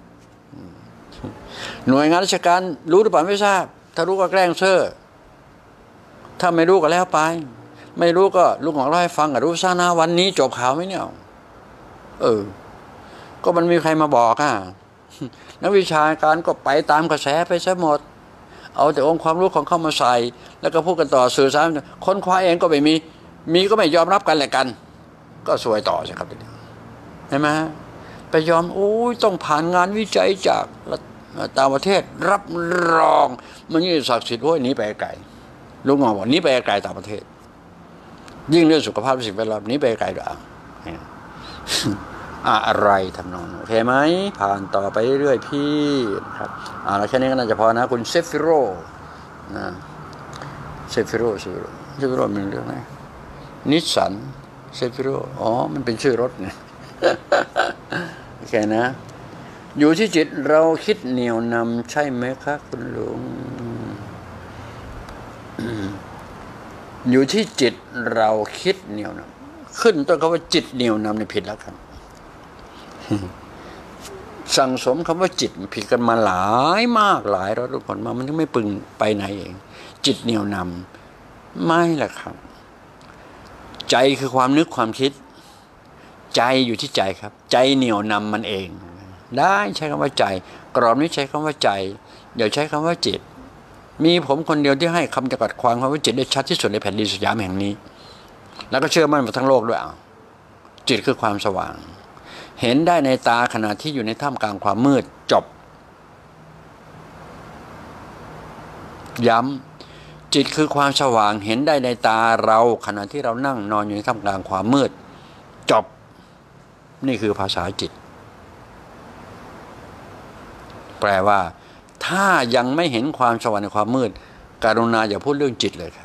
หน่วยงานราชการรู้หรือเปล่าไม่ทราบถ้ารู้ก็แกล้งเซ่อถ้าไม่รู้ก็แล้วไปไม่รู้ก็ลุงของเราให้ฟังกับรู้ซะนะวันนี้จบข่าวไหมเนี่ยเออก็มันมีใครมาบอกอ่ะนักวิชาการก็ไปตามกระแสไปซะหมดเอาแต่องค์ความรู้ของเขามาใส่แล้วก็พูดกันต่อสื่อสารค้นคว้าเองก็ไม่มีมีก็ไม่ยอมรับกันแหละกันก็ซวยต่อใช่ครับเห็นไหมไปยอมโอ้ยต้องผ่านงานวิจัยจากต่างประเทศรับรองมันยิ่งศักดิ์สิทธิ์โอ้ยหนีไปไกลลุงงอบอกหนีไปไกลต่างประเทศยิ่งเรื่องสุขภาพสิ่งแวดล้อมหนีไปไกลด้วยอะไรทำนองโอเคไหมผ่านต่อไปเรื่อยๆพี่ครับอ่าแล้วแค่นี้ก็น่าจะพอนะคุณเซฟิโรนะเซฟิโรเซฟิโรเซฟิโรมันเรื่องอะไรนิสสันเซฟิโรอ๋อมันเป็นชื่อรถไงโอเคนะอยู่ที่จิตเราคิดเหนี่ยวนำใช่ไหมครับคุณลุงอยู่ที่จิตเราคิดเหนี่ยวนำขึ้นต้นคำว่าจิตเหนี่ยวนำในผิดแล้วครับสั่งสมคำว่าจิตผิดกันมาหลายมากหลายร้อยทุกคนมามันถึงไม่ปึงไปไหนเองจิตเหนี่ยวนำไม่แหละครับใจคือความนึกความคิดใจอยู่ที่ใจครับใจเหนี่ยวนำมันเองได้ใช้คำว่าใจกรอบนี้ใช้คำว่าใจเดี๋ยวใช้คำว่าจิตมีผมคนเดียวที่ให้คำจำกัดความคำว่าจิตได้ชัดที่สุดในแผ่นดินสยามแห่งนี้แล้วก็เชื่อมั่นมาทั้งโลกด้วยเอาจิตคือความสว่างเห็นได้ในตาขณะที่อยู่ในท่ามกลางความมืดจบย้ำจิตคือความสว่างเห็นได้ในตาเราขณะที่เรานั่งนอนอยู่ในท่ามกลางความมืดจบนี่คือภาษาจิตแปลว่าถ้ายังไม่เห็นความสว่างในความมืดกรุณาอย่าพูดเรื่องจิตเลยครับ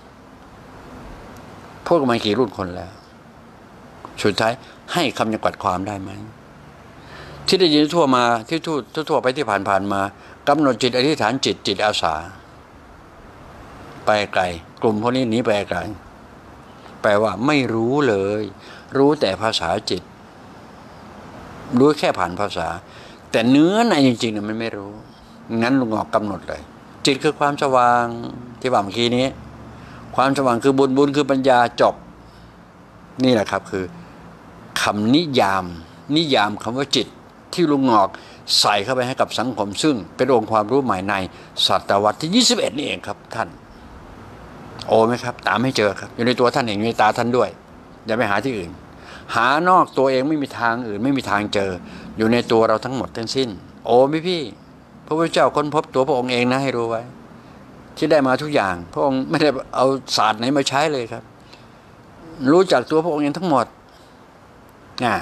พูดกันมากี่รุ่นคนแล้วสุดท้ายให้คำจำกัดความได้ไหมที่ได้ยินทั่วมาที่ทั่วทั่วไปที่ผ่านผ่านมากำหนดจิตอธิษฐานจิตจิตอาสาไปไกลกลุ่มพวกนี้หนีไปไกลแปลว่าไม่รู้เลยรู้แต่ภาษาจิตรู้แค่ผ่านภาษาแต่เนื้อในจริงๆเนี่ยมันไม่รู้งั้นลุงออกกำหนดเลยจิตคือความสว่างที่ว่าเมื่อกี้นี้ความสว่างคือบุญบุญคือปัญญาจบนี่แหละครับคือคำนิยามนิยามคำว่าจิตที่ลุงงอกใส่เข้าไปให้กับสังคมซึ่งเป็นองค์ความรู้ใหม่ในศตวรรษที่ยี่สิบเอ็ดนี่เองครับท่านโอ้ไหมครับตามให้เจอครับอยู่ในตัวท่านเองอยู่ในตาท่านด้วยอย่าไปหาที่อื่นหานอกตัวเองไม่มีทางอื่นไม่มีทางเจออยู่ในตัวเราทั้งหมดทั้งสิ้นโอ้พี่พี่พระพุทธเจ้าค้นพบตัวพระองค์เองนะให้รู้ไว้ที่ได้มาทุกอย่างพระองค์ไม่ได้เอาศาสตร์ไหนมาใช้เลยครับรู้จักตัวพระองค์เองทั้งหมดอ่า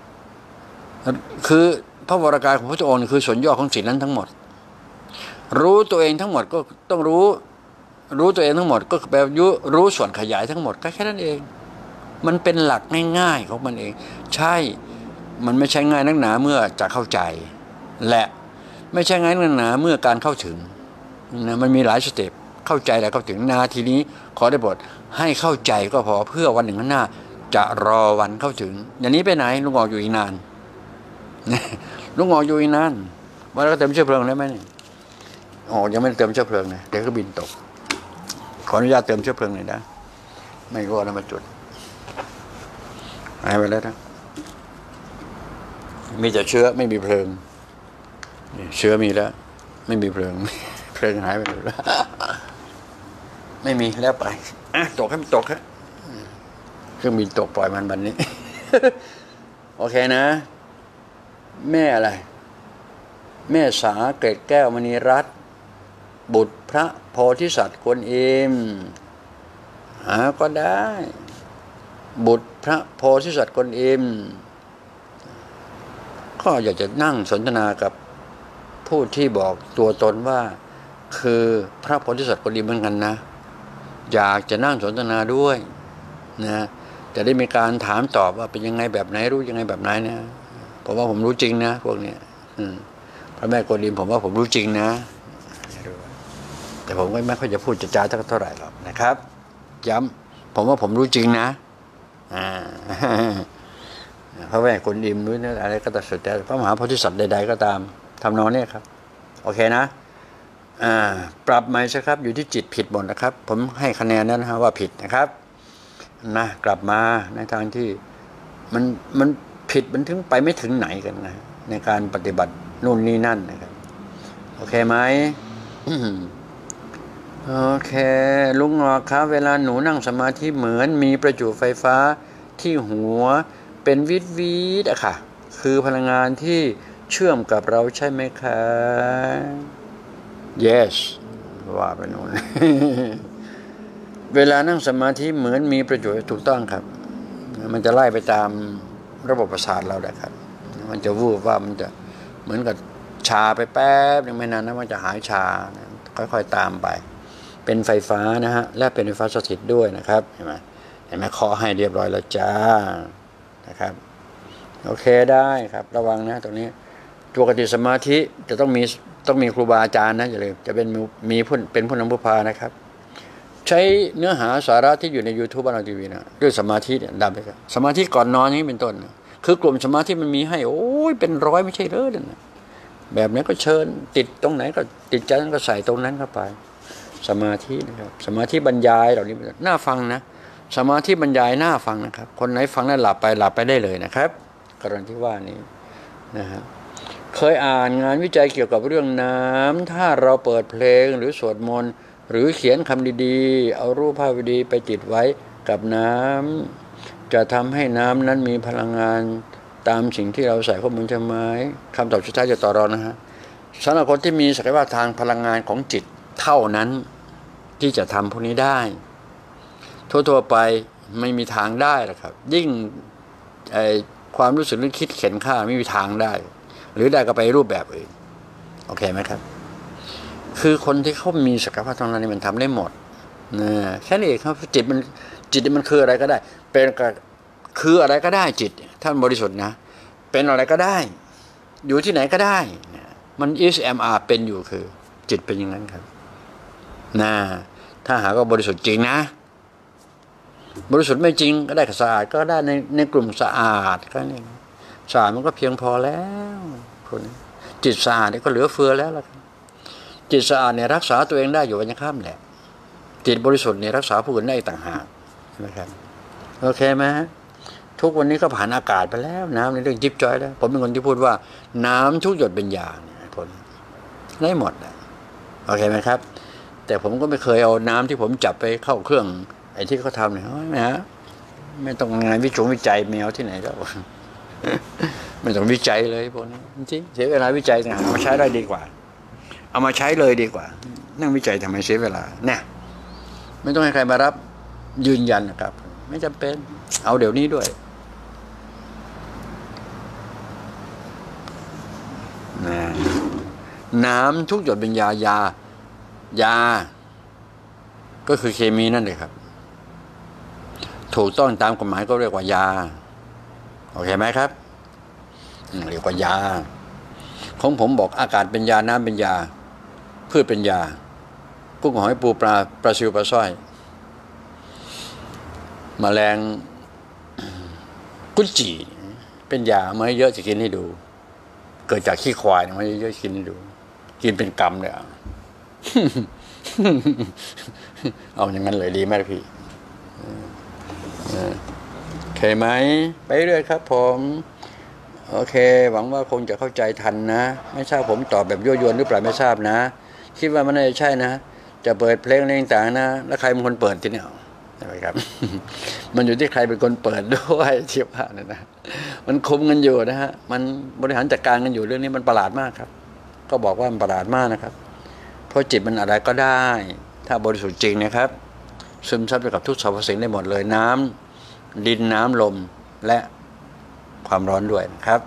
คือพระวรากายของพระองค์คือส่วนย่อของสิ่งนั้นทั้งหมดรู้ตัวเองทั้งหมดก็ต้องรู้รู้ตัวเองทั้งหมดก็แปลว่ารู้ส่วนขยายทั้งหมดก็แค่นั้นเองมันเป็นหลักง่ายๆของมันเองใช่มันไม่ใช่ง่ายนักหนาเมื่อจะเข้าใจและไม่ใช่ง่ายนักหนาเมื่อการเข้าถึงนะมันมีหลายสเต็ปเข้าใจแล้วเข้าถึงนาทีนี้ขอได้โปรดให้เข้าใจก็พอเพื่อวันหนึ่งข้างหน้าจะรอวันเข้าถึงอย่างนี้ไปไหนลุงออกอยู่อีกนานลุงออกอยู่อีกนานวันแล้วก็เติมเชื้อเพลิงได้ไหมเนี่ยอ๋อยังไม่เติมเชื้อเพลิงนะเดี๋ยวก็บินตกขออนุญาตเติมเชื้อเพลิงหน่อยนะไม่ก็แล้วมาจุดหายไปแล้วนะมีแต่เชื้อไม่มีเพลิงเชื้อมีแล้วไม่มีเพลิงเพลิงหายไปแล้วไม่มีแล้วไปอ่ะตกให้มันตกฮะเครื่องบินตกปล่อยมันบันนี้ โอเคนะแม่อะไรแม่สาเกตแก้วมณีรัตน์บุตรพระโพธิสัตว์กวนอิมหาก็ได้บุตรพระโพธิสัตว์กวนอิมก็อยากจะนั่งสนทนากับผู้ที่บอกตัวตนว่าคือพระโพธิสัตว์กวนอิมเหมือนกันนะอยากจะนั่งสนทนาด้วยนะจะได้มีการถามตอบว่าเป็นยังไงแบบไหนรู้ยังไงแบบไหนเนี่ยผมว่าผมรู้จริงนะพวกเนี้ยพระแม่กวนอิมผมว่าผมรู้จริงนะแต่ผมก็ไม่ค่อยจะพูดจะจาเท่าไหร่หรอกนะครับย้ำผมว่าผมรู้จริงนะอ่าพระแม่กวนอิมหรืออะไรก็ตามสุดแต่พระมหาโพธิสัตว์ใดๆก็ตามทำนองนี้ครับโอเคนะอ่าปรับใหม่ใช่ครับอยู่ที่จิตผิดหมดนะครับผมให้คะแนนนั้นนะฮะว่าผิดนะครับนะกลับมาในทางที่มันมันผิดมันถึงไปไม่ถึงไหนกันนะในการปฏิบัตินู่นนี่นั่นนะครับโอเคไหมโอเคลุงงอกครับเวลาหนูนั่งสมาธิเหมือนมีประจุไฟฟ้าที่หัวเป็นวิดวิดอะค่ะคือพลังงานที่เชื่อมกับเราใช่ไหมคะ yes ว่าไปโน่น เวลานั่งสมาธิเหมือนมีประจุถูกต้องครับมันจะไล่ไปตามระบบประสาทเราได้ครับมันจะวูบว่ามันจะเหมือนกับชาไปแป๊บนึงไม่นานนะมันจะหายชาค่อยๆตามไปเป็นไฟฟ้านะฮะและเป็นไฟฟ้าสถิตด้วยนะครับเห็นไหมเห็นไหมเคาะให้เรียบร้อยแล้วจ้านะครับโอเคได้ครับระวังนะตรงนี้ปกติสมาธิจะต้องมีต้องมีครูบาอาจารย์นะอย่าลืมจะเป็นมีผู้เป็นผู้นำผู้พานะครับใช้เนื้อหาสาระที่อยู่ใน YouTube บ้านเราทีวีนะด้วยสมาธิเนี่ยดำไปครับสมาธิก่อนนอนอย่างนี้เป็นต้นนะคือกลุ่มสมาธิมันมีให้โอ้ยเป็นร้อยไม่ใช่เรื่อนะแบบนี้ก็เชิญติดตรงไหนก็ติดใจนั้นก็ใส่ตรงนั้นเข้าไปสมาธินะครับสมาธิบรรยายเหล่านี้น่าฟังนะสมาธิบรรยายน่าฟังนะครับคนไหนฟังแล้วหลับไปหลับไปได้เลยนะครับกรณีที่ว่านี้นะฮะเคยอ่านงานวิจัยเกี่ยวกับเรื่องน้ำถ้าเราเปิดเพลงหรือสวดมนต์หรือเขียนคำดีๆเอารูปภาพดีไปติดไว้กับน้ำจะทำให้น้ำนั้นมีพลังงานตามสิ่งที่เราใส่ข้อมูลใช่ไหมคำตอบสุดท้ายจะต่อรองนะฮะสำหรับคนที่มีศักยภาพทางพลังงานของจิตเท่านั้นที่จะทำพวกนี้ได้ทั่วๆไปไม่มีทางได้หรอกครับยิ่งไอความรู้สึกนึกคิดเข็นฆ่าไม่มีทางได้หรือได้ก็ไปรูปแบบอื่นโอเคไหมครับคือคนที่เขามีศักยภาพทางนั้นนี่มันทำได้หมดนะแค่นี้เองครับจิตมันจิตมันคืออะไรก็ได้เป็นคืออะไรก็ได้จิตถ้ามันบริสุทธิ์นะเป็นอะไรก็ได้อยู่ที่ไหนก็ได้มัน is am are เป็นอยู่คือจิตเป็นอย่างนั้นครับนะถ้าหากว่าบริสุทธิ์จริงนะบริสุทธิ์ไม่จริงก็ได้สะอาดก็ได้ในในกลุ่มสะอาดแค่นี้สะอาดมันก็เพียงพอแล้วคนจิตสะอาดนี่ก็เหลือเฟือแล้วล่ะจิตสะอาดเนี่ยรักษาตัวเองได้อยู่วันยังค่ำแหละจิตบริสุทธิ์เนี่ยรักษาผู้อื่นได้ต่างหากนะครับโอเคไหมทุกวันนี้ก็ผ่านอากาศไปแล้วน้ำในเรื่องจิ๊บจ้อยแล้วผมเป็นคนที่พูดว่าน้ำทุกหยดเป็นยาเนี่ยผลได้หมดนะโอเคไหมครับแต่ผมก็ไม่เคยเอาน้ำที่ผมจับไปเข้าเครื่องไอ้ที่เขาทำเนี่ยไม่ฮะไม่ต้องงานวิจงวิจัยแมวที่ไหนแล้วไม่ต้องวิจัยเลยพวกนี้จริงเสียเวลาวิจัยนะเอามาใช้ได้ดีกว่าเอามาใช้เลยดีกว่านั่งวิจัยทำไมเสียเวลาเนี่ยไม่ต้องให้ใครมารับยืนยันนะครับไม่จำเป็นเอาเดี๋ยวนี้ด้วยนะน้ำทุกหยดเป็นยายายาก็คือเคมีนั่นเลยครับถูกต้องตามกฎหมายก็เรียกว่ายาโอเคไหมครับเรียกว่ายาของผมบอกอากาศเป็นยาน้ำเป็นยาพืชเป็นยากุ้งหอยปูปลาปลาซิวปลาสร้อยแมลงกุนจีเป็นยามาเยอะจะกินให้ดูเกิดจากขี้ควายมาเยอะๆกินให้ดูกินเป็นกรรมเลยอ่ะ เอาอย่างนั้นเลยดีไหมพี่โอเคไหมไปเรื่อยครับผมโอเคหวังว่าคงจะเข้าใจทันนะไม่ทราบผมตอบแบบยั่วยวนหรือเปล่าไม่ทราบนะคิดว่ามันน่าจะใช่นะจะเปิดเพลงอะไรต่างๆนะแล้วใครเป็นคนเปิดที่เนี่ยใช่ไหมครับ มันอยู่ที่ใครเป็นคนเปิดด้วยเทียบผ่านนะนะมันคุมกันอยู่นะฮะมันบริหารจัดการกันอยู่เรื่องนี้มันประหลาดมากครับก็บอกว่ามันประหลาดมากนะครับเพราะจิตมันอะไรก็ได้ถ้าบริสุทธิ์จริงนะครับซึมซับไปกับทุกสรรพสิ่งได้หมดเลยน้ำดินน้ำลมและความร้อนด้วยนะครับ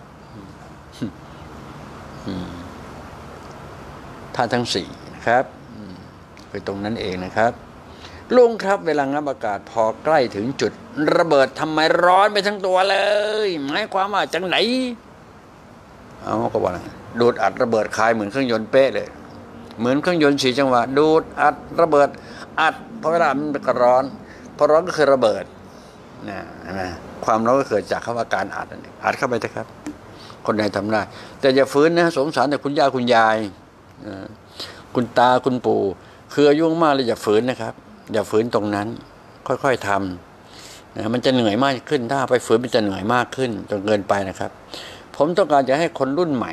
ท่าทั้งสี่นะครับคือตรงนั้นเองนะครับลุงครับเวลางับอากาศพอใกล้ถึงจุดระเบิดทำไมร้อนไปทั้งตัวเลยหมายความว่าจังไหนเอาก็บอกนะดูดอัดระเบิดคายเหมือนเครื่องยนต์เป๊ะเลยเหมือนเครื่องยนต์สี่จังหวะดูดอัดระเบิดอัดพอเวลามันก็ร้อนพอร้อนก็คือระเบิดนะเห็นไหมความร้อนก็เกิดจากคำว่าการอัดอัดเข้าไปเถอะครับคนใดทำได้แต่อย่าฝืนนะสงสารแต่คุณย่าคุณยายคุณตาคุณปู่คืออายุมากเลยอย่าฝืนนะครับอย่าฝืนตรงนั้นค่อยๆทำนะมันจะเหนื่อยมากขึ้นถ้าไปฝืนมันจะเหนื่อยมากขึ้นจนเกินไปนะครับผมต้องการจะให้คนรุ่นใหม่เนี่ย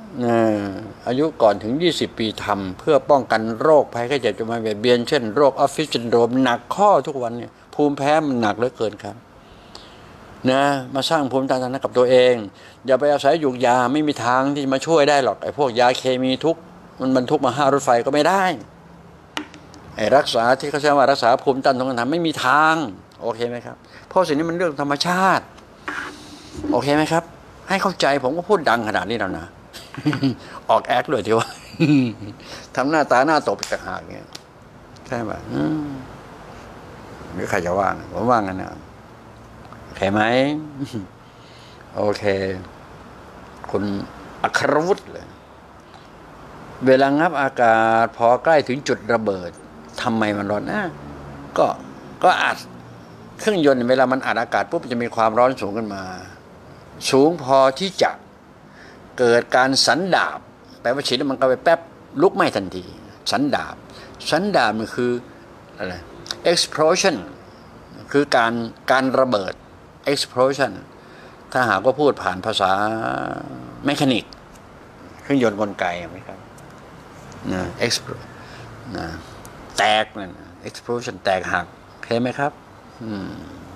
อายุก่อนถึงยี่สิบปีทำเพื่อป้องกันโรคภัยไข้เจ็บจะมาเบียดเบียนเช่นโรคออฟฟิศซินโดรมหนักข้อทุกวันเนี่ยภูมิแพ้มันหนักเหลือเกินครับนะมาสร้างภูมิต้านทานกับตัวเองอย่าไปอาศัยยุกยาไม่มีทางที่จะมาช่วยได้หรอกไอ้พวกยาเคมีทุกมันบรรทุกมาห้ารถไฟก็ไม่ได้ไอ้รักษาที่เขาใช้ว่ารักษาภูมิต้านทานไม่มีทางโอเคไหมครับเพราะสิ่งนี้มันเรื่องธรรมชาติโอเคไหมครับให้เข้าใจผมก็พูดดังขนาดนี้แล้วนะออกแอคเลยทีว่าทำหน้าตาหน้าตบอีกต่างหากเงี้ยใช่ไหมหรือใครจะว่างผมว่างกันนะโอเคไหมโอเคคุณอัครวุฒิเลยเวลางับอากาศพอใกล้ถึงจุดระเบิดทำไมมันร้อนนะก็ก็อัดเครื่องยนต์เวลามันอัดอากาศปุ๊บจะมีความร้อนสูงขึ้นมาสูงพอที่จะเกิดการสันดาบแปลว่าฉีดมันก็ไปแป๊บลุกไหม้ทันทีสันดาบสันดาบมันคืออะไร explosion คือการการระเบิด explosion ถ้าหากว่าพูดผ่านภาษาเมคานิกเครื่องยนต์กลไกไหมครับนะ expl นะแตกนั่น explosion แตกหักเห็นไหมครับอืม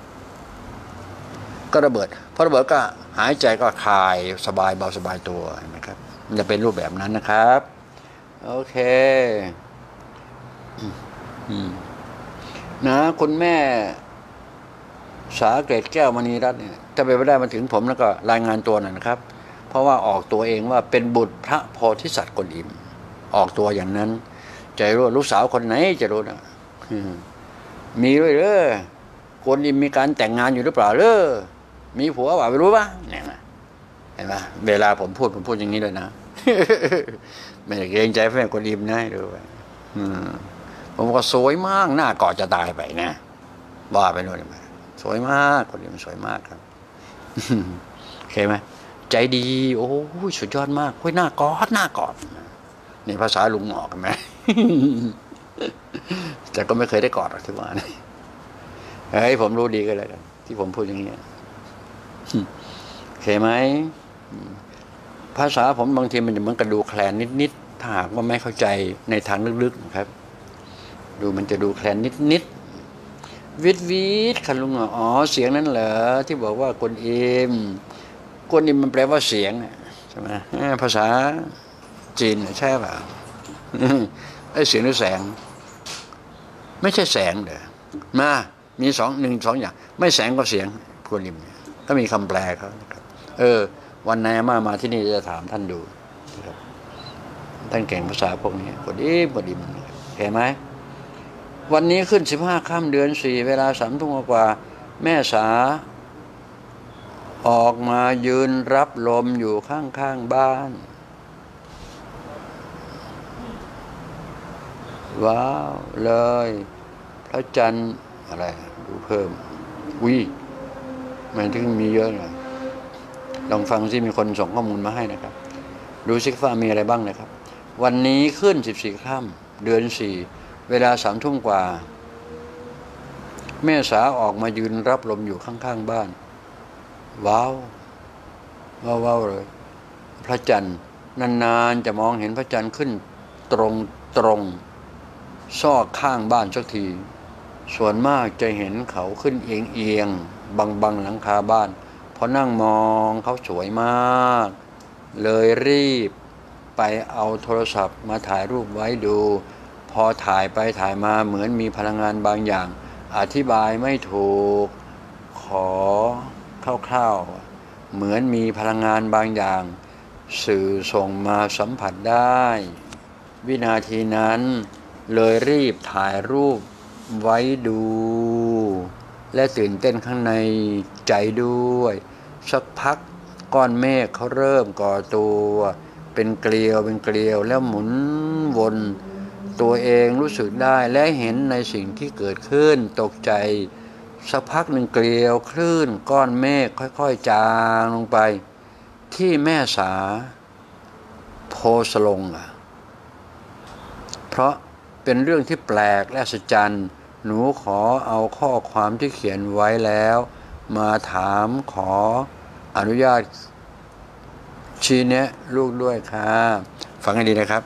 ก็ระเบิดพอระเบิดก็หายใจก็คลายสบายเบาสบายตัวเห็นไหมครับมันจะเป็นรูปแบบนั้นนะครับโอเคนะคุณแม่สาเกตแก้วมณีรัตน์เนี่ยถ้าไปไม่ได้มาถึงผมแล้วก็รายงานตัวหน่อยนะครับเพราะว่าออกตัวเองว่าเป็นบุตรพระโพธิสัตว์กวนอิมออกตัวอย่างนั้นใจรู้ลูกสาวคนไหนจะรู้นะมีด้วยเด้อกวนอิมมีการแต่งงานอยู่หรือเปล่าเด้อมีผัวเปล่าไม่รู้ป่ะเนี่ยนะเห็นป่ะเวลาผมพูดผมพูดอย่างนี้เลยนะไม่ได้เกรงใจแฟนกวนอิมนะดูไปผมก็สวยมากหน้ากอดจะตายไปนะบ้าไปโน่นไปสวยมากกวนอิมสวยมากครับโอเคไหมใจดีโอ้สุดยอดมากเฮ้ยหน้ากอดหน้ากอดนี่ภาษาลุงหมอกกันไหมแต่ก็ไม่เคยได้กอดหรอกที่ว่านี่เฮ้ยผมรู้ดีก็แล้วกันที่ผมพูดอย่างนี้โอเคไหมภาษาผมบางทีมันจะเหมือนกระดูแคลนนิดๆถ้าหากว่าไม่เข้าใจในทางลึกๆนะครับดูมันจะดูแคลนนิดๆวิดวิดคันลุงอ๋อเสียงนั้นเหรอที่บอกว่ากวนอิมกวนอิมมันแปลว่าเสียงใช่ไหมภาษาจีนใช่ป่ะไอ้เสียงหรือแสงไม่ใช่แสงเด้อมามีสองหนึ่งสองอย่างไม่แสงก็เสียงกวนอิมก็มีคำแปลเขาเออวันไหนมามาที่นี่จะถามท่านดูนะครับท่านเก่งภาษาพวกนี้กวนอิมกวนอิมเห็นไหมวันนี้ขึ้นสิบห้าค่ำเดือนสี่เวลาสามทุ่มกว่าแม่สาออกมายืนรับลมอยู่ข้างๆบ้านว้าวเลยพระจันทร์อะไรดูเพิ่มวิมันถึงมีเยอะเลยลองฟังซิมีคนส่งข้อมูลมาให้นะครับดูซิว่ามีอะไรบ้างนะครับวันนี้ขึ้นสิบสี่ค่ำเดือนสี่เวลาสามทุ่มกว่าแม่สาออกมายืนรับลมอยู่ข้างๆบ้านว้าวว้าวเลยพระจันทร์นานๆจะมองเห็นพระจันทร์ขึ้นตรงตรงซอกข้างบ้านสักทีส่วนมากจะเห็นเขาขึ้นเอียงเอียงบังบังหลังคาบ้านพอนั่งมองเขาสวยมากเลยรีบไปเอาโทรศัพท์มาถ่ายรูปไว้ดูพอถ่ายไปถ่ายมาเหมือนมีพลังงานบางอย่างอธิบายไม่ถูกขอคร่าวๆเหมือนมีพลังงานบางอย่างสื่อส่งมาสัมผัสได้วินาทีนั้นเลยรีบถ่ายรูปไว้ดูและตื่นเต้นข้างในใจด้วยสักพักก้อนเมฆเขาเริ่มก่อตัวเป็นเกลียวเป็นเกลียวแล้วหมุนวนตัวเองรู้สึกได้และเห็นในสิ่งที่เกิดขึ้นตกใจสักพักหนึ่งเกลียวคลื่นก้อนเมฆค่อยๆจางลงไปที่แม่สาโพสลงอ่ะเพราะเป็นเรื่องที่แปลกและอัศจรรย์หนูขอเอาข้อความที่เขียนไว้แล้วมาถามขออนุญาตชี้แนะลูกด้วยค่ะฟังให้ดีนะครับ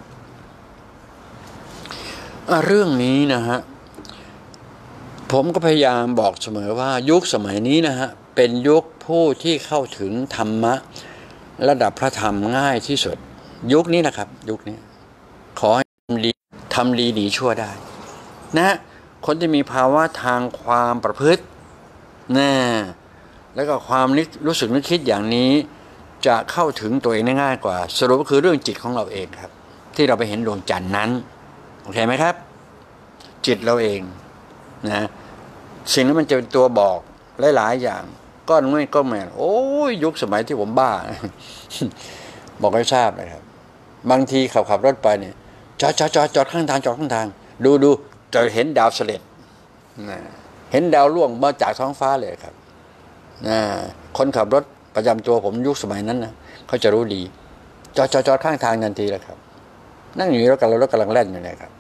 เรื่องนี้นะฮะผมก็พยายามบอกเสมอว่ายุคสมัยนี้นะฮะเป็นยุคผู้ที่เข้าถึงธรรมะระดับพระธรรมง่ายที่สุดยุคนี้นะครับยุคนี้ขอให้ทำดีทำดีหนีชั่วได้นะคนที่มีภาวะทางความประพฤตินะแล้วก็ความนึกรู้สึกนึกคิดอย่างนี้จะเข้าถึงตัวเองได้ง่ายกว่าสรุปก็คือเรื่องจิตของเราเองครับที่เราไปเห็นดวงจันทร์นั้นโอเคไหมครับจิตเราเองนะสิ่งนั้นมันจะเป็นตัวบอกหลายๆอย่างก้อนไม่ก็แม่โอ้ยยุคสมัยที่ผมบ้า บอกให้ทราบนะครับบางทีขับขับรถไปเนี่ยจอดจอดจอดจอดข้างทางจอดข้างทางดูดูจะเห็นดาวเสด็จนะเห็นดาวล่วงมาจากท้องฟ้าเลยครับนะคนขับรถประจำตัวผมยุคสมัยนั้นนะเขาจะรู้ดีจอดจอดจอดข้างทางทันทีแล้วครับนั่งอยู่รถกันแล้วรถกำลังแล่นอยู่เลยครับ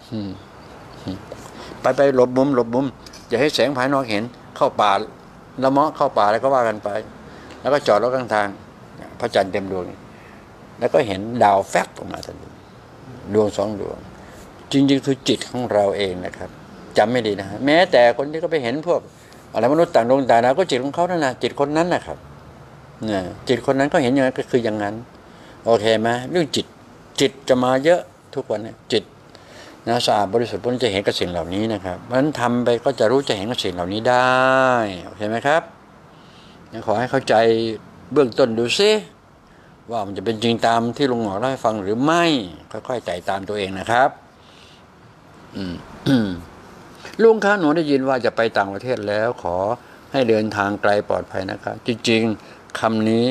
ไปไปหลบมุมหลบมุมอย่าให้แสงภายนอกเห็นเข้าป่าละเมาะเข้าป่าแล้วก็ว่ากันไปแล้วก็จอดรถข้างทางพระจันทร์เต็มดวงแล้วก็เห็นดาวแฟบออกมาทันทีดวงสองดวงจริงๆคือจิตของเราเองนะครับจำไม่ดีนะฮะแม้แต่คนที่ก็ไปเห็นพวกอะไรมนุษย์ต่างดวงต่างดาวก็จิตของเขานั่นนะจิตคนนั้นนะครับเนี่ยจิตคนนั้นก็เห็นอย่างนั้นก็คืออย่างนั้นโอเคไหมเรื่องจิตจิตจะมาเยอะทุกวันเนี่ยจิตนะสะอาดบริสุทธิ์พ้นจะเห็นกับสิ่งเหล่านี้นะครับเพราะฉะนั้นทำไปก็จะรู้จะเห็นกับสิ่งเหล่านี้ได้โอเคไหมครับขอให้เข้าใจเบื้องต้นดูซิว่ามันจะเป็นจริงตามที่ลุงหงอกเล่าให้ฟังหรือไม่ค่อยๆใจตามตัวเองนะครับอืมลุงคะหนูได้ยินว่าจะไปต่างประเทศแล้วขอให้เดินทางไกลปลอดภัยนะครับจริงๆคำนี้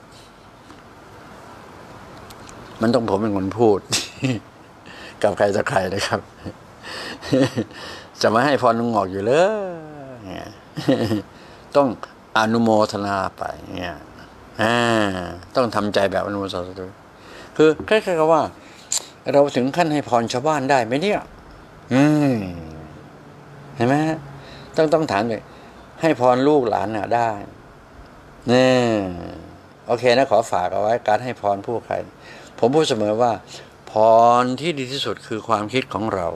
มันต้องผมเป็นคนพูด กับใครสักใครนะครับจะมาให้พรลุงหงอกอยู่เลยต้องอนุโมทนาไปเนี่ยต้องทำใจแบบอนุโมทนาคือแค่ๆว่าเราถึงขั้นให้พรชาวบ้านได้ไหมเนี่ยอืมเห็นไหมต้องต้องถามเลยให้พรลูกหลานน่ะได้เนี่ยโอเคนะขอฝากเอาไว้การให้พรผู้ใครผมพูดเสมอว่าพรที่ดีที่สุดคือความคิดของเรา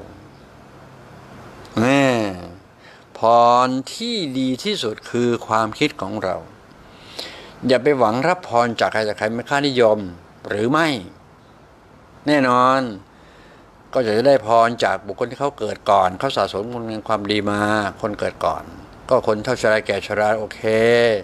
เนี่ยพรที่ดีที่สุดคือความคิดของเราอย่าไปหวังรับพรจากใครจากใครไม่ค่านิยมหรือไม่แน่นอนก็จะได้พรจากบุคคลที่เขาเกิดก่อนเขาสะสมคุณงามความดีมาคนเกิดก่อนก็คนเท่าชราแก่ชราโอเค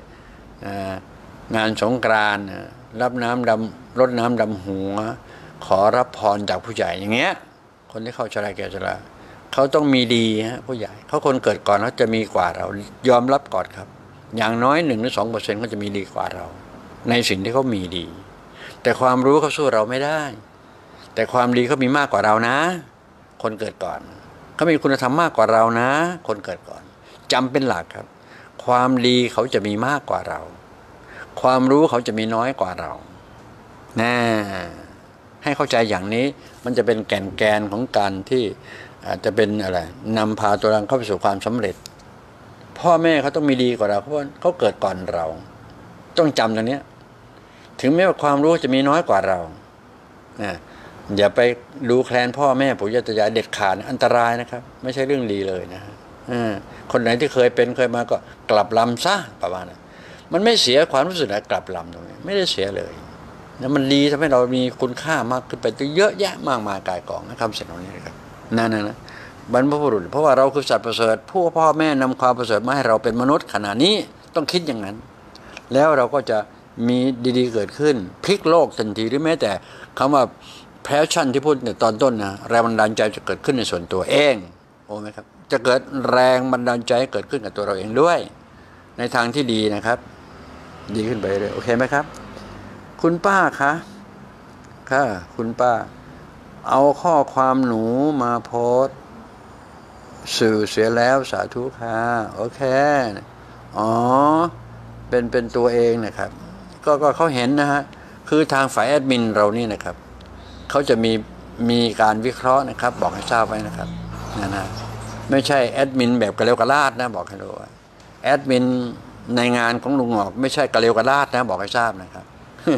งานสงกรานต์รับน้ำดำรดน้ำดำหัวขอรับพรจากผู้ใหญ่อย่างเงี้ยคนที่เข้าชราแก่ชราเขาต้องมีดีฮะผู้ใหญ่เขาคนเกิดก่อนเขาจะมีกว่าเรายอมรับก่อนครับอย่างน้อยหนึ่งหรือสองเปอร์เซ็นต์เขาจะมีดีกว่าเราในสิ่งที่เขามีดีแต่ความรู้เขาสู้เราไม่ได้แต่ความดีเขามีมากกว่าเรานะคนเกิดก่อนเขามีคุณธรรมมากกว่าเรานะคนเกิดก่อนจำเป็นหลักครับความดีเขาจะมีมากกว่าเราความรู้เขาจะมีน้อยกว่าเรานะให้เข้าใจอย่างนี้มันจะเป็นแก่นแกนของการที่อาจจะเป็นอะไรนำพาตัวเราเข้าไปสู่ความสำเร็จพ่อแม่เขาต้องมีดีกว่าเราเพราะว่าเขาเกิดก่อนเราต้องจำตรงนี้ถึงแม้ว่าความรู้จะมีน้อยกว่าเรานะอย่าไปดูแคลนพ่อแม่ปู่ย่าตายายเด็ดขาดอันตรายนะครับไม่ใช่เรื่องดีเลยนะคนไหนที่เคยเป็นเคยมาก็กลับลำซะประมาณนั้นมันไม่เสียความรู้สึกนะกลับลำตรงนี้ไม่ได้เสียเลยแล้วมันดีทำให้เรามีคุณค่ามากขึ้นไปตัวเยอะแยะมากมายกายกองนะครับสิ่งเหล่านี้นะครับนั่นนะบรรพบุรุษเพราะว่าเราคือสัตว์ประเสริฐผู้พ่อแม่นำความประเสริฐมาให้เราเป็นมนุษย์ขณะนี้ต้องคิดอย่างนั้นแล้วเราก็จะมีดีๆเกิดขึ้นพลิกโลกทันทีหรือแม้แต่คำว่าแพชชั่นที่พูดในตอนต้นนะแรงบันดาลใจจะเกิดขึ้นในส่วนตัวเองโอ้ไหมครับจะเกิดแรงบันดาลใจเกิดขึ้นกับตัวเราเองด้วยในทางที่ดีนะครับดีขึ้นไปเลยโอเคไหมครับคุณป้าคะค่ะคุณป้าเอาข้อความหนูมาโพสต์สื่อเสียแล้วสาธุค่ะโอเคอ๋อเป็นเป็นตัวเองนะครับก็ก็เขาเห็นนะฮะคือทางฝ่ายแอดมินเรานี่นะครับเขาจะมีมีการวิเคราะห์นะครับบอกให้ทราบไว้นะครับนะนะไม่ใช่แอดมินแบบกระเลวกระลาดนะบอกให้รู้แอดมินในงานของลุงหงอกไม่ใช่กระเลวกระลาดนะบอกให้ทราบนะครับ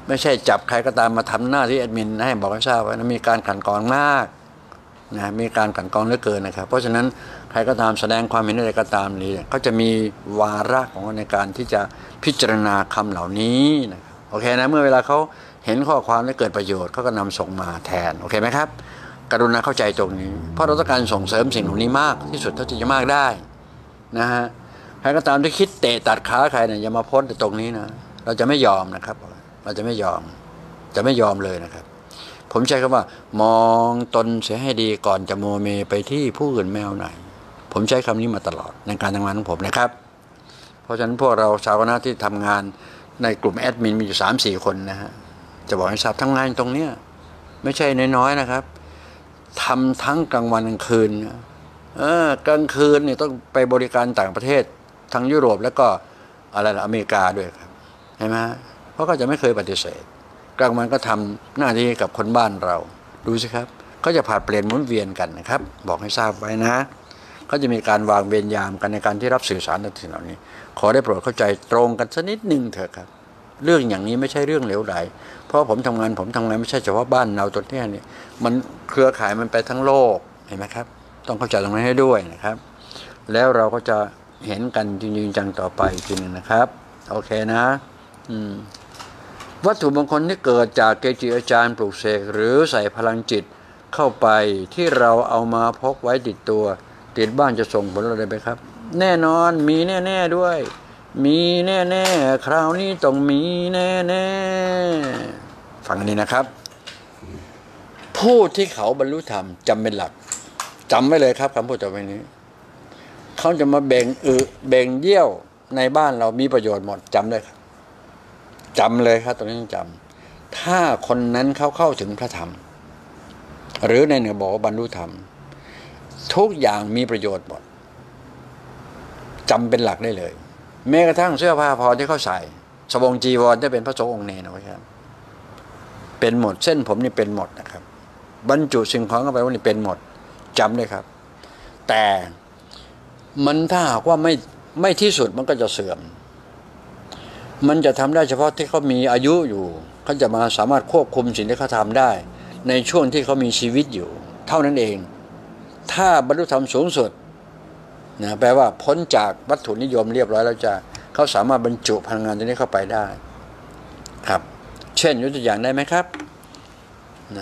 ไม่ใช่จับใครก็ตามมาทำหน้าที่แอดมินให้บอกให้ทราบว่ามีการกลั่นกรองมากนะมีการกลั่นกรองเหลือเกินนะครับเพราะฉะนั้นใครก็ตามแสดงความเห็นอะไรก็ตามนี้ก็จะมีวาระของในการที่จะพิจารณาคำเหล่านี้นะครับโอเคนะเมื่อเวลาเขาเห็นข้อความและเกิดประโยชน์เขาก็นำส่งมาแทนโอเคไหมครับกรุณาเข้าใจตรงนี้เพราะเราต้องการส่งเสริมสิ่งเหล่านี้มากที่สุดเท่าที่จะมากได้นะฮะใครก็ตามที่คิดเตะตัดขาใครเนี่ยอย่ามาพ้นแต่ตรงนี้นะเราจะไม่ยอมนะครับเราจะไม่ยอมจะไม่ยอมเลยนะครับผมใช้คำว่ามองตนเสียให้ดีก่อนจะโมเมไปที่ผู้อื่นไม่เอาไหนผมใช้คำนี้มาตลอดในการทำงานของผมนะครับเพราะฉะนั้นพวกเราชาวคณะที่ทำงานในกลุ่มแอดมินมีอยู่สามสี่คนนะฮะจะบอกให้ทราบทำงานตรงเนี้ยไม่ใช่น้อยๆนะครับทำทั้งกลางวันกลางคืนเออกลางคืนเนี่ยต้องไปบริการต่างประเทศทั้งยุโรปแล้วก็อะไรล่ะอเมริกาด้วยครับใช่ไหมเพราะก็จะไม่เคยปฏิเสธกลางวันก็ทำหน้าที่กับคนบ้านเราดูสิครับก็จะผลัดเปลี่ยนหมุนเวียนกันนะครับบอกให้ทราบไว้นะเขาจะมีการวางเวรยามกันในการที่รับสื่อสารในสิ่งเหล่านี้ขอได้โปรดเข้าใจตรงกันสักนิดนึงเถอะครับเรื่องอย่างนี้ไม่ใช่เรื่องเหลวไหลเพราะผมทำงานผมทำงานไม่ใช่เฉพาะบ้านเราตัวนี้เนี่ยมันเครือข่ายมันไปทั้งโลกเห็นไหมครับต้องเข้าใจตรงนี้ให้ด้วยนะครับแล้วเราก็จะเห็นกันจริงๆจังต่อไปทีนึงนะครับโอเคนะอืมวัตถุมงคลที่เกิดจากเกจิอาจารย์ปลูกเสกหรือใส่พลังจิตเข้าไปที่เราเอามาพกไว้ติดตัวติดบ้านจะส่งผลอะไรไปครับแน่นอนมีแน่ๆด้วยมีแน่ๆคราวนี้ต้องมีแน่ๆฟังอันนี้นะครับผู้ที่เขาบรรลุธรรมจำเป็นหลักจำไว้เลยครับคำพูดต่อไปนี้เขาจะมาแบ่งอึแบ่งเยี่ยวในบ้านเรามีประโยชน์หมดจำเลยครับจำเลยครับตรงนี้ต้องจำถ้าคนนั้นเขาเข้าถึงพระธรรมหรือในหนึ่งบอกว่าบรรลุธรรมทุกอย่างมีประโยชน์หมดจำเป็นหลักได้เลยแม้กระทั่งเสื้อผ้าพอที่เขาใส่สบงจีวรที่เป็นพระสงฆ์องค์เนรนะครับเป็นหมดเส้นผมนี่เป็นหมดนะครับบรรจุสิ่งของเข้าไปว่านี่เป็นหมดจำเลยครับแต่มันถ้าหากว่าไม่ไม่ที่สุดมันก็จะเสื่อมมันจะทำได้เฉพาะที่เขามีอายุอยู่เขาจะมาสามารถควบคุมสิ่งที่เขาทำได้ในช่วงที่เขามีชีวิตอยู่เท่านั้นเองถ้าบรรลุธรรมสูงสุดนะแปลว่าพ้นจากวัตถุนิยมเรียบร้อยแล้วจะเขาสามารถบรรจุพลังงานตัวนี้เข้าไปได้ครับเช่นยกตัวอย่างได้ไหมครับนะ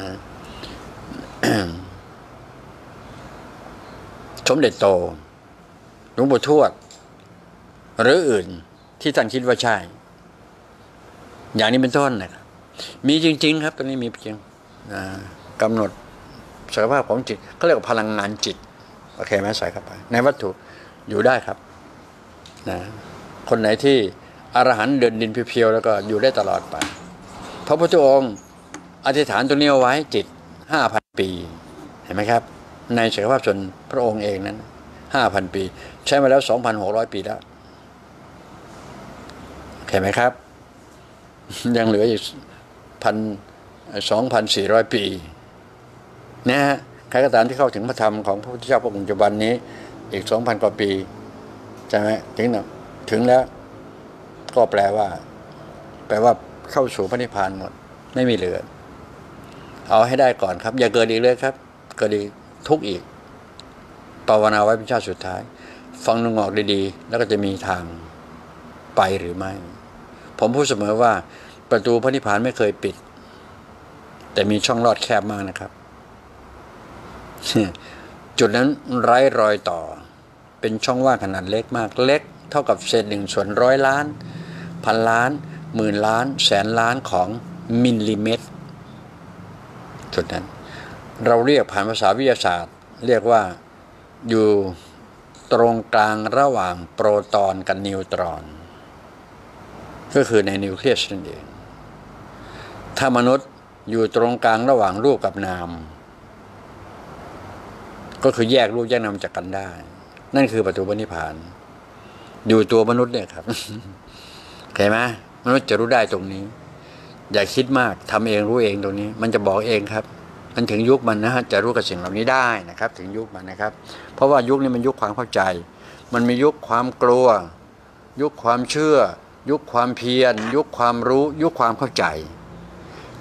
สมเด็จโตหลวงปู่ทวดหรืออื่นที่ท่านคิดว่าใช่อย่างนี้เป็นต้นนะครับมีจริงๆครับตรงนี้มีจริงนะกำหนดศักยภาพของจิตเขาเรียกว่าพลังงานจิตโอเคไหมใส่เข้าไปในวัตถุอยู่ได้ครับนะคนไหนที่อรหันต์เดินดินเพียวๆแล้วก็อยู่ได้ตลอดไปพระพุทธองค์อธิษฐานตัวนี้เอาไว้จิตห้าพันปีเห็นไหมครับในศักยภาพส่วนพระองค์เองนั้นห้าพันปีใช้มาแล้วสองพันหกร้อยปีแล้วเห็นไหมครับยังเหลืออีกพันสองพันสี่ร้อยปีนะฮะใครก็ตามที่เข้าถึงพระธรรมของพระพุทธเจ้าพระองค์ปัจจุบันนี้อีกสองพันกว่าปีใช่ไหมถึงถึงแล้วก็แปลว่าแปลว่าเข้าสู่พระนิพพานหมดไม่มีเหลือเอาให้ได้ก่อนครับอย่าเกิดอีกเลยครับเกิดอีกทุกข์อีกภาวนาไว้เป็นชาติสุดท้ายฟังนึงออกดีๆแล้วก็จะมีทางไปหรือไม่ผมพูดเสมอว่าประตูพระนิพพานไม่เคยปิดแต่มีช่องลอดแคบมากนะครับจุดนั้นไร้รอยต่อเป็นช่องว่างขนาดเล็กมากเล็กเท่ากับเศษหนึ่งส่วนร้อยล้านพันล้านหมื่นล้านแสนล้านของมิลลิเมตรจุดนั้นเราเรียกผ่านภาษาวิทยาศาสตร์เรียกว่าอยู่ตรงกลางระหว่างโปรตอนกับนิวตรอนก็คือในนิวเคลียสนั่นเองถ้ามนุษย์อยู่ตรงกลางระหว่างรูปกับนามก็คือแยกรูปแยกนามจากกันได้นั่นคือประตูพระนิพพานอยู่ตัวมนุษย์เนี่ยครับเข้าไหมมนุษย์จะรู้ได้ตรงนี้อย่าคิดมากทำเองรู้เองตรงนี้มันจะบอกเองครับมันถึงยุคมันนะฮะจะรู้กับสิ่งเหล่านี้ได้นะครับถึงยุคมันนะครับเพราะว่ายุคนี้มันยุคความเข้าใจมันมียุคความกลัวยุคความเชื่อยุคความเพียรยุคความรู้ยุคความเข้าใจ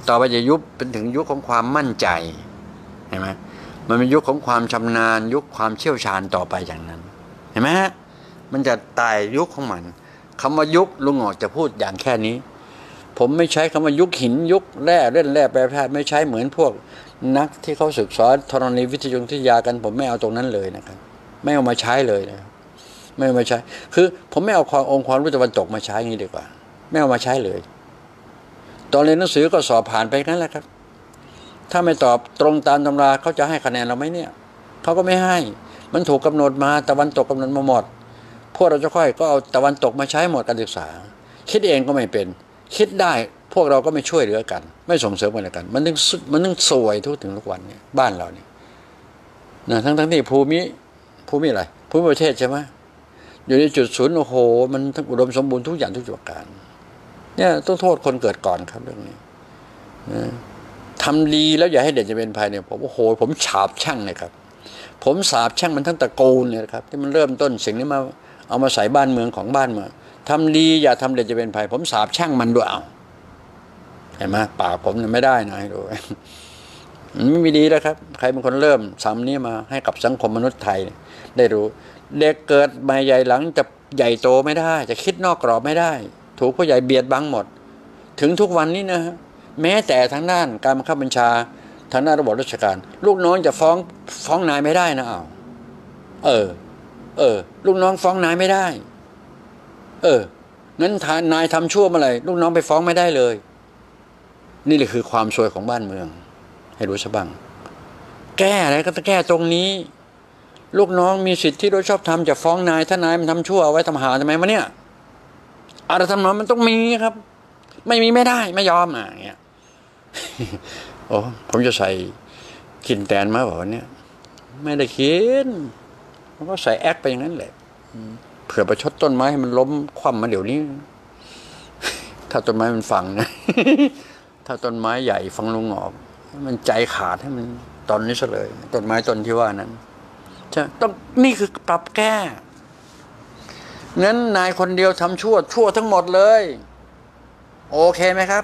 ต่อไปจะยุคเป็นถึงยุคของความมั่นใจเห็นไหมมันเป็นยุคของความชำนาญยุคความเชี่ยวชาญต่อไปอย่างนั้นเห็นไหมฮะมันจะตายยุคของมันคำว่ายุคลุงหงอกจะพูดอย่างแค่นี้ผมไม่ใช้คำว่ายุคหินยุคแร่เล่นแร่แปรธาตุไม่ใช้เหมือนพวกนักที่เขาศึกษาธรณีวิทยาวิทยากันผมไม่เอาตรงนั้นเลยนะครับไม่เอามาใช้เลยนะครับไม่เอามาใช้คือผมไม่เอาความองค์ความรู้ตะวันตกมาใช้งี้ดีกว่าไม่เอามาใช้เลยตอนเรียนหนังสือก็สอบผ่านไปงั้นแหละครับถ้าไม่ตอบตรงตามตำราเขาจะให้คะแนนเราไหมเนี่ยเขาก็ไม่ให้มันถูกกำหนดมาตะวันตกกำหนดมาหมดพวกเราจะค่อยก็เอาตะวันตกมาใช้หมดการศึกษาคิดเองก็ไม่เป็นคิดได้พวกเราก็ไม่ช่วยเหลือกันไม่ส่งเสริมกันกันมันนึงมันนึงสวยทุกถึงทุกวันเนี่ยบ้านเราเนี่ยนะทั้งทั้งที่ภูมิภูมิอะไรภูมิประเทศใช่ไหมอยู่ในจุดศูนย์โอ้โหมันทั้งอุดมสมบูรณ์ทุกอย่างทุกประการเนี่ยต้องโทษคนเกิดก่อนครับเรื่องนี้นะทำดีแล้วอย่าให้เด่นจะเป็นภัยเนี่ยผมโอ้โหผมฉาบแช่งเลยครับผมสาบแช่งมันทั้งตระกูลเนี่ยครับที่มันเริ่มต้นสิ่งนี้มาเอามาใส่บ้านเมืองของบ้านเมืองทำดีอย่าทำเด่นจะเป็นภัยผมสาบแช่งมันด้วยเอาเห็นไหมปากผมเนี่ยไม่ได้นะให้ดูมันไม่มีดีแล้วครับใครเป็นคนเริ่มซ้ำนี้มาให้กับสังคมมนุษย์ไทยได้รู้เด็กเกิดมาใหญ่หลังจะใหญ่โตไม่ได้จะคิดนอกกรอบไม่ได้ถูกผู้ใหญ่เบียดบังหมดถึงทุกวันนี้นะแม้แต่ทางด้านการบังคับบัญชาทางด้านระบบราชการลูกน้องจะฟ้องฟ้องนายไม่ได้นะเอาเออเออลูกน้องฟ้องนายไม่ได้เอองั้นนายทำชั่วมาเลยลูกน้องไปฟ้องไม่ได้เลยนี่แหละคือความซวยของบ้านเมืองให้รู้ซะบ้างแก้อะไรก็ต้องแก้ตรงนี้ลูกน้องมีสิทธิที่โดยชอบทำจะฟ้องนายถ้านายมันทำชั่วเอาไว้ทำหาทำไมวะเนี่ยอะไรทำนองมันต้องมีครับไม่มีไม่ได้ไม่ยอมอ่ะอย่างเงี้ยโอ้ผมจะใส่กินแตนมาบอกว่าเนี่ยไม่ได้คิดมันก็ใส่แอคไปอย่างนั้นแหละเผื่อประชดต้นไม้ให้มันล้มคว่ำมาเดี๋ยวนี้ถ้าต้นไม้มันฟังนะถ้าต้นไม้ใหญ่ฟังลุงหงอกมันใจขาดให้มันตอนนี้ซะเลยต้นไม้ต้นที่ว่านั้นจะต้องนี่คือปรับแก้งั้นนายคนเดียวทำชั่วชั่วทั้งหมดเลยโอเคไหมครับ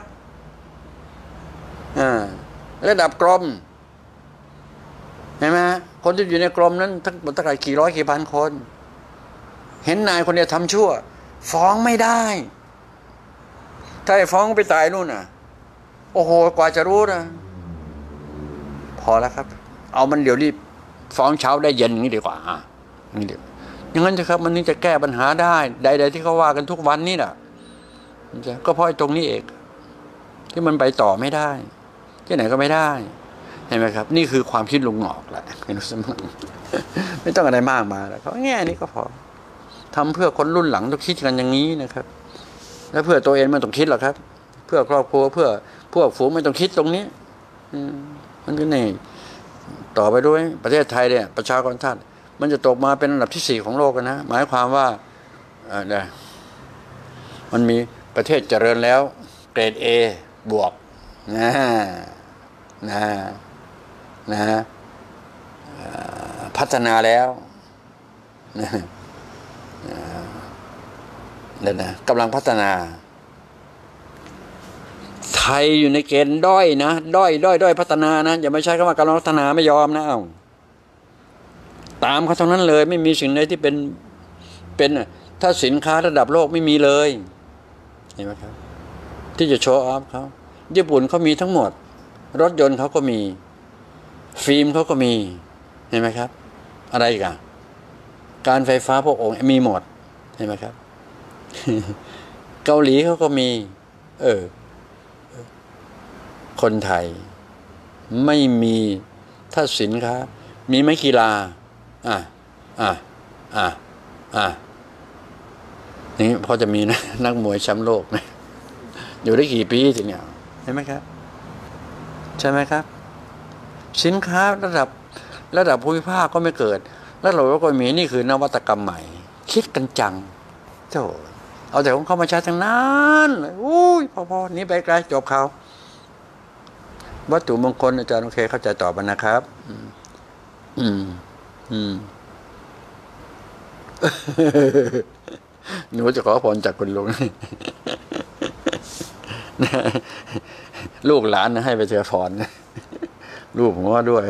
อ่าระดับกรมเห็นไหมคนที่อยู่ในกรมนั้นทั้งหมดตั้งกี่ร้อยกี่พันคนเห็นนายคนเดียวทำชั่วฟ้องไม่ได้ถ้าไอ้ฟ้องไปตายนู่นน่ะโอ้โหกว่าจะรู้นะพอแล้วครับเอามันเดี๋ยวรีบฟ้องเช้าได้เย็นอย่างนี้ดีกว่าอ่ะนี่เดี๋ยวอย่างนั้นจะครับมันนี่จะแก้ปัญหาได้ใดๆที่เขาว่ากันทุกวันนี่แหละก็เพราะตรงนี้เองที่มันไปต่อไม่ได้ที่ไหนก็ไม่ได้เห็นไหมครับนี่คือความคิดลุงหงอกแหละเห็นสมองไม่ต้องอะไรมากมาแล้วเขาแง่นี้ก็พอทำเพื่อคนรุ่นหลังต้องคิดกันอย่างนี้นะครับแล้วเพื่อตัวเองไม่ต้องคิดหรอกครับเพื่อครอบครัวเพื่อพวกฝูงไม่ต้องคิดตรงนี้มันก็นี่ต่อไปด้วยประเทศไทยเนี่ยประชากรท่านมันจะตกมาเป็นอันดับที่สี่ของโลกนะหมายความว่าเนี่ยมันมีประเทศเจริญแล้วเกรด A บวกนะนะนะพัฒนาแล้วนะเนี่ยนะกำลังพัฒนาไทยอยู่ในเกณฑ์ด้อยนะด้อยด้อยด้อยพัฒนานะอย่าไม่ใช่คำว่ากำลังพัฒนาไม่ยอมนะเอาตามเขาเท่านั้นเลยไม่มีสิ่งใดที่เป็นเป็นถ้าสินค้าระดับโลกไม่มีเลยเห็นไหมครับที่จะโชว์ออฟเขาญี่ปุ่นเขามีทั้งหมดรถยนต์เขาก็มีฟิล์มเขาก็มีเห็นไหมครับอะไรอีกอ่ะการไฟฟ้าพวกองค์มีหมดเห็นไหมครับเกาหลีเขาก็มีเออคนไทยไม่มีถ้าสินค้ามีไหมกีฬาอ่ะอ่ะอ่ะอ่ะนี่พอจะมีนะนักมวยแชมป์โลกไหมอยู่ได้กี่ปีทีเนี่ยเห็นไหมครับใช่ไหมครับสินค้าระดับระดับภูมิภาคก็ไม่เกิดแล้วเราก็มีนี่คือนวัตกรรมใหม่คิดกันจังโธ่เอาแต่ของเขามาใช้ทั้งนั้นเลยอุ้ยพอๆนี้ไปไกลจบเขาวัตถุมงคลอาจารย์โอเคเข้าใจตอบมันนะครับอืมอืมอืมหนูจะขอพรจากคุณลุงลูกหลานนะให้ไปเจอพรลูกผมว่าด้วย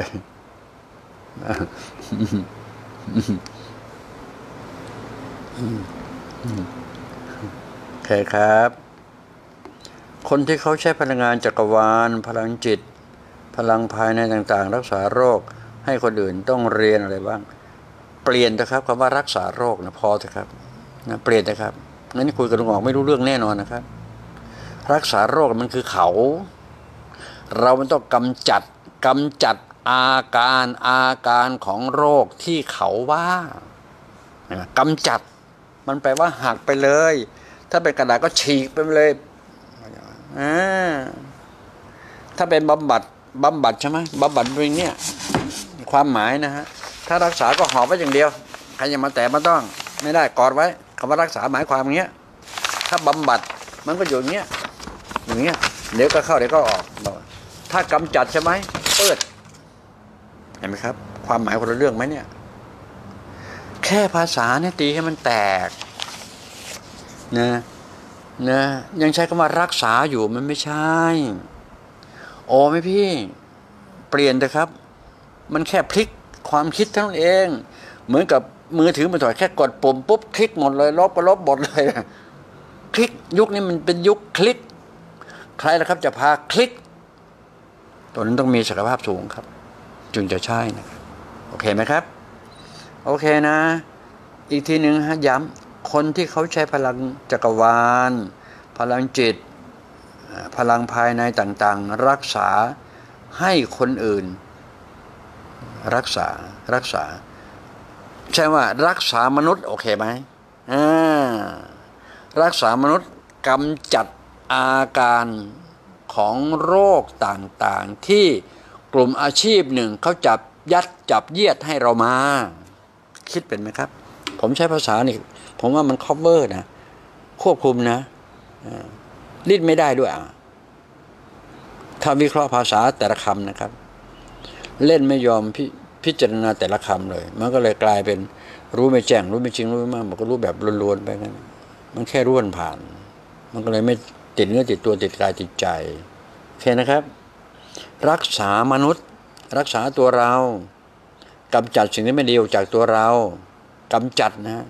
โอเคครับ คนที่เขาใช้พลังงานจักรวาลพลังจิตพลังภายในต่างๆรักษาโรคให้คนอื่นต้องเรียนอะไรบ้างเปลี่ยนนะครับคำว่ารักษาโรคนะพอเถอะครับนะเปลี่ยนนะครับงั้นคุยกับลุงออกไม่รู้เรื่องแน่นอนนะครับรักษาโรคมันคือเขาเรามันต้องกำจัดกำจัดอาการอาการของโรคที่เขาว่ากำจัดมันแปลว่าหักไปเลยถ้าเป็นกระดาษก็ฉีกไปเลยอ่าถ้าเป็นบำบัดบำบัดใช่ไหมบำบัดเป็นเนี่ยความหมายนะฮะถ้ารักษาก็หอบไว้อย่างเดียวใครอย่ามาแตะมาต้องไม่ได้กอดไว้คำว่ารักษาหมายความอย่างเงี้ยถ้าบำบัดมันก็อยู่อย่างเงี้ยอย่างเงี้ยเดี๋ยวก็เข้าเดี๋ยวก็ออกถ้ากำจัดใช่ไหมเปิดเห็นไหมครับความหมายคนละเรื่องไหมเนี่ยแค่ภาษาเนี่ยตีให้มันแตกนะนะยังใช้คำว่ารักษาอยู่มันไม่ใช่โอ้ไม่พี่เปลี่ยนเถอะครับมันแค่พลิกความคิดทั้งนั้นเองเหมือนกับมือถือมาถอยแค่กดปุ่มปุ๊บคลิกหมดเลยลบก็ลบหมดเลยคลิกยุคนี้มันเป็นยุคคลิกใครล่ะครับจะพาคลิกตัวนั้นต้องมีศักยภาพสูงครับจึงจะใช่นะครับโอเคไหมครับโอเคนะอีกทีหนึ่งฮะย้ำคนที่เขาใช้พลังจักรวาลพลังจิตพลังภายในต่างๆรักษาให้คนอื่นรักษารักษาใช่ว่ารักษามนุษย์โอเคไหมอ่ารักษามนุษย์กำจัดอาการของโรคต่างๆที่กลุ่มอาชีพหนึ่งเขาจับยัดจับเยียดให้เรามาคิดเป็นไหมครับผมใช้ภาษานี่ผมว่ามัน cover นะควบคุมนะรีดไม่ได้ด้วยอ่ะถ้าวิเคราะห์ภาษาแต่ละคำนะครับเล่นไม่ยอมพพิจารณาแต่ละคำเลยมันก็เลยกลายเป็นรู้ไม่แจ้งรู้ไม่จริงรู้ไม่มากมันก็รู้แบบล้วนๆไปงั้นมันแค่ร่วนผ่านมันก็เลยไม่ติดเนื้อติดตัวติดกายติดใจโอเคนะครับรักษามนุษย์รักษาตัวเรากำจัดสิ่งที่ไม่ดีออกจากตัวเรากำจัดนะ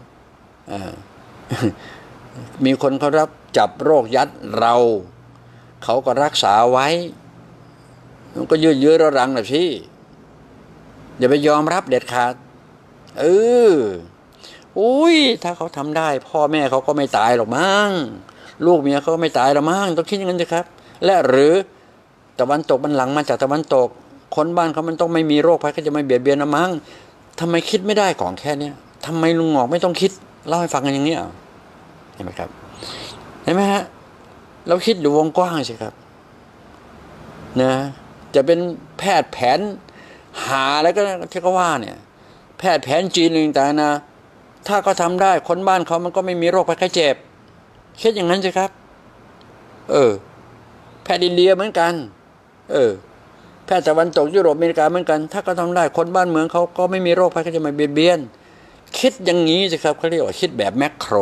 มีคนเขารับจับโรคยัดเราเขาก็รักษาไว้มันก็ยืดเยื้อระรังนะพี่อย่าไปยอมรับเด็ดขาดเอออุ้ยถ้าเขาทำได้พ่อแม่เขาก็ไม่ตายหรอกมั้งลูกเมียเขาก็ไม่ตายหรอกมั้งต้องคิดอย่างนั้นสิครับและหรือตะวันตกมันหลังมาจากตะวันตกคนบ้านเขามันต้องไม่มีโรคภัยก็จะไม่เบียดเบียนนะมั้งทำไมคิดไม่ได้ของแค่เนี้ยทำไมลุงหงอกไม่ต้องคิดเล่าให้ฟังกันอย่างนี้เห็นไหมครับเห็นไหมฮะเราคิดอยู่วงกว้างสิครับนะจะเป็นแพทย์แผนหาแล้วก็ที่เขาว่าเนี่ยแพทย์แผนจีนต่างๆนะถ้าเขาทำได้คนบ้านเขามันก็ไม่มีโรคภัยไข้เจ็บคิดอย่างนั้นสิครับเออแพทย์อินเดียเหมือนกันเออแพทย์ตะวันตกยุโรปอเมริกาเหมือนกันถ้าเขาทำได้คนบ้านเมืองเขาก็ไม่มีโรคภัยไข้เจ็บมาเบียดเบียนคิดอย่างนี้สิครับเขาเรียกว่าคิดแบบแมคโคร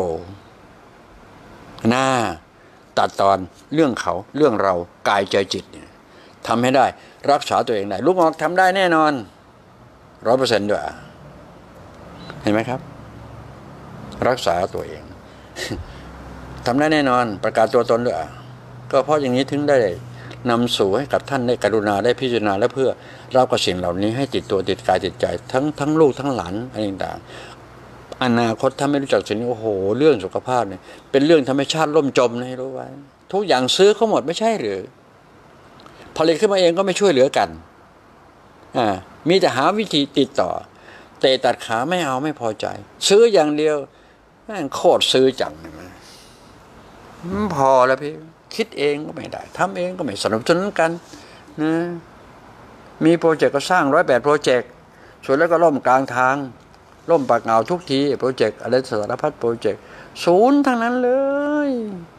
น่าตัดตอนเรื่องเขาเรื่องเรากายใจจิตเนี่ยทำให้ได้รักษาตัวเองได้ลูกออกทำได้แน่นอนร้อยเปอร์เซ็นต์ด้วยเห็นไหมครับรักษาตัวเองทำได้แน่นอนประกาศตัวตนด้วยก็เพราะอย่างนี้ถึงได้นำสู่ให้กับท่านได้กรุณาได้พิจารณาและเพื่อรับกับสิ่งเหล่านี้ให้ติดตัวติดกายติดใจทั้งทั้งลูกทั้งหลานอะไรต่างอนาคตถ้าไม่รู้จักสิ่งนี้โอ้โหเรื่องสุขภาพเนี่ยเป็นเรื่องธรรมชาติล่มจมนะให้รู้ไว้ทุกอย่างซื้อเขาหมดไม่ใช่หรือผลิตขึ้นมาเองก็ไม่ช่วยเหลือกันอ่ามีแต่หาวิธีติดต่อเตะตัดขาไม่เอาไม่พอใจซื้ออย่างเดียวแม่งโคตรซื้อจังเลยนะพอแล้วพี่คิดเองก็ไม่ได้ทำเองก็ไม่สนับสนุนกันนะมีโปรเจกต์ก็สร้างร้อยแปดโปรเจกต์ส่วนแล้วก็ล่มกลางทางล่มปากเงาทุกทีโปรเจกต์อะไรสารพัดโปรเจกต์ศูนย์ทั้งนั้นเลย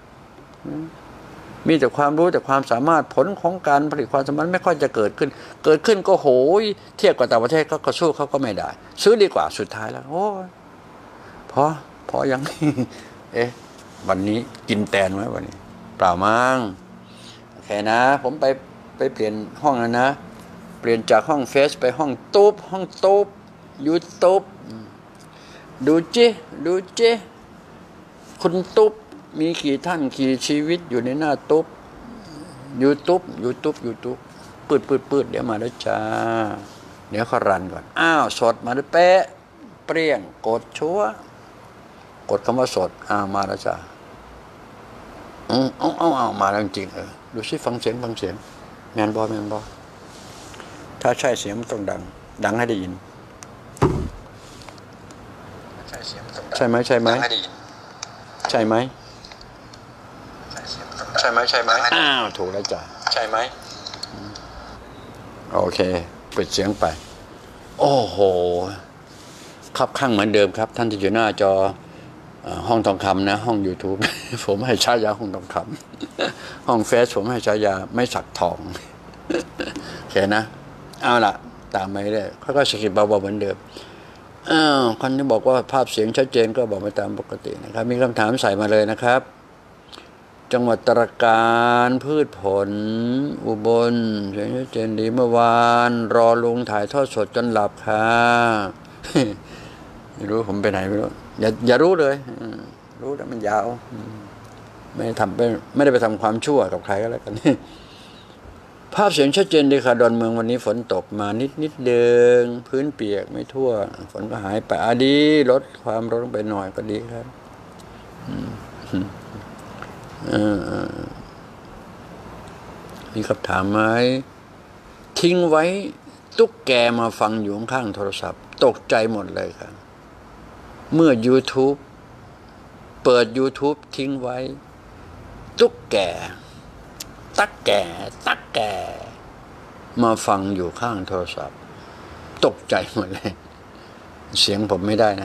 มีแต่ความรู้แต่ความสามารถผลของการผลิตความสามารถไม่ค่อยจะเกิดขึ้นเกิดขึ้นก็โหยเทียบกับต่างประเทศก็สู้เขาก็ไม่ได้ซื้อดีกว่าสุดท้ายแล้วโอ้พอพอยังเอ๊ะวันนี้กินแตนไหมวันนี้เปล่ามั้งค่นะผมไปไปเปลี่ยนห้องแล้วนะเปลี่ยนจากห้องเฟซไปห้องตุ๊บห้องตุ๊บยูทูบดูเจดูเจคุณตุ๊บมีกี่ท่านกี่ชีวิตอยู่ในหน้าตุ๊บยูทูบยูทูบยูทูบปืดปืดปืดเดี๋ยวมาแล้วจ้าเดี๋ยวเขารันก่อนอ้าวสดมาด้วยเป๊ะเปรี้ยงกดชัวกดคำว่าสดอ้าวมาแล้วจ้าอืมเอาเอาเอามาแล้วจริงเออดูซิฟังเสียงฟังเสียงแมนบอแมนบอถ้าใช่เสียงมันต้องดังดังให้ได้ยินใช่ไหมใช่ไหมใช่ไหมใช่ไหมใช่ไหมอ้าวถูกแล้วจ้ะใช่ไหมโอเคปิดเสียงไปโอ้โหคับข้างเหมือนเดิมครับท่านที่อยู่หน้าจอห้องทองคำนะห้อง YouTube ผมให้ฉายาห้องทองคำห้องเฟซผมให้ฉายาไม่สักทองโอเคนะเอาล่ะตามไปเลยเขาก็สกิปเบาๆเหมือนเดิมอ้าวคนที่บอกว่าภาพเสียงชัดเจนก็บอกมาตามปกตินะครับมีคำถามใส่มาเลยนะครับจังหวัดตราดการพืชผลอุบลเสียงชัดเจนดีเมื่อวานรอลุงถ่ายทอดสดจนหลับค่ะไม่รู้ผมไปไหนไม่รู้อย่าอย่ารู้เลยรู้แล้วมันยาวไม่ทำไม่ไม่ได้ไปทำความชั่วกับใครก็แล้วกันภาพเสียงชัดเจนดีค่ะดอนเมืองวันนี้ฝนตกมานิดนิดเดิงพื้นเปียกไม่ทั่วฝนก็หายไปอ่ะดีลดความร้อนไปหน่อยก็ดีครับมีคำถามไหมทิ้งไว้ตุ๊กแกมาฟังอยู่ข้างโทรศัพท์ตกใจหมดเลยครับเมื่อ YouTube เปิด YouTube ทิ้งไว้ตุ๊กแกตักแก่ตักแก่มาฟังอยู่ข้างโทรศัพท์ตกใจหมดเลยเสียงผมไม่ได้นะ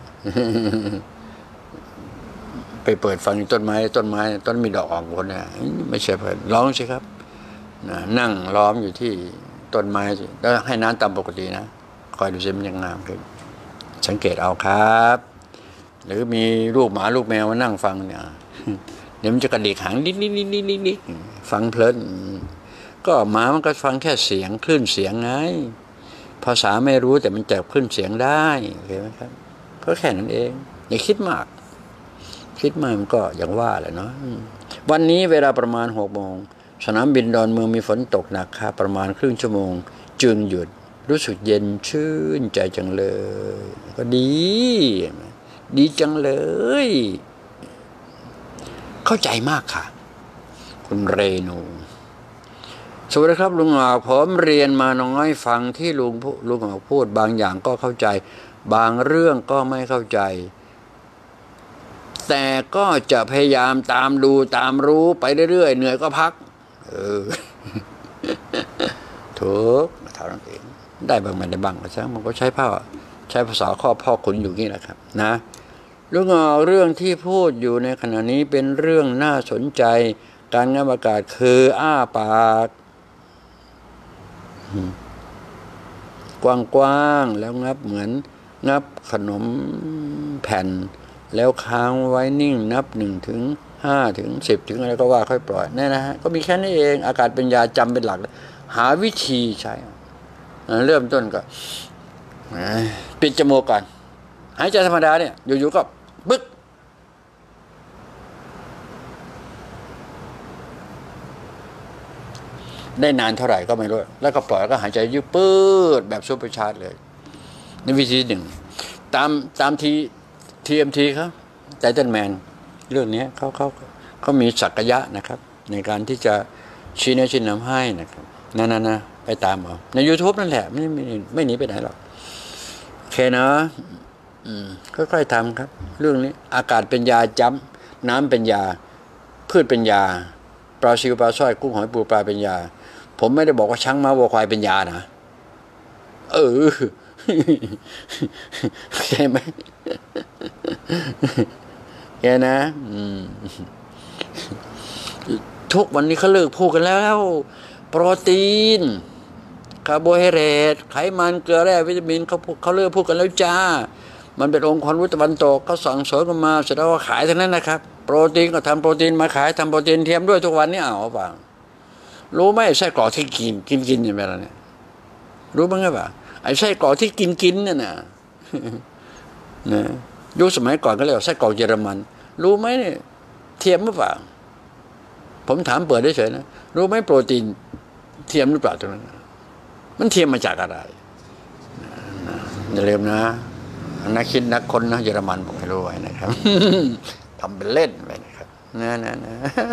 ไปเปิดฟังต้นไม้ต้นไม้ต้นมีดอกออกคนนะไม่ใช่เปิดร้องสิครับนั่งล้อมอยู่ที่ต้นไม้สิแล้วให้น้ำตามปกตินะคอยดูสิมันยังงามขึ้นสังเกตเอาครับหรือมีลูกหมาลูกแมวมานั่งฟังเนี่ยเดี๋ยวมันจะกระดิกหางนิดนิดนิดนิดนิดนิดฟังเพลินก็หมามันก็ฟังแค่เสียงคลื่นเสียงไงภาษาไม่รู้แต่มันจับคลื่นเสียงได้เห็นไหมครับก็แค่นั้นเองอย่าคิดมากคิดมากมันก็อย่างว่าแหละเนาะวันนี้เวลาประมาณหกโมงสนามบินดอนเมืองมีฝนตกหนักครับประมาณครึ่งชั่วโมงจึงหยุดรู้สึกเย็นชื่นใจจังเลยก็ดีดีจังเลยเข้าใจมากค่ะคุณเรนูสวัสดีครับลุงออกผมเรียนมาน้อยฟังที่ลุงลุงออกพูดบางอย่างก็เข้าใจบางเรื่องก็ไม่เข้าใจแต่ก็จะพยายามตามดูตามรู้ไปเรื่อยๆเหนื่อยก็พักเออถูกเท่านั้นเองได้บางไม่ได้บางก็ช่างมันก็ใช้ผ้าใช้ภาษาข้อพ่อขุนอยู่นี่แหละครับนะลุงออกเรื่องที่พูดอยู่ในขณะนี้เป็นเรื่องน่าสนใจการงับอากาศคืออ้าปากกว้างๆแล้วงับเหมือนงับขนมแผ่นแล้วค้างไว้นิ่งนับหนึ่งถึงห้าถึงสิบถึงอะไรก็ว่าค่อยปล่อยนี่นะฮะก็มีแค่นี้เองอากาศเป็นยาจำเป็นหลักหาวิธีใช้เริ่มต้นก็ปิดจมูกก่อนหายใจธรรมดาเนี่ยอยู่ๆก็บึ๊กได้นานเท่าไหร่ก็ไม่รู้แล้วก็ปล่อยก็หายใจยืดปื๊ดแบบซุปเปอร์ชาร์จเลยนี่วิธีหนึ่งตามตามทีทีเอ็มทีเขาไททันแมนเรื่องนี้เขาเขาเขามีศักยะนะครับในการที่จะชี้แนะชี้นำให้นะครับนั่นๆนะไปตามเอาใน YouTube นั่นแหละไม่ไม่ไม่หนีไปไหนหรอกโอเคนะค่อยๆทำครับเรื่องนี้อากาศเป็นยาจำน้ำเป็นยาพืชเป็นยาปลาซิวปลาสร้อยกุ้งหอยปูปลาเป็นยาผมไม่ได้บอกว่าช้างม้าวัวควายเป็นยานะเออใช่ไหมแกนะทุกวันนี้เขาเลิกพูดกันแล้วโปรตีนคาร์โบไฮเดรตไขมันเกลือแร่วิตามินเขาเขาเลิกพูดกันแล้วจ้ามันเป็นองค์ความรู้ตะวันตกเขาสั่งสอนกันมาเสร็จแล้วก็ขายทั้งนั้นนะครับโปรตีนก็ทำโปรตีนมาขายทำโปรตีนเทียมด้วยทุกวันนี้เอาเปล่ารู้ไหมไส้กรอกที่กินกินกินอย่างไรเนี่ยรู้บ้างไหมป่ะไอ้ไส้กรอกที่กินกินเนี่ยนะนะยุคสมัยก่อนก็เรียกว่าไส้กรอกเยอรมันรู้ไหมเนี่ยเทียมหรือเปล่าผมถามเปิดได้เฉยนะรู้ไหมโปรตีนเทียมหรือเปล่าตรงนั้นมันเทียมมาจากอะไรอย่าลืมนะนักคิดนักคนนะเยอรมันผมไม่รู้ไว้นะครับทำเป็นเล่นไปนะครับนะนะนะ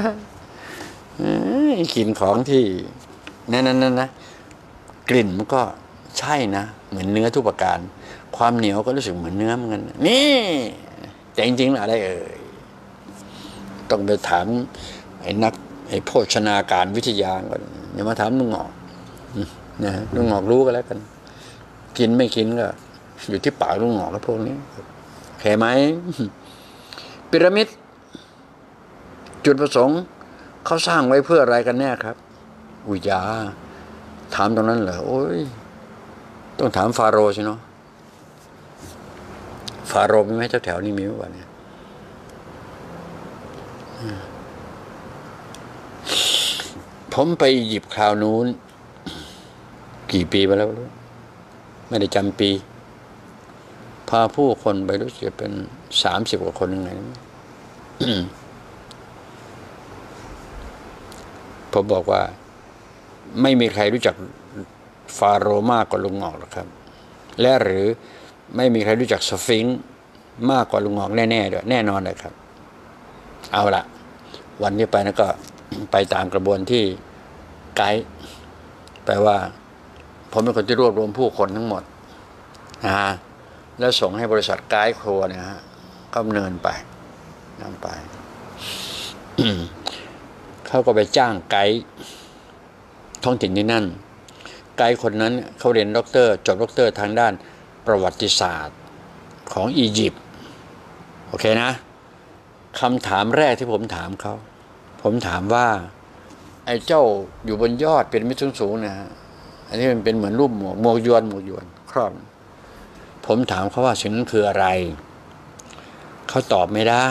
กินของที่นั่นนั่นนะกลิ่นมันก็ใช่นะเหมือนเนื้อทุกประการความเหนียวก็รู้สึกเหมือนเนื้อเหมือนกันนี่แต่จริงๆอะไรเอ่ยต้องไปถามไอ้นักไอ้โภชนาการวิทยาก่อนอย่ามาถามลุงหงอกนะลุงหงอกรู้ก็แล้วกันกินไม่กินก็อยู่ที่ปากลุงหงอกแล้วพวกนี้แค่ไหมพีระมิดจุดประสงค์เขาสร้างไว้เพื่ออะไรกันแน่ครับอุยยาถามตรงนั้นเหรอโอ้ยต้องถามฟาโรห์ใช่เนาะฟาโรห์มีไหมแถวๆนี้มีไหมวะเนี่ยผมไปหยิบคราวนู้นกี่ปีไปแล้วไม่ได้จำปีพาผู้คนไปรู้สึกเป็นสามสิบกว่าคนยังไง ผมบอกว่าไม่มีใครรู้จักฟาโรห์มากกว่าลุงหงอกหรอกครับและหรือไม่มีใครรู้จักสฟิงค์มากกว่าลุงหงอกแน่ๆด้วยแน่นอนเลยครับเอาละวันนี้ไปนะก็ไปตามกระบวนที่ไกด์แปลว่าผมเป็นคนที่รวบรวมผู้คนทั้งหมดนะฮะแล้วส่งให้บริษัทไกด์ครัวเนี่ยฮะก็ดำเนินไปนำไป เขาก็ไปจ้างไกด์ท้องถิ่นที่นั่นไกด์คนนั้นเขาเรียนด็อกเตอร์จบด็อกเตอร์ทางด้านประวัติศาสตร์ของอียิปต์โอเคนะคำถามแรกที่ผมถามเขาผมถามว่าไอ้เจ้าอยู่บนยอดเป็นมิตรสูงๆนะฮะอันนี้มันเป็นเหมือนรูปหมวกหมวกยวนหมวกยวนครอบผมถามเขาว่าสิ่งนั้นคืออะไรเขาตอบไม่ได้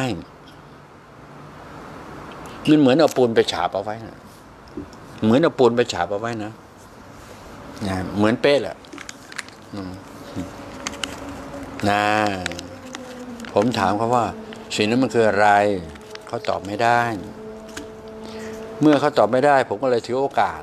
มันเหมือนเอาปูนไปฉาบเอาไว้นะเหมือนเอาปูนไปฉาบเอาไว้นะนะเหมือนเป๊ะแหละนะผมถามเขาว่าสิ่งนั้นมันคืออะไรเขาตอบไม่ได้เมื่อเขาตอบไม่ได้ผมก็เลยถือโอกาส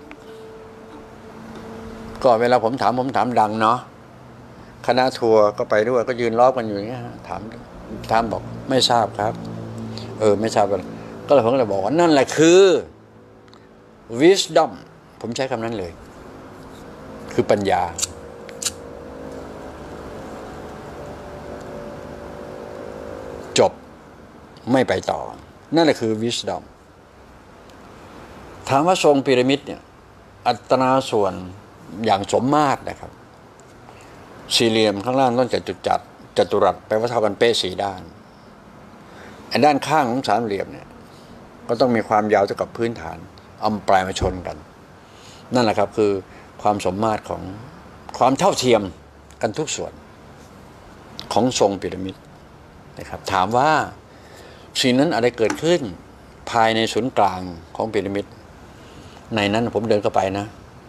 ก็เวลาผมถามผมถามดังเนาะคณะทัวร์ก็ไปด้วยก็ยืนล้อกันอยู่อย่างเงี้ยถามถามบอกไม่ทราบครับเออไม่ทราบอะไรก็เลยผมก็เลยบอกว่านั่นแหละคือ wisdom ผมใช้คำนั้นเลยคือปัญญาจบไม่ไปต่อนั่นแหละคือ wisdom ถามว่าทรงพีระมิดเนี่ยอัตราส่วนอย่างสมมาตรนะครับสี่เหลี่ยมข้างล่างต้องจัตุจักรจัตุรัสแปลว่าเท่ากันเป๊ะสี่ด้านไอ้ด้านข้างของสามเหลี่ยมเนี่ยก็ต้องมีความยาวเท่ากับพื้นฐานเอาปลายมาชนกันนั่นแหละครับคือความสมมาตรของความเท่าเทียมกันทุกส่วนของทรงพีระมิดนะครับถามว่าสิ่งนั้นอะไรเกิดขึ้นภายในศูนย์กลางของพีระมิดในนั้นผมเดินเข้าไปนะ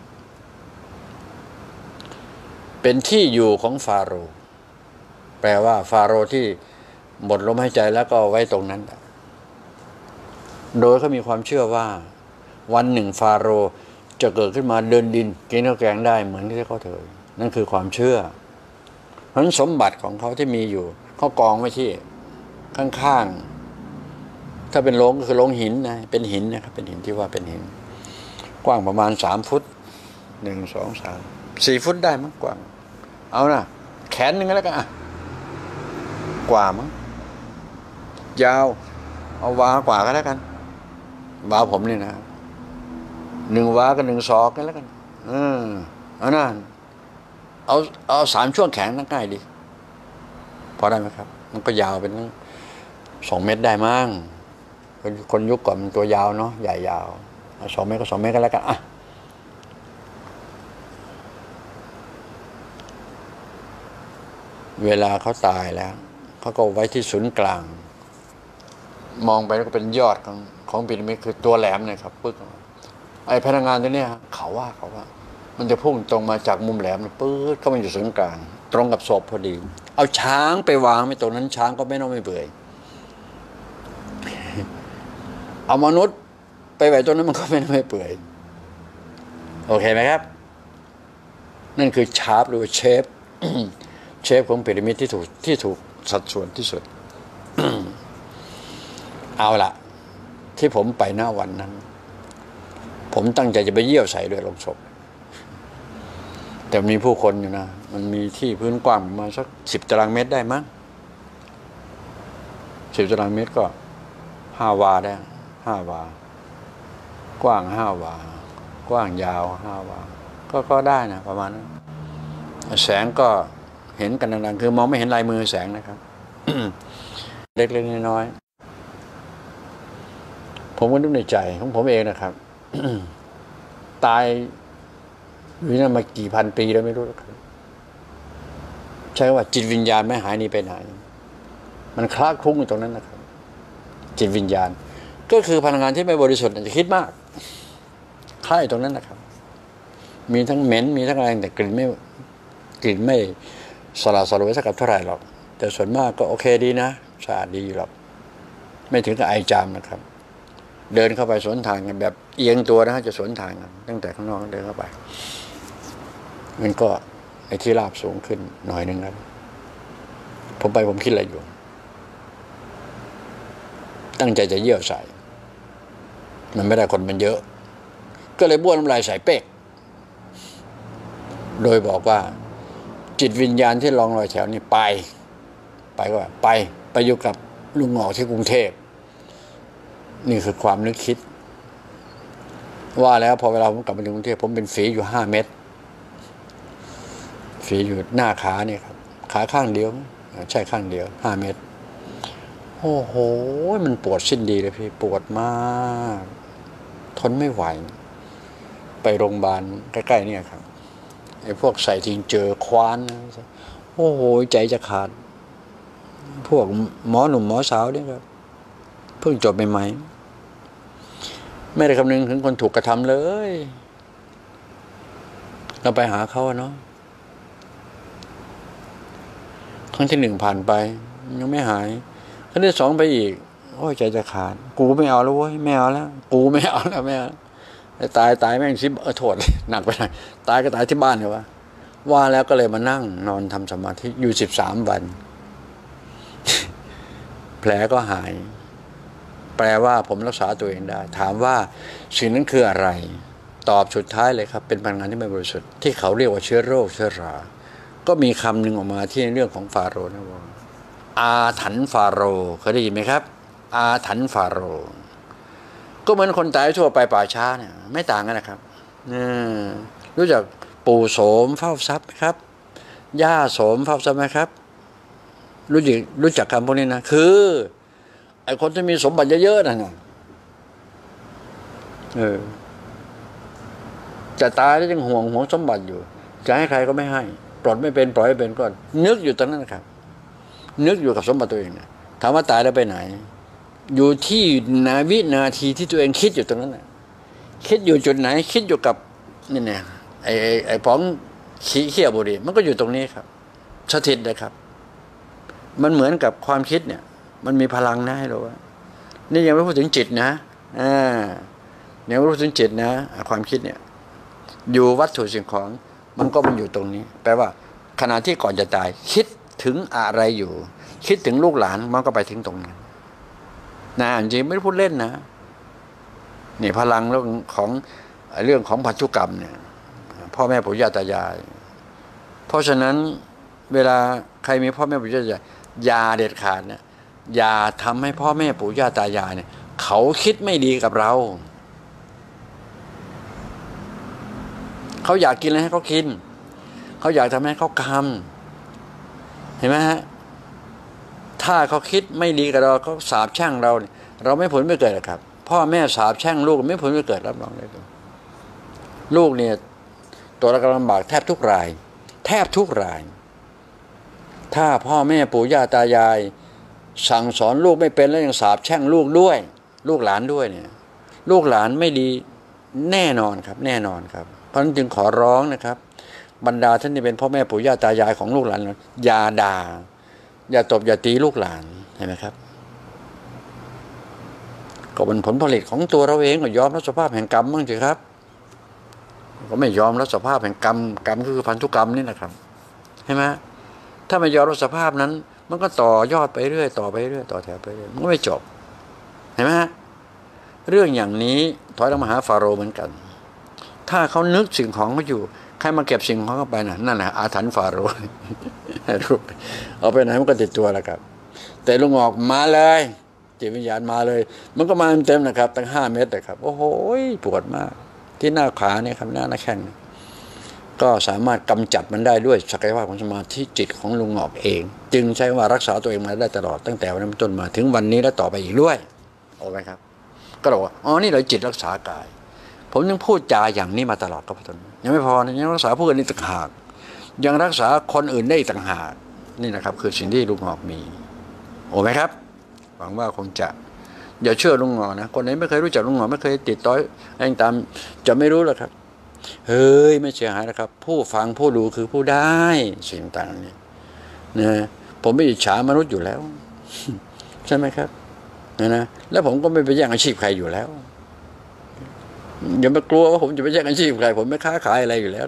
เป็นที่อยู่ของฟาโรห์แปลว่าฟาโรห์ที่หมดลมหายใจแล้วก็ไว้ตรงนั้นโดยเขามีความเชื่อว่าวันหนึ่งฟาโรห์จะเกิดขึ้นมาเดินดินกินข้าวแกงได้เหมือนที่เขาเถยนั่นคือความเชื่อเพราะฉะนั้นสมบัติของเขาที่มีอยู่เขากองไว้ที่ข้างๆถ้าเป็นโลงก็คือโลงหินนะเป็นหินนะครับเป็นหินที่ว่าเป็นหินกว้างประมาณสามฟุตหนึ่งสองสามสี่ฟุตได้มั้งกว้างเอานะแขนหนึ่งแล้วกันอ่ะกว่ามั้งยาวเอาวากว่าก็แล้วกันวาผมนี่นะหนึ่งวากับหนึ่งศอกกันแล้วกันเออเอานะเอาเอาสามช่วงแขนนั่งง่ายดีพอได้ไหมครับมันก็ยาวเป็นสองเมตรได้มั้งคนยุคก่อนมันตัวยาวเนาะใหญ่ยาวสองเมตรก็สองเมตรกันแล้วกันอ่ะเวลาเขาตายแล้วเขาก็ไว้ที่ศูนย์กลางมองไปแล้วก็เป็นยอดของของพีระมิดคือตัวแหลมเนี่ยครับปึ๊กไอ้พลังงานตัวเนี้ยเขาว่าเขาว่ามันจะพุ่งตรงมาจากมุมแหลมปื๊ดเข้ามาอยู่ศูนย์กลางตรงกับศพพอดีเอาช้างไปวางไม่ตรงนั้นช้างก็ไม่น้องไม่เบื่อเอามนุษย์ไปไว้ตรงนั้นมันก็ไม่น้องไม่เปื่อยโอเคไหมครับนั่นคือชาร์ปหรือเชฟเชฟของพีระมิดที่ถูกที่ถูกสัดส่วนที่สุด เอาละที่ผมไปหน้าวันนั้นผมตั้งใจจะไปเยี่ยวใส่ด้วยลงศพแต่มีผู้คนอยู่นะมันมีที่พื้นกว้างประมาณสักสิบตารางเมตรได้มั้งสิบตารางเมตรก็ห้าวาได้ห้าวากว้างห้าวากว้างยาวห้าวาก็ก็ได้นะประมาณนั้นแสงก็เห็นกันดังๆคือมองไม่เห็นลายมือแสงนะครับ เล็กๆน้อยๆผมก็นึกในใจของผมเองนะครับ ตายอยู่นั่นมากี่พันปีแล้วไม่รู้ครับใช่ว่าจิตวิญญาณไม่หายนี่ไปไหนมันคลาคลุ้งอยู่ตรงนั้นนะครับจิตวิญญาณก็คือพลังงานที่ไม่บริสุทธิ์จะคิดมากคล้ายตรงนั้นนะครับมีทั้งเหม็นมีทั้งอะไรแต่กลิ่นไม่กลิ่นไม่สละสลวยสักกับเท่าไหร่หรอกแต่ส่วนมากก็โอเคดีนะสะอาดดีหรอกไม่ถึงกับไอจามนะครับเดินเข้าไปสวนทางกันแบบเอียงตัวนะจะสวนทางกันตั้งแต่ข้างนอกเดินเข้าไปมันก็ไอ้ที่ราบสูงขึ้นหน่อยนึงครับผมไปผมคิดอะไรอยู่ตั้งใจจะเยี่ยวใส่มันไม่ได้คนมันเยอะก็เลยบ้วนน้ำลายใส่เป๊กโดยบอกว่าจิตวิญญาณที่ลองรอยแถวนี้ไปไปก็ไปไปอยู่กับลุงหงอกที่กรุงเทพนี่คือความนึกคิดว่าแล้วพอเวลาผมกลับมาถึงกรุงเทพผมเป็นฝีอยู่ห้าเม็ดฝีอยู่หน้าขาเนี่ยครับขาข้างเดียวใช่ข้างเดียวห้าเม็ดโอ้โหมันปวดสิ้นดีเลยพี่ปวดมากทนไม่ไหวไปโรงพยาบาลใกล้ๆเนี่ยครับไอ้พวกใส่ทิ้งเจอควานโอ้โหใจจะขาดพวกหมอหนุ่มหมอสาวเนี่ยครับเพิ่งจบใหม่ๆไม่ได้คำนึงถึงคนถูกกระทำเลยเราไปหาเขาเนาะครั้งที่หนึ่งผ่านไปยังไม่หายครั้งที่สองไปอีกโอ้ยใจจะขาดกูไม่เอาแล้วเว้ยไม่เอาแล้วกูไม่เอาแล้วไม่เอาตายตายแม่งซิเออโทษหนักไปหน่อยตายก็ตายที่บ้านเลยวะว่าแล้วก็เลยมานั่งนอนทำสมาธิอยู่สิบสามวัน แผลก็หายแปลว่าผมรักษาตัวเองได้ถามว่าสิ่งนั้นคืออะไรตอบสุดท้ายเลยครับเป็นพลังงานที่ไม่บริสุทธิ์ที่เขาเรียกว่าเชื้อโรคเชื้อราก็มีคำหนึ่งออกมาที่ในเรื่องของฟาโรห์นะว่าอาถรรพ์ฟาโรห์เคยได้ยินไหมครับอาถรรพ์ฟาโรห์ก็เหมือนคนตายทั่วไปป่าช้าเนี่ยไม่ต่างกันนะครับรู้จักปู่โสมเฝ้าทรัพย์ไหมครับย่าโสมเฝ้าทรัพย์ไหมครับรู้จักรู้จักคำพวกนี้นะคือไอ้คนที่มีสมบัติเยอะๆนั่นน่ะเออจะตายแล้วยังห่วงห่วงสมบัติอยู่จะให้ใครก็ไม่ให้ปลดไม่เป็นปล่อยไม่เป็นก็นึกอยู่ตรงนั้นนะครับนึกอยู่กับสมบัติตัวเองเนี่ยถามว่าตายแล้วไปไหนอยู่ที่นาวินาทีที่ตัวเองคิดอยู่ตรงนั้นน่ะคิดอยู่จุดไหนคิดอยู่กับนี่เนี่ยไอ้ไอ้ป๋องขี้เขี้ยบุหรี่มันก็อยู่ตรงนี้ครับสถิตนะครับมันเหมือนกับความคิดเนี่ยมันมีพลังนะให้เราว่านี่ยังไม่พูดถึงจิตนะอ่ายังไม่พูดถึงจิตนะความคิดเนี่ยอยู่วัตถุสิ่งของมันก็มันอยู่ตรงนี้แปลว่าขณะที่ก่อนจะตายคิดถึงอะไรอยู่คิดถึงลูกหลานมันก็ไปถึงตรงนั้นนะจริงไม่ได้พูดเล่นนะนี่พลังเรื่องของเรื่องของพันธุกรรมเนี่ยพ่อแม่ปู่ย่าตายายเพราะฉะนั้นเวลาใครมีพ่อแม่ปู่ย่าตายายอย่าเด็ดขาดเนี่ยอย่าทำให้พ่อแม่ปู่ย่าตายายเนี่ยเขาคิดไม่ดีกับเราเขาอยากกินอะไรให้เขากินเขาอยากทำให้เขาทำเห็นไหมฮะถ้าเขาคิดไม่ดีกับเราเขาสาปแช่งเราเนี่ยเราไม่ผลไม่เกิดหรอกครับพ่อแม่สาปแช่งลูกไม่ผลไม่เกิดรับรองได้เลยลูกเนี่ยตัวเราลำบากแทบทุกรายแทบทุกรายถ้าพ่อแม่ปู่ย่าตายายสั่งสอนลูกไม่เป็นแล้วยังสาปแช่งลูกด้วยลูกหลานด้วยเนี่ยลูกหลานไม่ดีแน่นอนครับแน่นอนครับเพราะฉะนั้นจึงขอร้องนะครับบรรดาท่านที่เป็นพ่อแม่ปู่ย่าตายายของลูกหลานอย่าด่าอย่าตบอย่าตีลูกหลานเห็นไหมครับก็เป็นผลผลิตของตัวเราเองก็ยอมรับสภาพแห่งกรรมบ้างสิครับก็ไม่ยอมรับสภาพแห่งกรรมกรรมคือพันธุกรรมนี่นะครับใช่ไหมถ้าไม่ยอมรับสภาพนั้นมันก็ต่อยอดไปเรื่อยต่อไปเรื่อยต่อแถวไปเรื่อยมันก็ไม่จบเห็นไหมฮะเรื่องอย่างนี้ถอยลงมาหาฟาโรห์เหมือนกันถ้าเขานึกสิ่งของเขาอยู่ใครมาเก็บสิ่งของเข้าไปน่ะนั่นแหละอาถรรพ์ฟาโรห์เอาไปไหนมันก็ติดตัวแล้วครับแต่ลุงออกมาเลยจิตวิญญาณมาเลยมันก็มาเต็มนะครับตั้งห้าเมตรนะครับโอ้โหปวดมากที่หน้าขาเนี่ยครับหน้าหน้าแข้งก็สามารถกำจัดมันได้ด้วยศักยภาพของสมาธิจิตของลุงออกเองจึงใช้ว่ารักษาตัวเองมาได้ตลอดตั้งแต่วันนั้นจนมาถึงวันนี้และต่อไปอีกด้วยโอ้ไหมครับก็บอกว่าอ๋อนี่เลยจิตรักษากายผมยังพูดจาอย่างนี้มาตลอดก็พอยังไม่พอนะยังรักษาผู้อื่นอีกต่างหากยังรักษาคนอื่นได้อีกต่างหากนี่นะครับคือสิ่งที่ลุงออกมีโอ้ไหมครับหวังว่าคงจะอย่าเชื่อลุงหงอนะคนไหนไม่เคยรู้จักลุงหงอไม่เคยติดต่ออะไรตามจะไม่รู้หรอกครับเฮ้ยไม่เสียหายนะครับผู้ฟังผู้ดูคือผู้ได้สิ่งต่างนี้นะผมไม่อิจฉามนุษย์อยู่แล้วใช่ไหมครับนะนะแล้วผมก็ไม่ไปแย่งอาชีพใครอยู่แล้วอย่าไปกลัวว่าผมจะไปแย่งอาชีพใครผมไม่ค้าขายอะไรอยู่แล้ว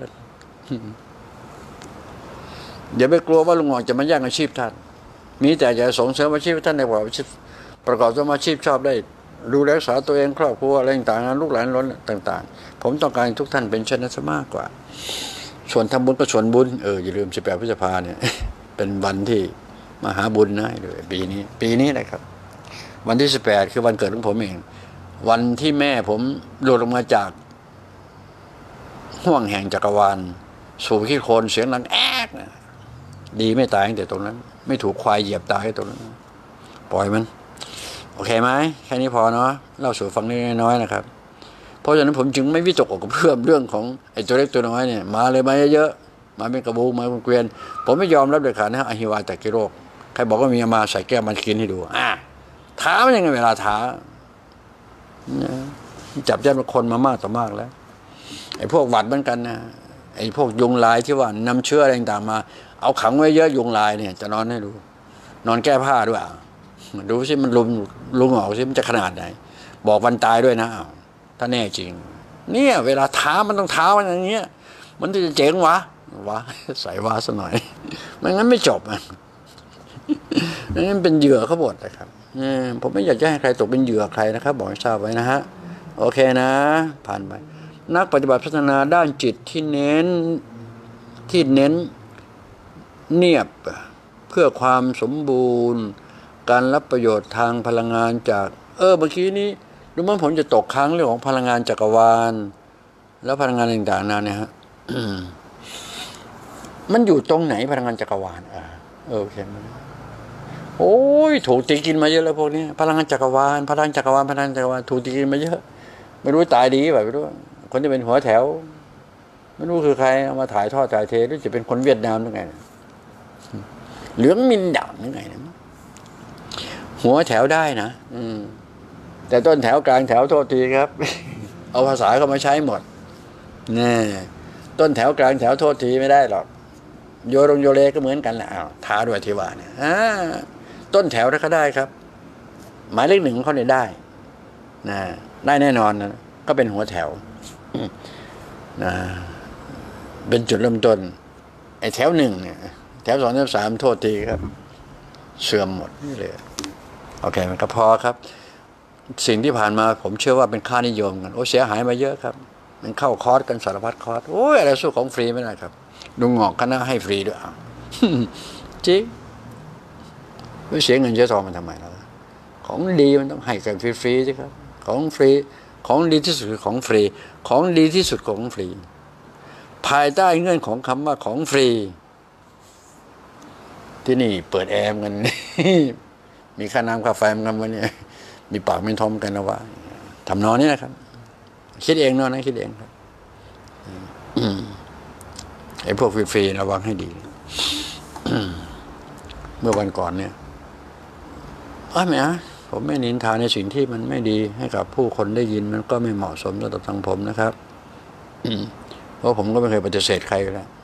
อย่าไปกลัวว่าลุงหงอจะมาแย่งอาชีพท่านมีแต่จะส่งเสริมอาชีพท่านในประกอบอาชีพประกอบสมาชีพชอบได้ดูแลรักษาตัวเองครอบครัวอะไรต่างๆลูกหลานล้นต่างๆผมต้องการทุกท่านเป็นเช่นนั้นซะมากกว่าส่วนทำบุญก็ส่วนบุญเอออย่าลืมสิบแปดพฤษภาเนี่ยเป็นวันที่มหาบุญนะเลยปีนี้ปีนี้นะครับวันที่สิบแปดคือวันเกิดของผมเองวันที่แม่ผมหลุดลงมาจากห่วงแห่งจักรวาลสู่ขี้โคลนเสียงดังแอ๊กนะดีไม่ตายตั้งแต่ตรงนั้นไม่ถูกควายเหยียบตายตรงนั้นปล่อยมันโอเคไหมแค่นี้พอเนาะเล่าสู่ฟังเล็กน้อยนะครับเพราะฉะนั้นผมจึงไม่วิตกกับเรื่องเรื่องของไอ้ตัวเล็กตัวน้อยเนี่ยมาเลยมาเยอะๆมาเป็นกระบูมาเป็นเกวียนผมไม่ยอมรับเด็ดขาดนะอหิวาตกิโรคใครบอกว่ามีมาใส่แก้วมันกินให้ดูอ่ะท้ามันยังไงเวลาท้าจับยัดคนมามากต่อมากแล้วไอ้พวกหวัดเหมือนกันนะไอ้พวกยุงลายที่ว่านำเชื้ออะไรต่างๆมาเอาขังไว้เยอะยุงลายเนี่ยจะนอนให้ดูนอนแก้ผ้าด้วยดูสิมันลุมลุงออกสิมันจะขนาดไหนบอกวันตายด้วยนะถ้าแน่จริงเนี่ยเวลาท้ามันต้องท้ามันอย่างเงี้ยมันจะเจ๋งวะวะใส่วะซะหน่อยไม่งั้นไม่จบอ่ะไม่งั้นเป็นเหยื่อเขาหมดนะครับผมไม่อยากจะให้ใครตกเป็นเหยื่อใครนะครับบอกให้ทราบไว้นะฮะโอเคนะผ่านไปนักปฏิบัติพัฒนาด้านจิตที่เน้นที่เน้นเนียบเพื่อความสมบูรณ์การรับประโยชน์ทางพลังงานจากเออเมื่อกี้นี้ดูเหมือนผมจะตกค้างเรื่องของพลังงานจักรวาลแล้วพลังงานต่างๆนั่นเนี่ยฮะ มันอยู่ตรงไหนพลังงานจักรวาลอ่าเออโอเคมั้ยโอ้ยถูกตีกินมาเยอะแล้วพวกนี้พลังงานจักรวาลพลังจักรวาลพลังจักรวาลถูกตีกินมาเยอะไม่รู้ตายดีแบบไม่รู้คนที่เป็นหัวแถวไม่รู้คือใครเอามาถ่ายทอดถ่ายเทหรือจะเป็นคนเวียดนามหรือไงเหลืองมินดาบหรือไงนะหัวแถวได้นะอืมแต่ต้นแถวกลางแถวโทษทีครับเอาภาษาเขามาใช้หมดแน่ต้นแถวกลางแถวโทษทีไม่ได้หรอกโยรงโยเลก็เหมือนกันแหละอ้าวท้าด้วยที่ว่าเนี่ยต้นแถวถ้าเขาได้ครับหมายเลขหนึ่งเขาเนี่ยได้นะได้แน่นอนนะก็เป็นหัวแถวนะเป็นจุดเริ่มต้นไอ้แถวหนึ่งเนี่ยแถวสองแถวสามโทษทีครับเสื่อมหมดนี่เลยโอเคมันก็พอครับสิ่งที่ผ่านมาผมเชื่อว่าเป็นค่านิยมกันโอ้เสียหายมาเยอะครับมันเข้าคอร์สกันสารพัดคอร์สโอ้ยอะไรสู้ของฟรีไม่ได้ครับลุงงอกคณะให้ฟรีด้วยจริงไม่เสียเงินเสียทองมันทำไมล่ะของดีมันต้องให้กันฟรีๆใช่ครับของฟรีของดีที่สุดคือของฟรีของดีที่สุดของฟรีภายใต้เงื่อนของคำว่าของฟรีที่นี่เปิดแอร์กันมีค่าน้ำค่าไฟกันวันนี้มีปากมีทอมกันนะว่าทำนอนนี่นะครับคิดเองนอนนะคิดเองครับไอ้พวกฟรีๆระวังให้ดีเมื่อวันก่อนเนี่ยอ้าวแม่ผมไม่นินทาในสิ่งที่มันไม่ดีให้กับผู้คนได้ยินมันก็ไม่เหมาะสมสำหรับทางผมนะครับเพราะผมก็ไม่เคยปฏิเสธใครอยู่แล้ว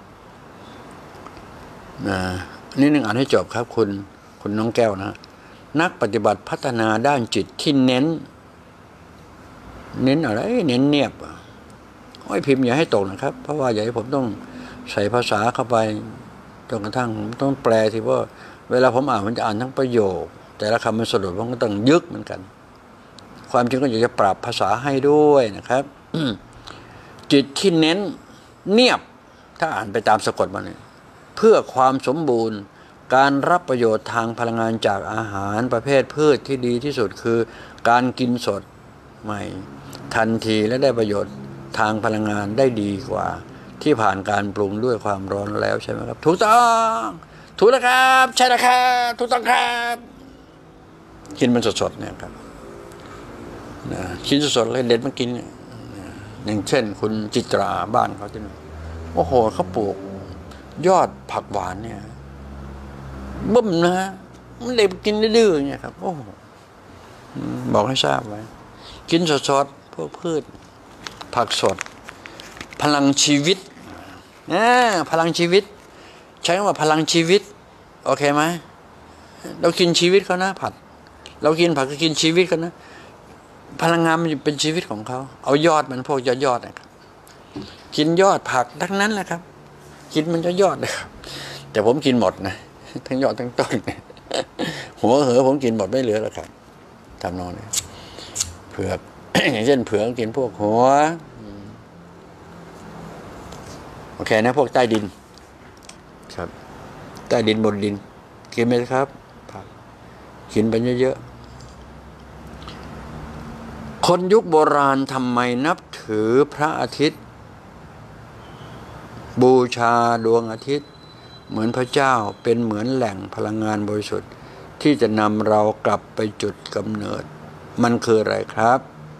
นะนี่หนึ่งอ่านให้จบครับคุณคุณน้องแก้วนะนักปฏิบัติพัฒนาด้านจิตที่เน้นเน้นอะไรเน้นเนียบโอ้ยพิมพ์อย่าให้ตกนะครับเพราะว่าอย่าให้ผมต้องใส่ภาษาเข้าไปจนกระทั่งผมต้องแปลที่ว่าเวลาผมอ่านมันจะอ่านทั้งประโยคแต่ละคำมันสะดุดผมก็ต้องยึกเหมือนกันความจริงก็อยากจะปรับภาษาให้ด้วยนะครับจิตที่เน้นเนียบถ้าอ่านไปตามสะกดมาเนี่ยเพื่อความสมบูรณ์การรับประโยชน์ทางพลังงานจากอาหารประเภทพืชที่ดีที่สุดคือการกินสดใหม่ทันทีและได้ประโยชน์ทางพลังงานได้ดีกว่าที่ผ่านการปรุงด้วยความร้อนแล้วใช่ไหมครับถูกต้องถูกแล้วครับใช่แล้วครับถูกต้องครับกินมันสดๆเนี่ยครับนะกินสดๆเลยเด็ดมากินเนี่ยอย่างเช่นคุณจิตราบ้านเขาที่นั่นโอ้โหเขาปลูกยอดผักหวานเนี่ยบึ้มนะฮะมันเด็ดกินดื้อๆเนี่ยครับโอ้บอกให้ทราบไว้กินสดๆพวกพืชผักสดพลังชีวิตนะพลังชีวิตใช้คำว่าพลังชีวิตโอเคไหมเรากินชีวิตเขานะผัดเรากินผักก็กินชีวิตเขานะพลังงานมันเป็นชีวิตของเขาเอายอดมันพวกยอดยอดนะครับกินยอดผักทั้งนั้นแหละครับกินมันจะยอดเลยครับแต่ผมกินหมดนะทั้งยอดทั้งต้นหัวเหอผมกินหมดไม่เหลือแล้วครับทำนองนี้เผือก อย่างเช่นเผือกกินพวกหัวโอเคนะพวกใต้ดินครับใต้ดินบนดินกินไหมครับผักกินไปเยอะๆคนยุคโบราณทำไมนับถือพระอาทิตย์บูชาดวงอาทิตย์เหมือนพระเจ้าเป็นเหมือนแหล่งพลังงานบริสุทธิ์ที่จะนำเรากลับไปจุดกำเนิดมันคืออะไรครับ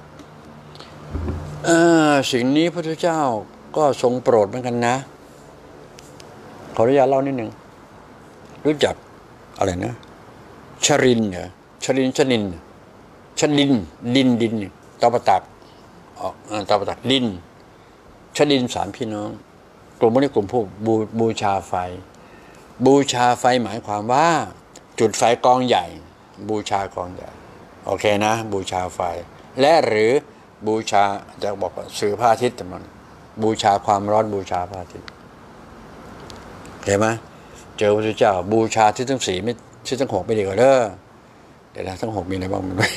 เออสิ่งนี้พระพุทธเจ้าก็ทรงโปรดเหมือนกันนะขออนุญาตเล่านิดหนึ่งรู้จักอะไรนะชรินเหรอชรินชนินชลินดินดินตปตักออกตปตักดินชลินสามพี่น้องกลุ่มพวกนี้กลุ่มผู้บูบูชาไฟบูชาไฟหมายความว่าจุดไฟกองใหญ่บูชากองใหญ่โอเคนะบูชาไฟและหรือบูชาจะบอกว่าสื่อพระอาทิตย์แต่มันบูชาความร้อนบูชาพระอาทิตย์เห็นไหมเจอพระพุทธเจ้าบูชาที่ทั้งสี่ไม่ที่ทั้งหกไม่ดีกว่าเด้อเดี๋ยวนะทั้งหกมีอะไรบ้างมันไม่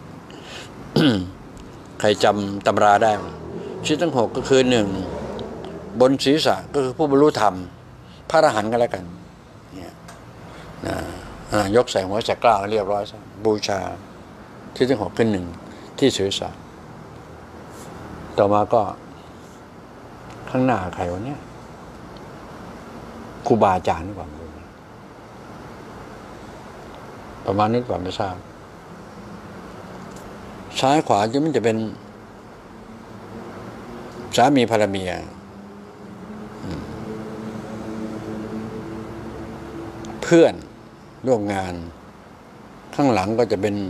ใครจำตำราได้ที่ทั้งหกก็คือหนึ่งบนศีรษะก็คือผู้บรรลุธรรมพระอรหันต์กันแล้วกันเนี่ยนะยกใส่หัวใส่กล้าวเรียบร้อยซะบูชาที่ทั้งหกขึ้นหนึ่งที่ศีรษะต่อมาก็ข้างหน้าใครวะเนี่ยครูบาอาจารย์หรือเปล่าประมาณนี้ก่อนไม่ทราบซ้ายขวาจะมันจะเป็นสามีภรรเมียเพื่อนร่วมงานข้างหลังก็จะเป็น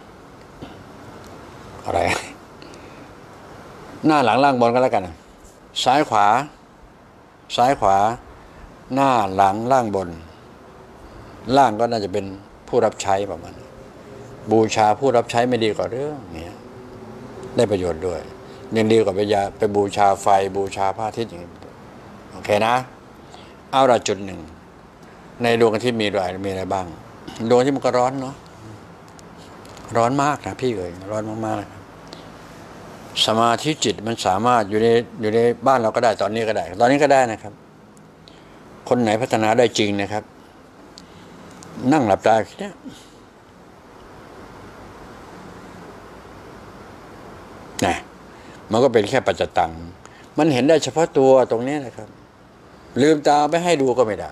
อะไรหน้าหลังล่างบนก็แล้วกันซ้ายขวาซ้ายขวาหน้าหลังล่างบนล่างก็น่าจะเป็นผู้รับใช้ประมาณบูชาผู้รับใช้ไม่ดีกว่าเรื่องนี้ได้ประโยชน์ด้วยยังดีกว่าไปยาไปบูชาไฟบูชาพระอาทิตย์อย่างนี้โอเคนะเอาละจุดหนึ่งในดวงอาทิตย์มีอะไรมีอะไรบ้างดวงที่มันก็ร้อนเนาะร้อนมากนะพี่เอ๋ยร้อนมากๆนะครับสมาธิจิตมันสามารถอยู่ในอยู่ในบ้านเราก็ได้ตอนนี้ก็ได้ตอนนี้ก็ได้นะครับคนไหนพัฒนาได้จริงนะครับนั่งหลับตาแค่นี้นะมันก็เป็นแค่ปัจจตังมันเห็นได้เฉพาะตัวตรงนี้นะครับลืมตาไม่ให้ดูก็ไม่ได้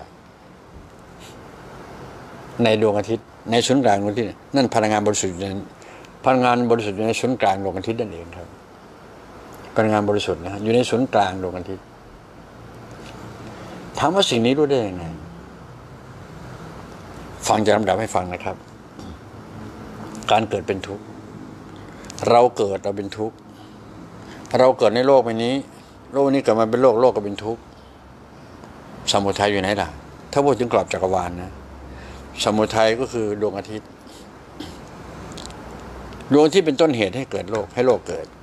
ในดวงอาทิตย์ในศูนย์กลางดวงอาทิตย์นั่นพลังงานบริสุทธิ์พลังงานบริสุทธิ์อยู่ในศูนย์กลางดวงอาทิตย์นั่นเองครับพลังงานบริสุทธิ์นะอยู่ในศูนย์กลางดวงอาทิตย์ถามว่าสิ่งนี้รู้ได้ยังไงฟังจะลำดับให้ฟังนะครับการเกิดเป็นทุกข์เราเกิดเราเป็นทุกข์เราเกิดในโลกใบนี้โลกนี้เกิดมาเป็นโลกโลกก็เป็นทุกข์สมุทัยอยู่ไหนล่ะถ้าพูดถึงกรอบจักรวาลนะสมุทัยก็คือดวงอาทิตย์ดวงที่เป็นต้นเหตุให้เกิดโลกให้โลกเกิด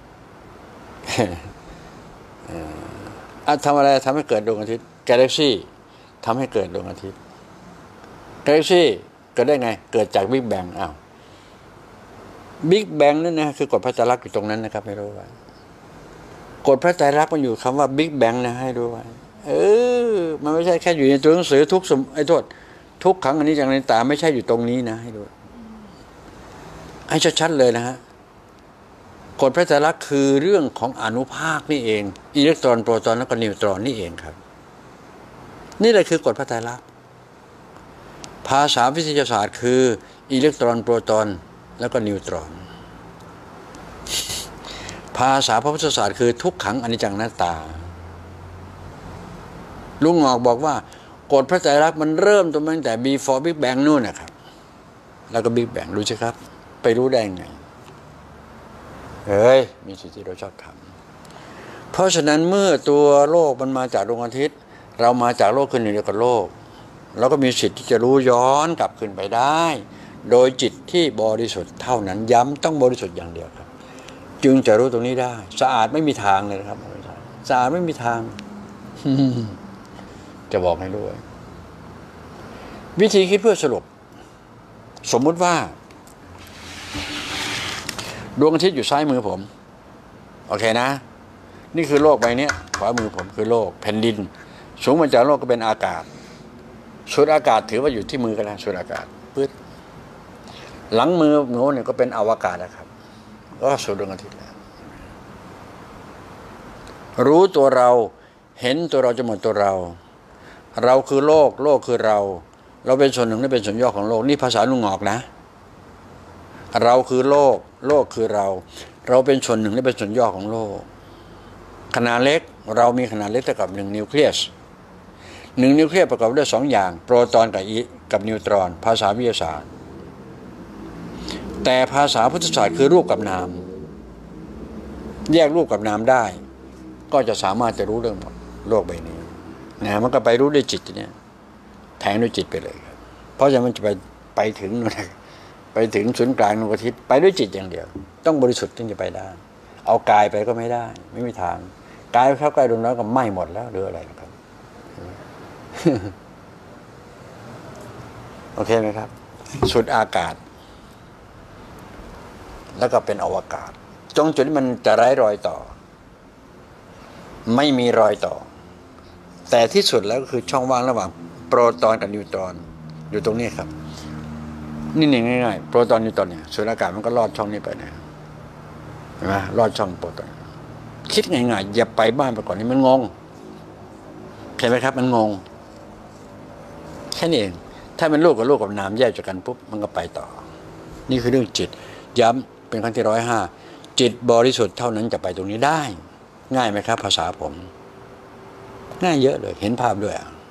อะทำอะไรทำให้เกิดดวงอาทิตย์กาแล็กซี่ทำให้เกิดดวงอาทิตย์กาแล็กซี่เกิดได้ไงเกิดจากบิ๊กแบงอ้าวบิ๊กแบงนั่นนะคือกฎพระไตรลักษณ์อยู่ตรงนั้นนะครับไม่รู้ว่ากฎพระไตรลักษณ์มันอยู่คำว่าบิ๊กแบงนะให้ดูไว้เออมันไม่ใช่แค่อยู่ในตัวหนังสือทุกสมไอ้โทษทุกครั้งอันนี้อย่างในตาไม่ใช่อยู่ตรงนี้นะให้ดูให้ชัดๆเลยนะฮะกฎพระไตรลักษณ์คือเรื่องของอนุภาคนี่เองอิเล็กตรอนโปรตอนแล้วก็นิวตรอนนี่เองครับนี่แหละคือกฎพระไตรลักษณ์ภาษาวิทยาศาสตร์คืออิเล็กตรอนโปรตอนแล้วก็นิวตรอนภาษาพระพุทธศาสตร์คือทุกขังอนิจจังอนัตตาลุงงอกบอกว่ากฎพระไตรลักษณ์มันเริ่มตั้งแต่ before Big Bang นู่นนะครับแล้วก็ Big Bang รู้ใช่ครับไปรู้ได้ไงเฮ้ยมีสิ่งที่เราชอบทำเพราะฉะนั้นเมื่อตัวโลกมันมาจากดวงอาทิตย์เรามาจากโลกขึ้นเดียวกับโลกเราก็มีสิทธิ์ที่จะรู้ย้อนกลับขึ้นไปได้โดยจิตที่บริสุทธิ์เท่านั้นย้ำต้องบริสุทธิ์อย่างเดียวครับจึงจะรู้ตรงนี้ได้สะอาดไม่มีทางเลยนะครับสะอาดไม่มีทาง จะบอกให้ด้วยวิธีคิดเพื่อสรุปสมมุติว่าดวงอาทิตย์อยู่ซ้ายมือผมโอเคนะนี่คือโลกใบนี้ขวามือผมคือโลกแผ่นดินสูงมาจากโลกก็เป็นอากาศส่วนอากาศถือว่าอยู่ที่มือกันแล้วส่วนอากาศปึ๊ดหลังมือโน้นเนี่ยก็เป็นอวกาศนะครับก็สู่ดวงอาทิตย์แล้วรู้ตัวเราเห็นตัวเราจะหมดตัวเราเราคือโลกโลกคือเราเราเป็นส่วนหนึ่งและเป็นส่วนย่อของโลกนี่ภาษาลุงงอกนะเราคือโลกโลกคือเราเราเป็นส่วนหนึ่งและเป็นส่วนย่อของโลกขนาดเล็กเรามีขนาดเล็กเท่ากับหนึ่งนิวเคลียสหนึ่งนิวเคลียสประกอบด้วยสองอย่างโปรตอนกับอีกับนิวตรอนภาษาวิทยาศาสตร์แต่ภาษาพุทธศาสตร์คือรูปกับนามแยกรูปกับนามได้ก็จะสามารถจะรู้เรื่องหมดโลกใบนี้นะมันก็ไปรู้ด้วยจิตเนี่ยแทงด้วยจิตไปเลยครับเพราะฉะนั้นมันจะไปไปถึงนะไปถึงศูนย์กลางดวงอาทิตย์ไปด้วยจิตอย่างเดียวต้องบริสุทธิ์ถึงจะไปได้เอากายไปก็ไม่ได้ไม่มีทางกายเข้าใกล้ดวงน้อยก็ไหม้หมดแล้วหรืออะไรนะครับ โอเคไหมครับสุดอากาศแล้วก็เป็นอวกาศจงจุดที่มันจะไร้รอยต่อไม่มีรอยต่อแต่ที่สุดแล้วก็คือช่องว่างระหว่างโปรตอนกับนิวตรอนอยู่ตรงนี้ครับนี่ง่ายๆโปรตอนนิวตรอนเนี่ยสุญญากาศมันก็ลอดช่องนี้ไปนะเห็นไหมลอดช่องโปรตอนคิดง่ายๆอย่าไปบ้านไปก่อนนี่มันงงเห็นไหมครับมันงงแค่นี้เองถ้าเป็นโลกกับโลกกับนามแยกจากกันปุ๊บมันก็ไปต่อนี่คือเรื่องจิตย้ำเป็นครั้งที่ร้อยห้าจิตบริสุทธิ์เท่านั้นจะไปตรงนี้ได้ง่ายไหมครับภาษาผมง่ายเยอะเลยเห็นภาพด้วย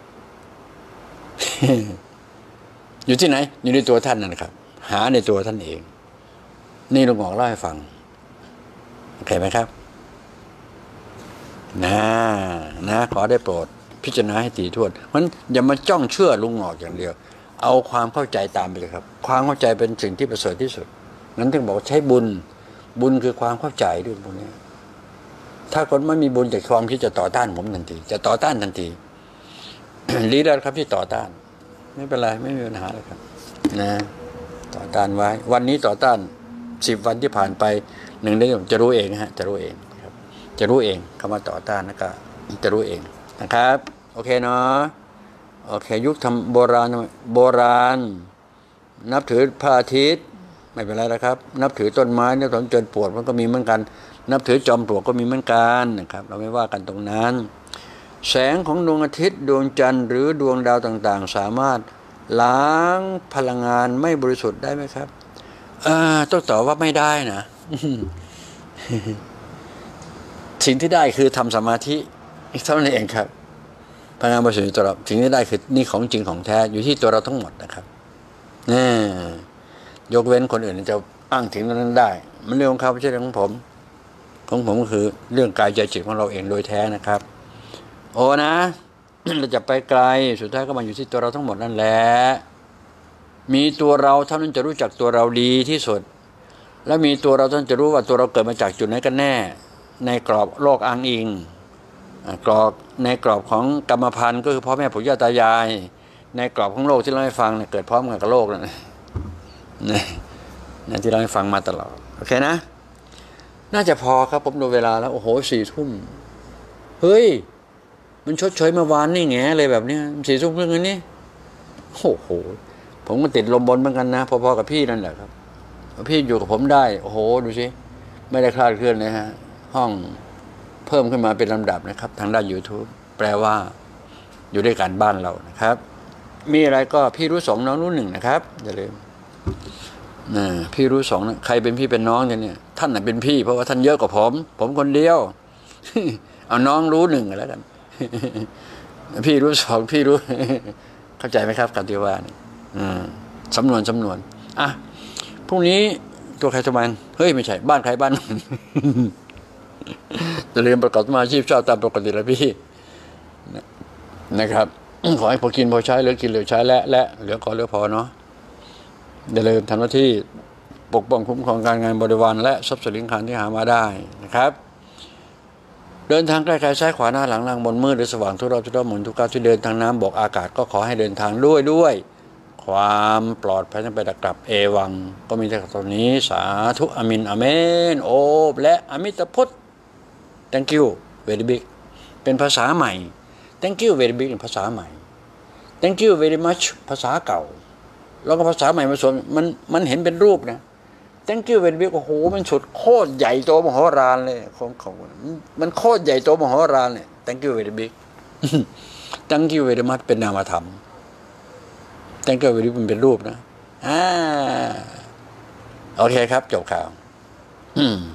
อยู่ที่ไหนอยู่ในตัวท่านนั่นครับหาในตัวท่านเองนี่ลุงหงอกเล่าให้ฟังโอเคไหมครับนะนะขอได้โปรดพิจารณาให้ถี่ถ้วนมันอย่ามาจ้องเชื่อลุงหงอกอย่างเดียวเอาความเข้าใจตามไปเลยครับความเข้าใจเป็นสิ่งที่ประเสริฐที่สุดนั้นถึงบอกใช้บุญบุญคือความเข้าใจด้วยพวกนี้ถ้าคนไม่มีบุญแต่ความคิดจะต่อต้านผมทันทีจะต่อต้านทันที ดีแล้วครับที่ต่อต้านไม่เป็นไรไม่มีปัญหาเลยครับนะต่อต้านไว้วันนี้ต่อต้านสิบวันที่ผ่านไปหนึ่งเดือนจะรู้เองฮะจะรู้เองครับจะรู้เองคำว่าต่อต้านนะก็จะรู้เองนะครับโอเคเนาะโอเคยุคทำโบราณโบราณนับถือพระอาทิตย์ไม่เป็นไรนะครับนับถือต้นไม้เนี่ยตอนจนปวดมันก็มีเหมือนกันนับถือจอมปลวกก็มีเหมือนกันนะครับเราไม่ว่ากันตรงนั้นแสงของดวงอาทิตย์ดวงจันทร์หรือดวงดาวต่างๆสามารถล้างพลังงานไม่บริสุทธิ์ได้ไหมครับเออต้องตอบว่าไม่ได้นะ สิ่งที่ได้คือทำสมาธิเท่านั้นเองครับพลังงานบริสุทธิ์ตัวเราสิ่งที่ได้คือนี่ของจริงของแท้อยู่ที่ตัวเราทั้งหมดนะครับนี่ยกเว้นคนอื่นจะอ้างถึงตรงนั้นได้มันเรื่องของเขาไม่ใช่เรื่องของผมของผมก็คือเรื่องกายใจจิตของเราเองโดยแท้นะครับโอ้นะ เราจะไปไกลสุดท้ายก็มาอยู่ที่ตัวเราทั้งหมดนั่นแหละมีตัวเราเท่านั้นจะรู้จักตัวเราดีที่สุดและมีตัวเราเท่านั้นจะรู้ว่าตัวเราเกิดมาจากจุดไหนกันแน่ในกรอบโลกอ้างอิงกรอบในกรอบของกรรมพันธุ์ก็คือพ่อแม่ปู่ย่าตายายในกรอบของโลกที่เราให้ฟังเนี่ยเกิดพร้อมกันกับโลกนั่นนะที่เราให้ฟังมาตลอดโอเคนะน่าจะพอครับผมดูเวลาแล้วโอ้โหสี่ทุ่มเฮ้ยมันชดเชยเมื่อวานนี่แง่เลยแบบเนี้ยสี่ทุ่มเรื่องนี้โอ้โหผมก็ติดลมบนเหมือนกันนะพอๆกับพี่นั่นแหละครับพี่อยู่กับผมได้โอ้โหดูสิไม่ได้คลาดเคลื่อนเลยฮะห้องเพิ่มขึ้นมาเป็นลำดับนะครับทางด้าน YouTube แปลว่าอยู่ด้วยกันบ้านเรานะครับมีอะไรก็พี่รู้สองน้องรู้หนึ่งนะครับอย่าลืมนะพี่รู้สองนะใครเป็นพี่เป็นน้องเนี่ยท่านน่ะเป็นพี่เพราะว่าท่านเยอะกว่าผมผมคนเดียว เอาน้องรู้หนึ่งแล้วกัน พี่รู้สองพี่รู้ เข้าใจไหมครับคำที่ว่านี่สำนวนสำนวนอ่ะพรุ่งนี้ตัวใครตัวมันเฮ้ยไม่ใช่บ้านใครบ้าน จะเรียนประกอบอาชีพชอบตามปกติแล้วพี่นะครับ ขอให้พอกินพอใช้เหลือกินเหลือใช้และและเหลือขอเหลือพอเนาะอย่าลืมทำหน้าที่ปกป้องคุ้มครองการงานบริวารและทรัพย์สินคารที่หามาได้นะครับเดินทางใกล้ๆซ้ายขวาหน้าหลังล่างบนมืดหรือสว่างทุกรอบทุกรอบหมุนทุกก้าวที่เดินทางน้ำบอกอากาศก็ขอให้เดินทางด้วยด้วยความปลอดภัยทั้งไปกลับเอวังก็มีแต่ตอนนี้สาธุอามินอาเมนโอบและอมิตรพุทธ thank you very big เป็นภาษาใหม่ thank you very big เป็นภาษาใหม่ thank you very much ภาษาเก่าแล้วก็ภาษาใหม่มาส่วนมันมันเห็นเป็นรูปนะ thank you very big โอ้โหมันสุดโคตรใหญ่โตมโหฬารเลยของเขามันโคตรใหญ่โตมโหฬารเนี่ย thank you very big thank you very much เป็นนามธรรม thank you very big มันเป็นรูปนะอ่าโอเคครับจบข่าวอืม